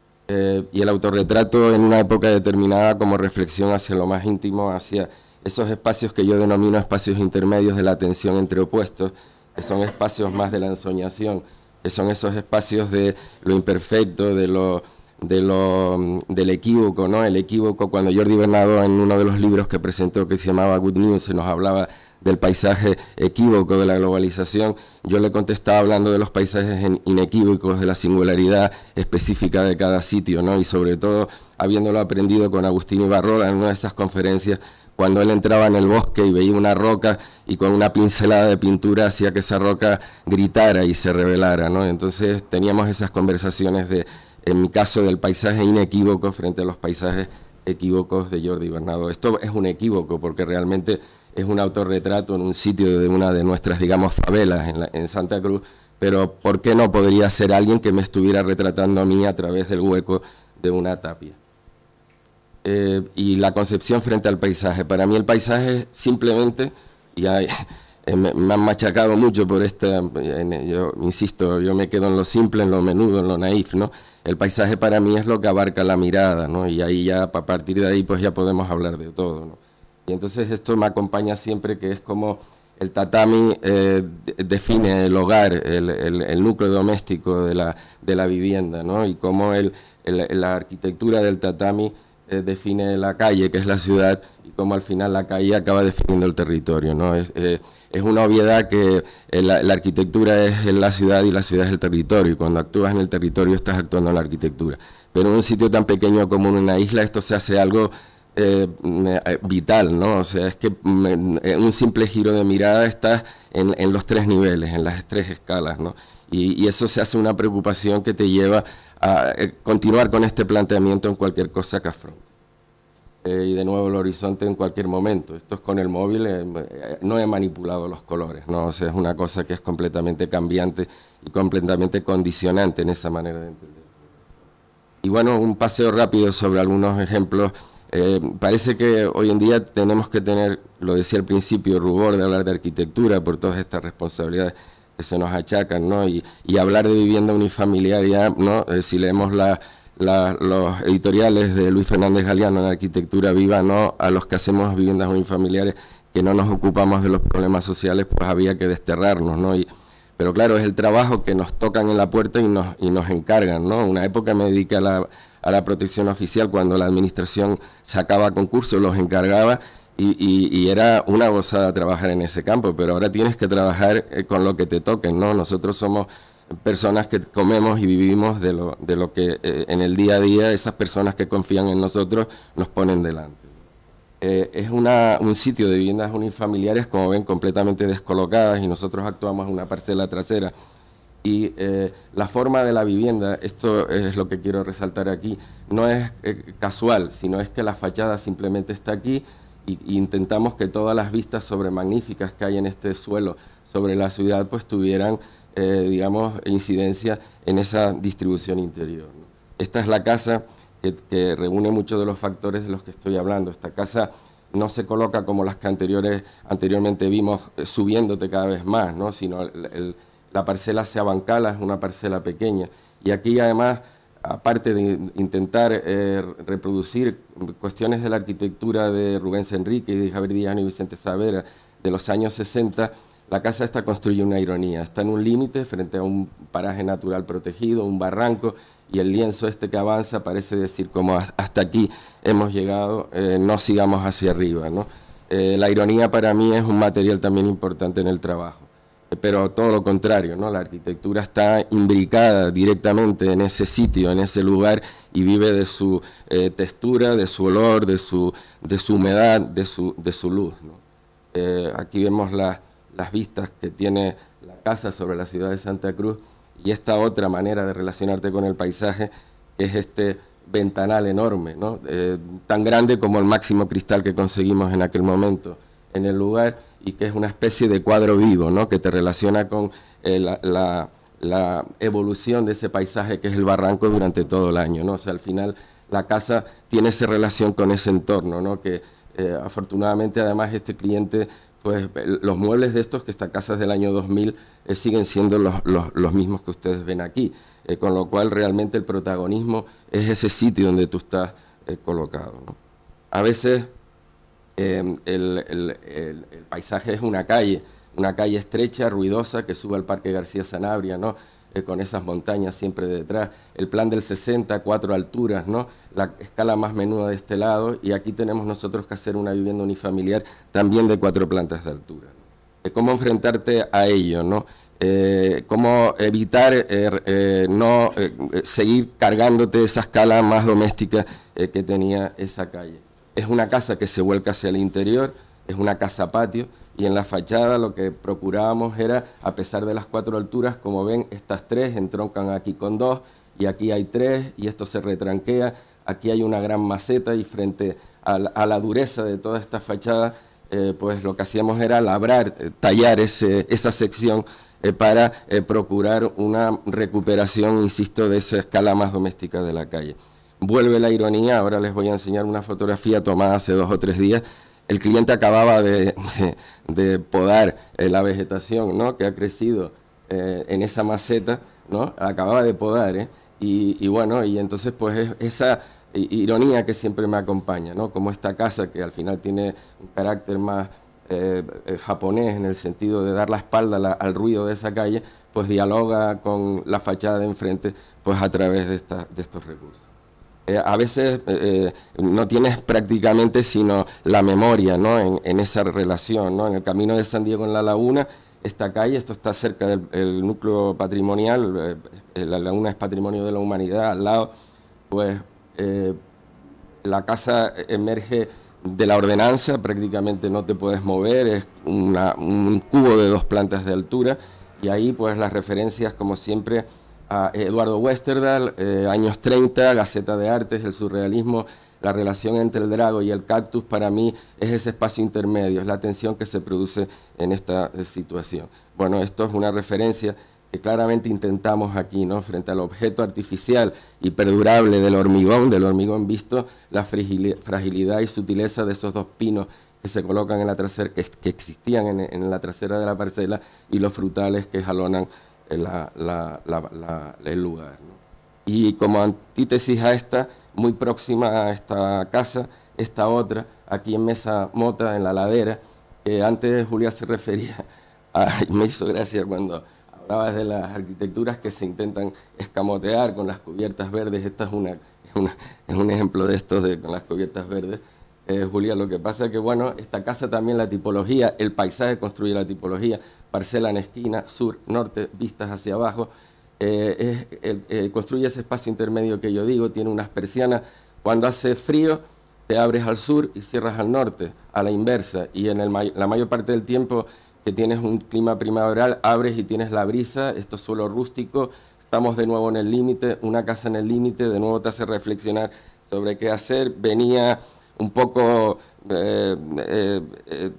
Eh, y el autorretrato en una época determinada como reflexión hacia lo más íntimo, hacia esos espacios que yo denomino espacios intermedios de la tensión entre opuestos, que son espacios más de la ensoñación, que son esos espacios de lo imperfecto, de lo, de lo, del equívoco, ¿no? El equívoco, cuando Jordi Bernadó en uno de los libros que presentó que se llamaba Good News, se nos hablaba del paisaje equívoco de la globalización, yo le contestaba hablando de los paisajes inequívocos, de la singularidad específica de cada sitio, ¿no? Y sobre todo, habiéndolo aprendido con Agustín Ibarrola en una de esas conferencias, cuando él entraba en el bosque y veía una roca y con una pincelada de pintura hacía que esa roca gritara y se revelara, ¿no? Entonces teníamos esas conversaciones de, en mi caso, del paisaje inequívoco frente a los paisajes equívocos de Jordi Bernadó. Esto es un equívoco porque realmente es un autorretrato en un sitio de una de nuestras, digamos, favelas en, la, en Santa Cruz, pero ¿por qué no podría ser alguien que me estuviera retratando a mí a través del hueco de una tapia? Eh, y la concepción frente al paisaje. Para mí el paisaje simplemente, y hay, eh, me, me han machacado mucho por esta, eh, yo insisto, yo me quedo en lo simple, en lo menudo, en lo naif, ¿no? El paisaje para mí es lo que abarca la mirada, ¿no? Y ahí ya, a partir de ahí, pues ya podemos hablar de todo, ¿no? Y entonces esto me acompaña siempre, que es como el tatami eh, define el hogar, el, el, el núcleo doméstico de la, de la vivienda, ¿no? Y cómo el, el, la arquitectura del tatami eh, define la calle, que es la ciudad, y cómo al final la calle acaba definiendo el territorio, ¿no? Es, eh, es una obviedad que eh, la, la arquitectura es la ciudad y la ciudad es el territorio, y cuando actúas en el territorio estás actuando en la arquitectura. Pero en un sitio tan pequeño como una isla esto se hace algo Eh, vital, ¿no? O sea, es que en un simple giro de mirada estás en, en los tres niveles, en las tres escalas, ¿no? Y, y eso se hace una preocupación que te lleva a eh, continuar con este planteamiento en cualquier cosa que afronte. Eh, y de nuevo el horizonte en cualquier momento. Esto es con el móvil, eh, no he manipulado los colores, ¿no? O sea, es una cosa que es completamente cambiante y completamente condicionante en esa manera de entender. Y bueno, un paseo rápido sobre algunos ejemplos. Eh, parece que hoy en día tenemos que tener, lo decía al principio, rubor de hablar de arquitectura por todas estas responsabilidades que se nos achacan, ¿no? Y, y hablar de vivienda unifamiliar ya, ¿no? Eh, si leemos la, la, los editoriales de Luis Fernández Galeano en Arquitectura Viva, ¿no? A los que hacemos viviendas unifamiliares, que no nos ocupamos de los problemas sociales, pues había que desterrarnos, ¿no? Y, pero claro, es el trabajo que nos tocan en la puerta y nos, y nos encargan, ¿no? Una época me dediqué a la, a la protección oficial, cuando la administración sacaba concursos, los encargaba, y, y, y era una gozada trabajar en ese campo, pero ahora tienes que trabajar eh, con lo que te toquen, ¿no? Nosotros somos personas que comemos y vivimos de lo, de lo que eh, en el día a día esas personas que confían en nosotros nos ponen delante. Eh, es una, un sitio de viviendas unifamiliares, como ven, completamente descolocadas, y nosotros actuamos en una parcela trasera. Y eh, la forma de la vivienda, esto es lo que quiero resaltar aquí, no es eh, casual, sino es que la fachada simplemente está aquí, y, y intentamos que todas las vistas sobre magníficas que hay en este suelo sobre la ciudad pues tuvieran Eh, digamos, incidencia en esa distribución interior, ¿no? Esta es la casa que, que reúne muchos de los factores de los que estoy hablando. Esta casa no se coloca como las que anteriores, anteriormente vimos, eh, subiéndote cada vez más, ¿no? Sino el, el, la parcela se abancala, es una parcela pequeña. Y aquí además, aparte de intentar eh, reproducir cuestiones de la arquitectura de Rubens Enrique y de Javier Diano y Vicente Saavedra de los años sesenta, la casa esta construye una ironía, está en un límite frente a un paraje natural protegido, un barranco, y el lienzo este que avanza parece decir como hasta aquí hemos llegado, eh, no sigamos hacia arriba, ¿no? Eh, la ironía para mí es un material también importante en el trabajo, eh, pero todo lo contrario, ¿no? La arquitectura está imbricada directamente en ese sitio, en ese lugar, y vive de su eh, textura, de su olor, de su, de su humedad, de su, de su luz, ¿no? Eh, aquí vemos la las vistas que tiene la casa sobre la ciudad de Santa Cruz, y esta otra manera de relacionarte con el paisaje, que es este ventanal enorme, ¿no? Eh, tan grande como el máximo cristal que conseguimos en aquel momento en el lugar, y que es una especie de cuadro vivo, ¿no? Que te relaciona con eh, la, la, la evolución de ese paisaje que es el barranco durante todo el año, ¿no? O sea, al final la casa tiene esa relación con ese entorno, ¿no? Que eh, afortunadamente además este cliente, pues los muebles de estos, que esta casa es del año dos mil, eh, siguen siendo los, los, los mismos que ustedes ven aquí, eh, con lo cual realmente el protagonismo es ese sitio donde tú estás eh, colocado, ¿no? A veces eh, el, el, el, el paisaje es una calle, una calle estrecha, ruidosa, que sube al Parque García Sanabria, ¿no? Eh, con esas montañas siempre detrás, el plan del sesenta, cuatro alturas, ¿no? La escala más menuda de este lado, y aquí tenemos nosotros que hacer una vivienda unifamiliar también de cuatro plantas de altura, ¿no? Eh, ¿Cómo enfrentarte a ello, ¿no? Eh, ¿Cómo evitar eh, eh, no eh, seguir cargándote esa escala más doméstica eh, que tenía esa calle? Es una casa que se vuelca hacia el interior, es una casa patio, y en la fachada lo que procurábamos era, a pesar de las cuatro alturas, como ven, estas tres entroncan aquí con dos, y aquí hay tres, y esto se retranquea, aquí hay una gran maceta, y frente a la, a la dureza de toda esta fachada, eh, pues lo que hacíamos era labrar, eh, tallar ese, esa sección eh, para eh, procurar una recuperación, insisto, de esa escala más doméstica de la calle. Vuelve la ironía, ahora les voy a enseñar una fotografía tomada hace dos o tres días. El cliente acababa de, de, de podar eh, la vegetación, ¿no? Que ha crecido eh, en esa maceta, ¿no? Acababa de podar, ¿eh? Y, y bueno, y entonces pues es esa ironía que siempre me acompaña, ¿no? Como esta casa, que al final tiene un carácter más eh, eh, japonés, en el sentido de dar la espalda la, al ruido de esa calle, pues dialoga con la fachada de enfrente, pues a través de, esta, de estos recursos. Eh, a veces eh, no tienes prácticamente sino la memoria, ¿no? en, en esa relación, ¿no? En el camino de San Diego en la Laguna, esta calle, esto está cerca del el núcleo patrimonial, eh, la Laguna es patrimonio de la humanidad, al lado, pues eh, la casa emerge de la ordenanza, prácticamente no te puedes mover, es una, un cubo de dos plantas de altura, y ahí pues las referencias, como siempre, a Eduardo Westerdahl, eh, años treinta, Gaceta de Artes, el surrealismo, la relación entre el drago y el cactus, para mí es ese espacio intermedio, es la tensión que se produce en esta eh, situación. Bueno, esto es una referencia que claramente intentamos aquí, ¿no? Frente al objeto artificial y perdurable del hormigón, del hormigón visto, la fragilidad y sutileza de esos dos pinos que se colocan en la trasera, que, que existían en, en la trasera de la parcela, y los frutales que jalonan La, la, la, la, el lugar, ¿no? Y como antítesis a esta, muy próxima a esta casa, esta otra, aquí en Mesa Mota, en la ladera, que antes Julia se refería a, y me hizo gracia cuando hablabas de las arquitecturas que se intentan escamotear con las cubiertas verdes. Esta es, una, es, una, es un ejemplo de esto de, con las cubiertas verdes. Eh, Julia, lo que pasa es que, bueno, esta casa también la tipología, el paisaje construye la tipología, parcela en esquina, sur, norte, vistas hacia abajo, eh, es, el, eh, construye ese espacio intermedio que yo digo, tiene unas persianas, cuando hace frío te abres al sur y cierras al norte, a la inversa, y en el, la mayor parte del tiempo que tienes un clima primaveral, abres y tienes la brisa, esto es suelo rústico, estamos de nuevo en el límite, una casa en el límite, de nuevo te hace reflexionar sobre qué hacer. Venía un poco, eh, eh, eh,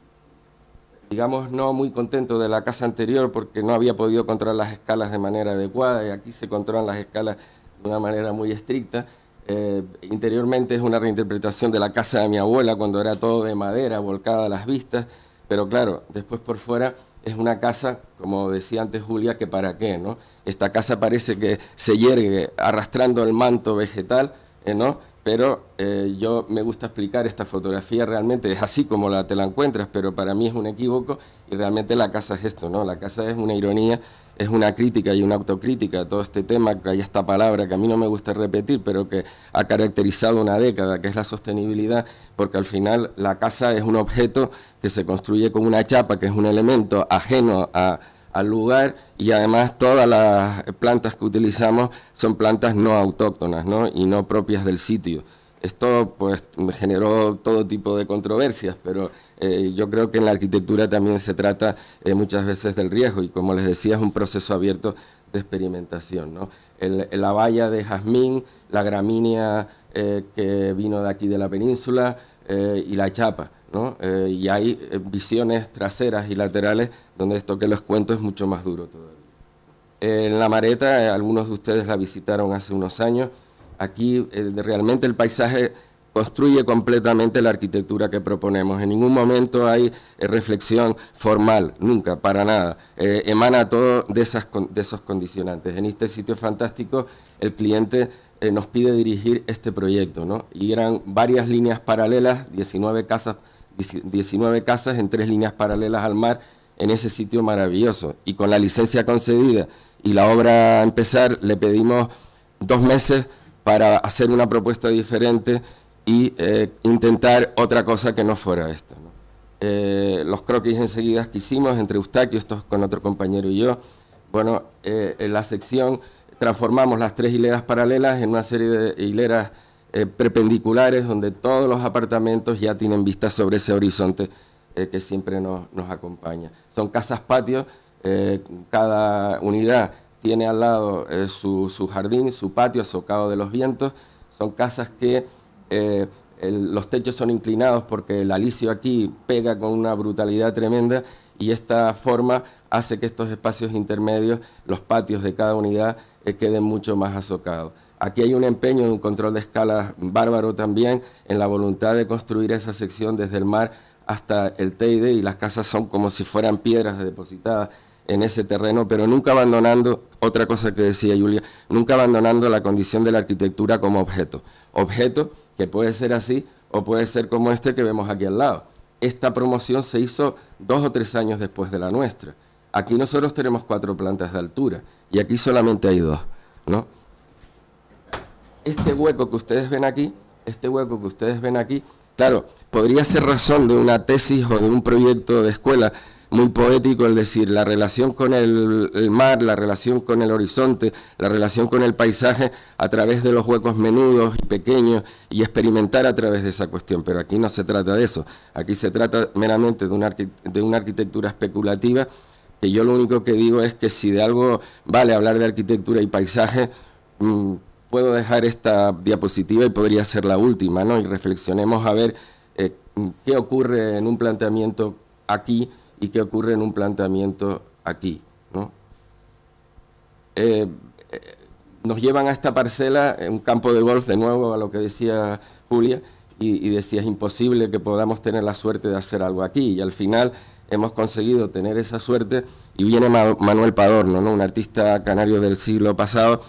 digamos, no muy contento de la casa anterior porque no había podido controlar las escalas de manera adecuada, y aquí se controlan las escalas de una manera muy estricta. Eh, interiormente es una reinterpretación de la casa de mi abuela cuando era todo de madera, volcada a las vistas, pero claro, después por fuera es una casa, como decía antes Julia, que para qué, ¿no? Esta casa parece que se yergue arrastrando el manto vegetal, eh, ¿no? Pero eh, yo me gusta explicar esta fotografía, realmente es así como la, te la encuentras, pero para mí es un equívoco, y realmente la casa es esto, ¿no? La casa es una ironía, es una crítica y una autocrítica a todo este tema, que hay esta palabra que a mí no me gusta repetir, pero que ha caracterizado una década, que es la sostenibilidad, porque al final la casa es un objeto que se construye con una chapa, que es un elemento ajeno a, al lugar, y además todas las plantas que utilizamos son plantas no autóctonas, ¿no? Y no propias del sitio. Esto pues me generó todo tipo de controversias, pero eh, yo creo que en la arquitectura también se trata eh, muchas veces del riesgo, y como les decía, es un proceso abierto de experimentación, ¿no? El, la valla de jazmín, la gramínea eh, que vino de aquí de la península eh, y la chapa, ¿no? Eh, y hay eh, visiones traseras y laterales donde esto que les cuento es mucho más duro todavía. Eh, en La Mareta, eh, algunos de ustedes la visitaron hace unos años. Aquí eh, realmente el paisaje construye completamente la arquitectura que proponemos. En ningún momento hay eh, reflexión formal, nunca, para nada. Eh, emana todo de, esas, de esos condicionantes. En este sitio fantástico el cliente eh, nos pide dirigir este proyecto, ¿no? Y eran varias líneas paralelas, diecinueve casas, diecinueve casas en tres líneas paralelas al mar, en ese sitio maravilloso. Y con la licencia concedida y la obra a empezar, le pedimos dos meses para hacer una propuesta diferente y eh, intentar otra cosa que no fuera esta, ¿no? Eh, los croquis enseguida que hicimos entre Eustaquio, estos con otro compañero y yo, bueno, eh, en la sección transformamos las tres hileras paralelas en una serie de hileras eh, perpendiculares donde todos los apartamentos ya tienen vista sobre ese horizonte eh, que siempre nos, nos acompaña. Son casas patios, eh, cada unidad tiene al lado eh, su, su jardín, su patio, socavo de los vientos. Son casas que eh, el, los techos son inclinados porque el alisio aquí pega con una brutalidad tremenda, y esta forma hace que estos espacios intermedios, los patios de cada unidad, eh, queden mucho más azocados. Aquí hay un empeño, un control de escala bárbaro también, en la voluntad de construir esa sección desde el mar hasta el Teide, y las casas son como si fueran piedras depositadas en ese terreno, pero nunca abandonando, otra cosa que decía Julia, nunca abandonando la condición de la arquitectura como objeto. Objeto que puede ser así o puede ser como este que vemos aquí al lado. Esta promoción se hizo dos o tres años después de la nuestra. Aquí nosotros tenemos cuatro plantas de altura y aquí solamente hay dos, ¿no? Este hueco que ustedes ven aquí, este hueco que ustedes ven aquí, claro, podría ser razón de una tesis o de un proyecto de escuela muy poético, el decir, la relación con el, el mar, la relación con el horizonte, la relación con el paisaje a través de los huecos menudos y pequeños, y experimentar a través de esa cuestión. Pero aquí no se trata de eso, aquí se trata meramente de una, de una arquitectura especulativa, que yo lo único que digo es que si de algo vale hablar de arquitectura y paisaje, mmm, puedo dejar esta diapositiva y podría ser la última, ¿no? Y reflexionemos a ver eh, qué ocurre en un planteamiento aquí y qué ocurre en un planteamiento aquí, ¿no? Eh, eh, nos llevan a esta parcela, un campo de golf, de nuevo a lo que decía Julia, y, y decía, es imposible que podamos tener la suerte de hacer algo aquí, y al final hemos conseguido tener esa suerte, y viene Ma Manuel Padorno, ¿no? Un artista canario del siglo pasado,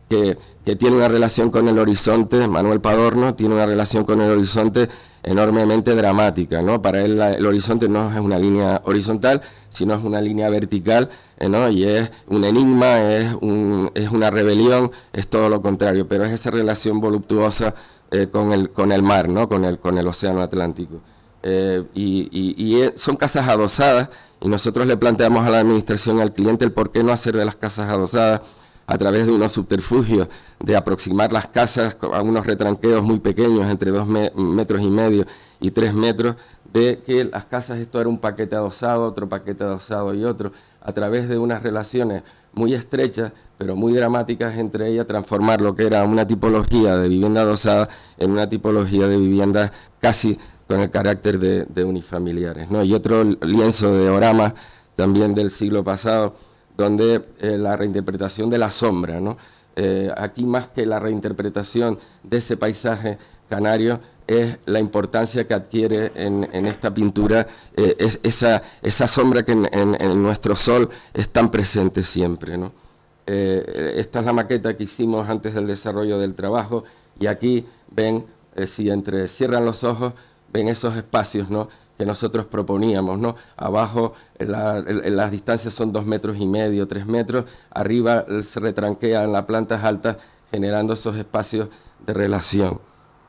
que, que tiene una relación con el horizonte. Manuel Padorno tiene una relación con el horizonte enormemente dramática, ¿no? Para él la, el horizonte no es una línea horizontal, sino es una línea vertical, eh, ¿no? Y es un enigma, es, un, es una rebelión, es todo lo contrario, pero es esa relación voluptuosa eh, con, el, con el mar, ¿no? Con el, con el océano Atlántico. Eh, y, y, y son casas adosadas, y nosotros le planteamos a la administración y al cliente el por qué no hacer de las casas adosadas a través de unos subterfugios, de aproximar las casas a unos retranqueos muy pequeños, entre dos me metros y medio y tres metros, de que las casas, esto era un paquete adosado, otro paquete adosado y otro, a través de unas relaciones muy estrechas, pero muy dramáticas entre ellas, transformar lo que era una tipología de vivienda adosada en una tipología de viviendas casi con el carácter de, de unifamiliares, ¿no? Y otro lienzo de orama también del siglo pasado, donde eh, la reinterpretación de la sombra, ¿no? Eh, aquí más que la reinterpretación de ese paisaje canario es la importancia que adquiere en, en esta pintura, eh, es esa, esa sombra que en, en, en nuestro sol es tan presente siempre, ¿no? Eh, esta es la maqueta que hicimos antes del desarrollo del trabajo, y aquí ven, eh, si entre cierran los ojos, ven esos espacios, ¿no?, que nosotros proponíamos, ¿no? Abajo la, la, las distancias son dos metros y medio, tres metros, arriba se retranquea en las plantas altas, generando esos espacios de relación.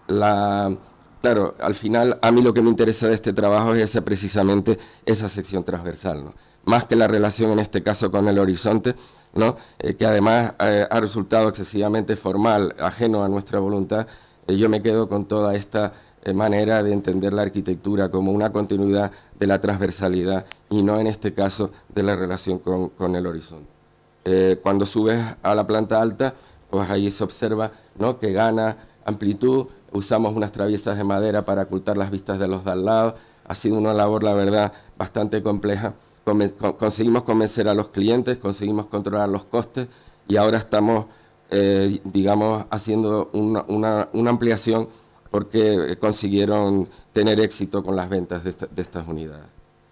La, claro, al final a mí lo que me interesa de este trabajo es esa, precisamente esa sección transversal, ¿no? Más que la relación en este caso con el horizonte, ¿no?, eh, que además eh, ha resultado excesivamente formal, ajeno a nuestra voluntad. Eh, yo me quedo con toda esta eh, manera de entender la arquitectura como una continuidad de la transversalidad y no en este caso de la relación con, con el horizonte. Eh, cuando subes a la planta alta, pues ahí se observa, ¿no?, que gana amplitud. Usamos unas traviesas de madera para ocultar las vistas de los de al lado. Ha sido una labor, la verdad, bastante compleja. Conseguimos convencer a los clientes, conseguimos controlar los costes, y ahora estamos, eh, digamos, haciendo una, una, una ampliación porque consiguieron tener éxito con las ventas de, esta, de estas unidades.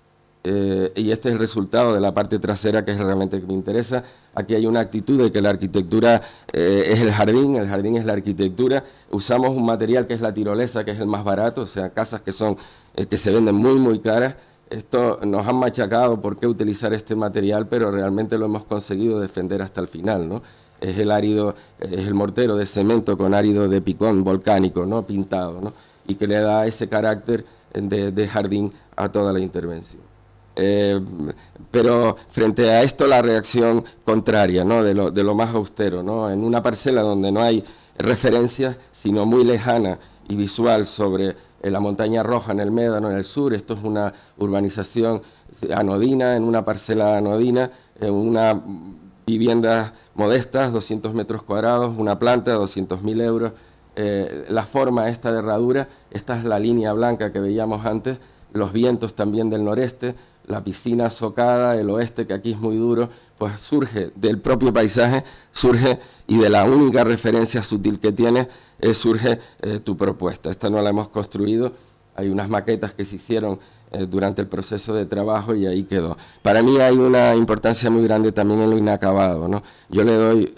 Eh, y este es el resultado de la parte trasera, que es realmente que me interesa. Aquí hay una actitud de que la arquitectura eh, es el jardín, el jardín es la arquitectura. Usamos un material que es la tirolesa, que es el más barato, o sea, casas que, son, eh, que se venden muy, muy caras. Esto nos han machacado por qué utilizar este material, pero realmente lo hemos conseguido defender hasta el final, ¿no? Es el árido, es el mortero de cemento con árido de picón volcánico, ¿no?, pintado, ¿no?, y que le da ese carácter de, de jardín a toda la intervención. Eh, pero frente a esto la reacción contraria, ¿no?, de lo, de lo más austero, ¿no?, en una parcela donde no hay referencias, sino muy lejana y visual sobre en la Montaña Roja, en el Médano, en el sur. Esto es una urbanización anodina, en una parcela anodina, en una vivienda modestas, doscientos metros cuadrados, una planta, doscientos mil euros. Eh, la forma esta de herradura, esta es la línea blanca que veíamos antes, los vientos también del noreste, la piscina socada, el oeste, que aquí es muy duro, pues surge del propio paisaje, surge, y de la única referencia sutil que tiene, eh, surge eh, tu propuesta. Esta no la hemos construido, hay unas maquetas que se hicieron eh, durante el proceso de trabajo y ahí quedó. Para mí hay una importancia muy grande también en lo inacabado, ¿no? Yo le doy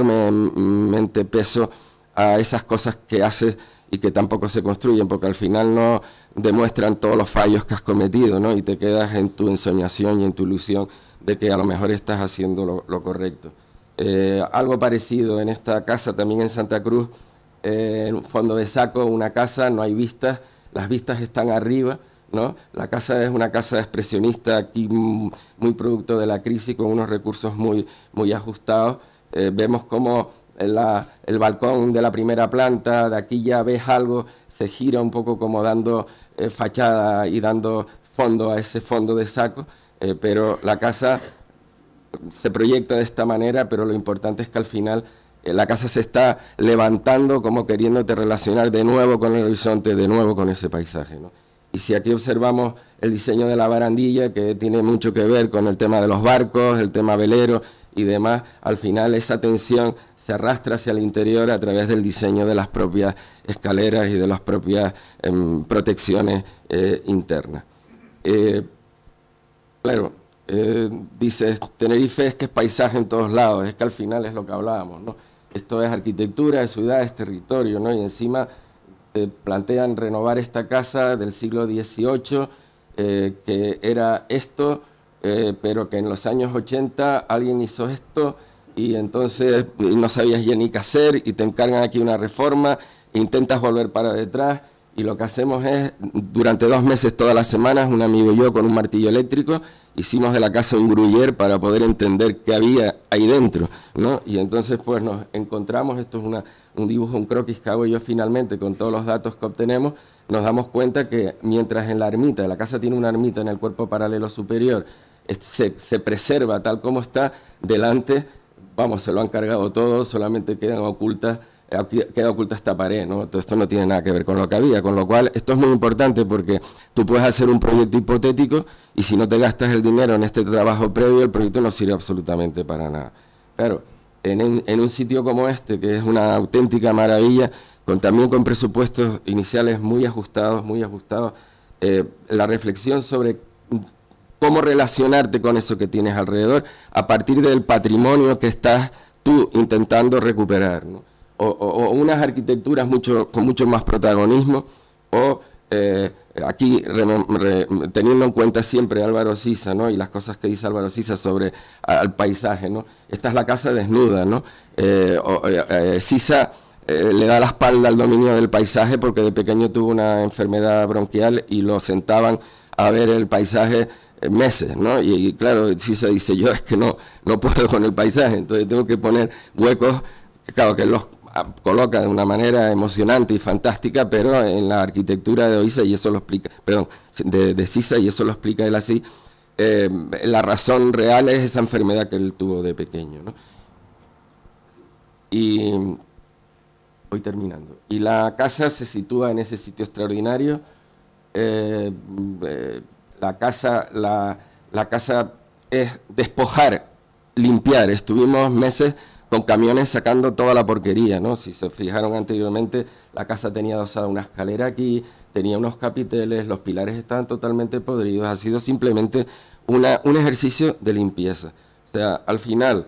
enormemente peso a esas cosas que haces y que tampoco se construyen, porque al final no demuestran todos los fallos que has cometido, ¿no?, y te quedas en tu ensoñación y en tu ilusión de que a lo mejor estás haciendo lo, lo correcto. Eh, algo parecido en esta casa, también en Santa Cruz, eh, en un fondo de saco, una casa, no hay vistas, las vistas están arriba, ¿no? La casa es una casa expresionista, aquí muy producto de la crisis, con unos recursos muy, muy ajustados. Eh, vemos cómo La, el balcón de la primera planta, de aquí ya ves algo, se gira un poco como dando eh, fachada y dando fondo a ese fondo de saco, eh, pero la casa se proyecta de esta manera, pero lo importante es que al final eh, la casa se está levantando como queriéndote relacionar de nuevo con el horizonte, de nuevo con ese paisaje, ¿no? Y si aquí observamos el diseño de la barandilla, que tiene mucho que ver con el tema de los barcos, el tema velero y demás, al final esa tensión se arrastra hacia el interior a través del diseño de las propias escaleras y de las propias eh, protecciones eh, internas. Eh, claro, eh, dices, Tenerife es que es paisaje en todos lados, es que al final es lo que hablábamos, ¿no? Esto es arquitectura, es ciudad, es territorio, ¿no? Y encima eh, plantean renovar esta casa del siglo dieciocho, eh, que era esto, eh, pero que en los años ochenta alguien hizo esto y entonces no sabías ya ni qué hacer y te encargan aquí una reforma, e intentas volver para detrás. Y lo que hacemos es, durante dos meses, todas las semanas, un amigo y yo con un martillo eléctrico, hicimos de la casa un gruyère para poder entender qué había ahí dentro, ¿no? Y entonces pues nos encontramos, esto es una, un dibujo, un croquis que hago yo finalmente con todos los datos que obtenemos, nos damos cuenta que mientras en la ermita, la casa tiene una ermita en el cuerpo paralelo superior, se, se preserva tal como está, delante, vamos, se lo han cargado todo, solamente quedan ocultas, queda oculta esta pared, ¿no? Todo esto no tiene nada que ver con lo que había, con lo cual esto es muy importante porque tú puedes hacer un proyecto hipotético y si no te gastas el dinero en este trabajo previo, el proyecto no sirve absolutamente para nada. Claro, en un, en un sitio como este, que es una auténtica maravilla, con, también con presupuestos iniciales muy ajustados, muy ajustados, eh, la reflexión sobre cómo relacionarte con eso que tienes alrededor a partir del patrimonio que estás tú intentando recuperar, ¿no? O, o, o unas arquitecturas mucho, con mucho más protagonismo, o eh, aquí re, re, teniendo en cuenta siempre Álvaro Siza, ¿no? Y las cosas que dice Álvaro Siza sobre al paisaje, ¿no? Esta es la casa desnuda, ¿no? Eh, o, eh, Siza eh, le da la espalda al dominio del paisaje porque de pequeño tuvo una enfermedad bronquial y lo sentaban a ver el paisaje meses, ¿no? Y, y claro, Siza dice, yo es que no, no puedo con el paisaje, entonces tengo que poner huecos, claro, que los coloca de una manera emocionante y fantástica, pero en la arquitectura de Oiza, y eso lo explica, perdón, de, de Siza, y eso lo explica él así, eh, la razón real es esa enfermedad que él tuvo de pequeño, ¿no? Y voy terminando. Y la casa se sitúa en ese sitio extraordinario. Eh, eh, la casa, la, la casa es despojar, limpiar. Estuvimos meses con camiones sacando toda la porquería, ¿no? Si se fijaron anteriormente, la casa tenía adosada una escalera aquí, tenía unos capiteles, los pilares estaban totalmente podridos. Ha sido simplemente una, un ejercicio de limpieza. O sea, al final,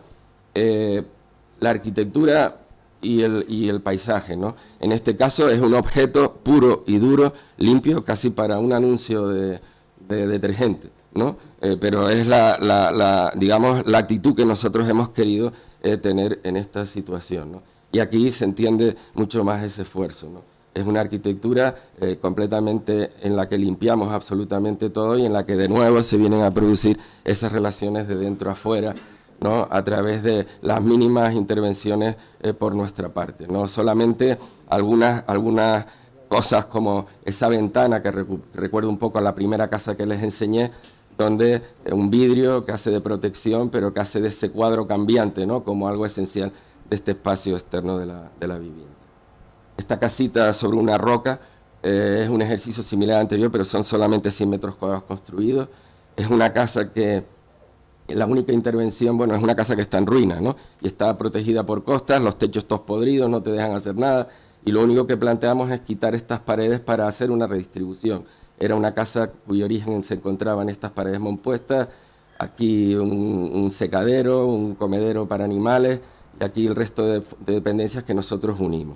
eh, la arquitectura y el, y el paisaje, ¿no? En este caso es un objeto puro y duro, limpio, casi para un anuncio de, de detergente, ¿no? Eh, pero es la, la, la, digamos, la actitud que nosotros hemos querido eh, tener en esta situación, ¿no? Y aquí se entiende mucho más ese esfuerzo, ¿no? Es una arquitectura eh, completamente en la que limpiamos absolutamente todo y en la que de nuevo se vienen a producir esas relaciones de dentro a afuera, ¿no? A través de las mínimas intervenciones eh, por nuestra parte, no solamente algunas, algunas cosas como esa ventana que recu recuerdo un poco a la primera casa que les enseñé, donde eh, un vidrio que hace de protección, pero que hace de ese cuadro cambiante, ¿no? Como algo esencial de este espacio externo de la, de la vivienda. Esta casita sobre una roca eh, es un ejercicio similar al anterior, pero son solamente cien metros cuadrados construidos. Es una casa que la única intervención, bueno, es una casa que está en ruinas, ¿no? Y está protegida por costas, los techos todos podridos, no te dejan hacer nada, y lo único que planteamos es quitar estas paredes para hacer una redistribución. Era una casa cuyo origen se encontraba en estas paredes monpuestas, aquí un, un secadero, un comedero para animales, y aquí el resto de, de dependencias que nosotros unimos.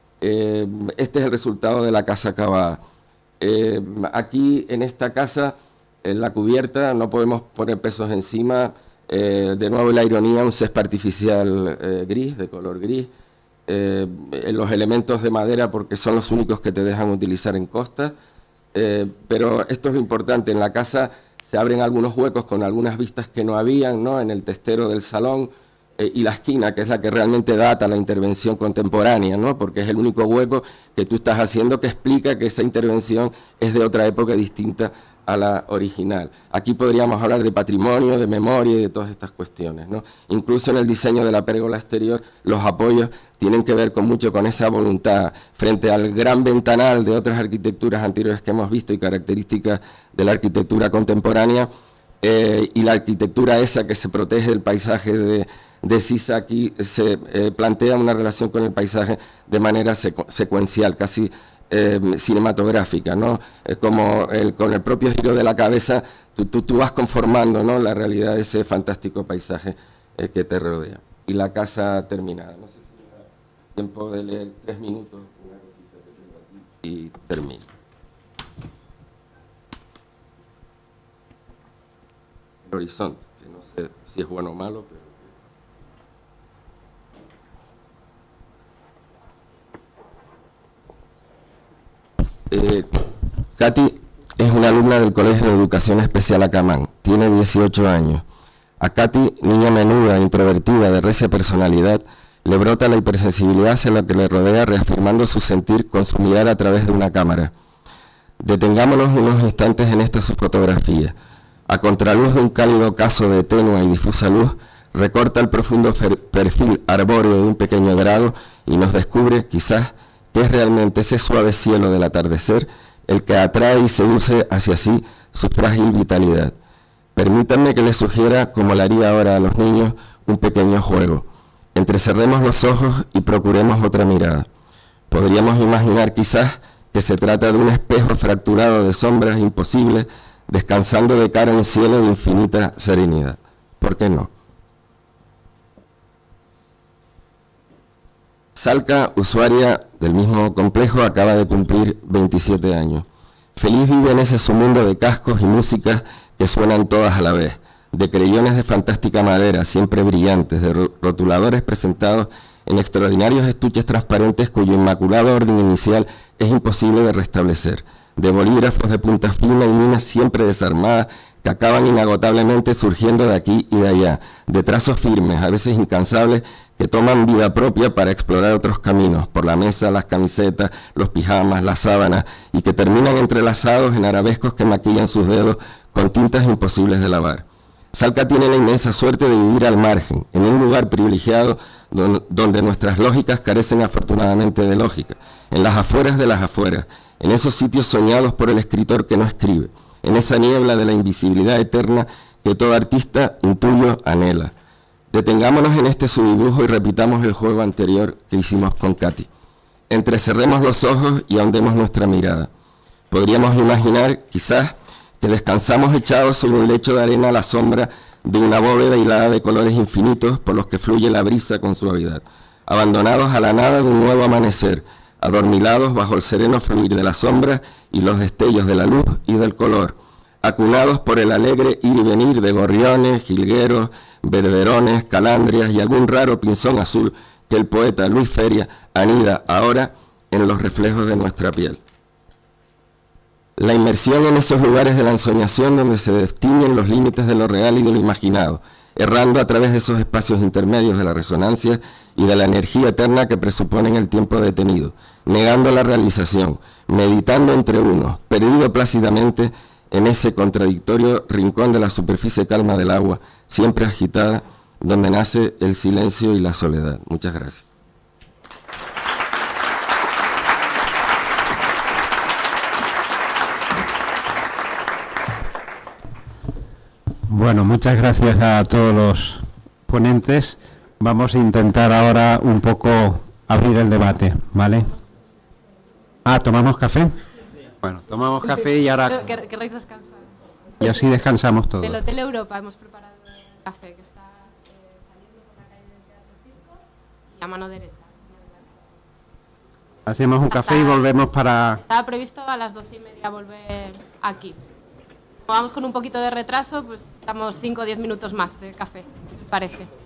Eh, este es el resultado de la casa acabada. Eh, aquí en esta casa, en la cubierta, no podemos poner pesos encima, eh, de nuevo la ironía, un césped artificial eh, gris, de color gris, eh, los elementos de madera porque son los únicos que te dejan utilizar en costa, eh, pero esto es lo importante, en la casa se abren algunos huecos con algunas vistas que no habían, ¿no? En el testero del salón, eh, y la esquina, que es la que realmente data la intervención contemporánea, ¿no? Porque es el único hueco que tú estás haciendo que explica que esa intervención es de otra época distinta a la original. Aquí podríamos hablar de patrimonio, de memoria y de todas estas cuestiones, ¿no? Incluso en el diseño de la pérgola exterior, los apoyos tienen que ver con mucho con esa voluntad, frente al gran ventanal de otras arquitecturas anteriores que hemos visto y características de la arquitectura contemporánea, eh, y la arquitectura esa que se protege del paisaje de, de Siza, aquí se eh, plantea una relación con el paisaje de manera secu secuencial, casi Eh, cinematográfica, ¿no? Es como el, con el propio giro de la cabeza tú, tú, tú vas conformando, ¿no? La realidad de ese fantástico paisaje eh, que te rodea. Y la casa terminada. No sé si... tiempo de leer tres minutos, una cosita que tengo aquí, y termino. El horizonte, que no sé si es bueno o malo, pero... Eh, Katy es una alumna del Colegio de Educación Especial Acamán, tiene dieciocho años. A Katy, niña menuda, introvertida, de recia personalidad, le brota la hipersensibilidad hacia lo que le rodea, reafirmando su sentir con su mirar a través de una cámara. Detengámonos unos instantes en esta su fotografía. A contraluz de un cálido caso de tenue y difusa luz, recorta el profundo perfil arbóreo de un pequeño grado y nos descubre, quizás, que es realmente ese suave cielo del atardecer el que atrae y seduce hacia sí su frágil vitalidad. Permítanme que les sugiera, como le haría ahora a los niños, un pequeño juego. Entrecerremos los ojos y procuremos otra mirada. Podríamos imaginar quizás que se trata de un espejo fracturado de sombras imposibles, descansando de cara a un cielo de infinita serenidad. ¿Por qué no? Salca, usuaria del mismo complejo, acaba de cumplir veintisiete años. Feliz vive en ese submundo de cascos y músicas que suenan todas a la vez, de creyones de fantástica madera, siempre brillantes, de rotuladores presentados en extraordinarios estuches transparentes cuyo inmaculado orden inicial es imposible de restablecer, de bolígrafos de punta fina y minas siempre desarmadas que acaban inagotablemente surgiendo de aquí y de allá, de trazos firmes, a veces incansables, que toman vida propia para explorar otros caminos, por la mesa, las camisetas, los pijamas, las sábanas, y que terminan entrelazados en arabescos que maquillan sus dedos con tintas imposibles de lavar. Salca tiene la inmensa suerte de vivir al margen, en un lugar privilegiado don, donde nuestras lógicas carecen afortunadamente de lógica, en las afueras de las afueras, en esos sitios soñados por el escritor que no escribe, en esa niebla de la invisibilidad eterna que todo artista, intuyo, anhela. Detengámonos en este subdibujo y repitamos el juego anterior que hicimos con Katy. Entrecerremos los ojos y ahondemos nuestra mirada. Podríamos imaginar, quizás, que descansamos echados sobre un lecho de arena a la sombra de una bóveda hilada de colores infinitos por los que fluye la brisa con suavidad, abandonados a la nada de un nuevo amanecer, adormilados bajo el sereno fluir de la sombra y los destellos de la luz y del color, acunados por el alegre ir y venir de gorriones, jilgueros, verderones, calandrias y algún raro pinzón azul que el poeta Luis Feria anida ahora en los reflejos de nuestra piel. La inmersión en esos lugares de la ensoñación donde se destiñen los límites de lo real y de lo imaginado, errando a través de esos espacios intermedios de la resonancia y de la energía eterna que presuponen el tiempo detenido, negando la realización, meditando entre unos, perdido plácidamente en ese contradictorio rincón de la superficie calma del agua, siempre agitada, donde nace el silencio y la soledad. Muchas gracias. Bueno, muchas gracias a todos los ponentes. Vamos a intentar ahora un poco abrir el debate, ¿vale? Ah, ¿tomamos café? Bueno, tomamos café y ahora... ¿Queréis descansar? Y así descansamos todos. Del Hotel Europa hemos preparado el café que está eh, saliendo por la calle del Teatro Circo y a mano derecha. Hacemos un Hasta, café y volvemos para... Estaba previsto a las doce y media volver aquí. Como vamos con un poquito de retraso, pues damos cinco o diez minutos más de café, ¿les parece?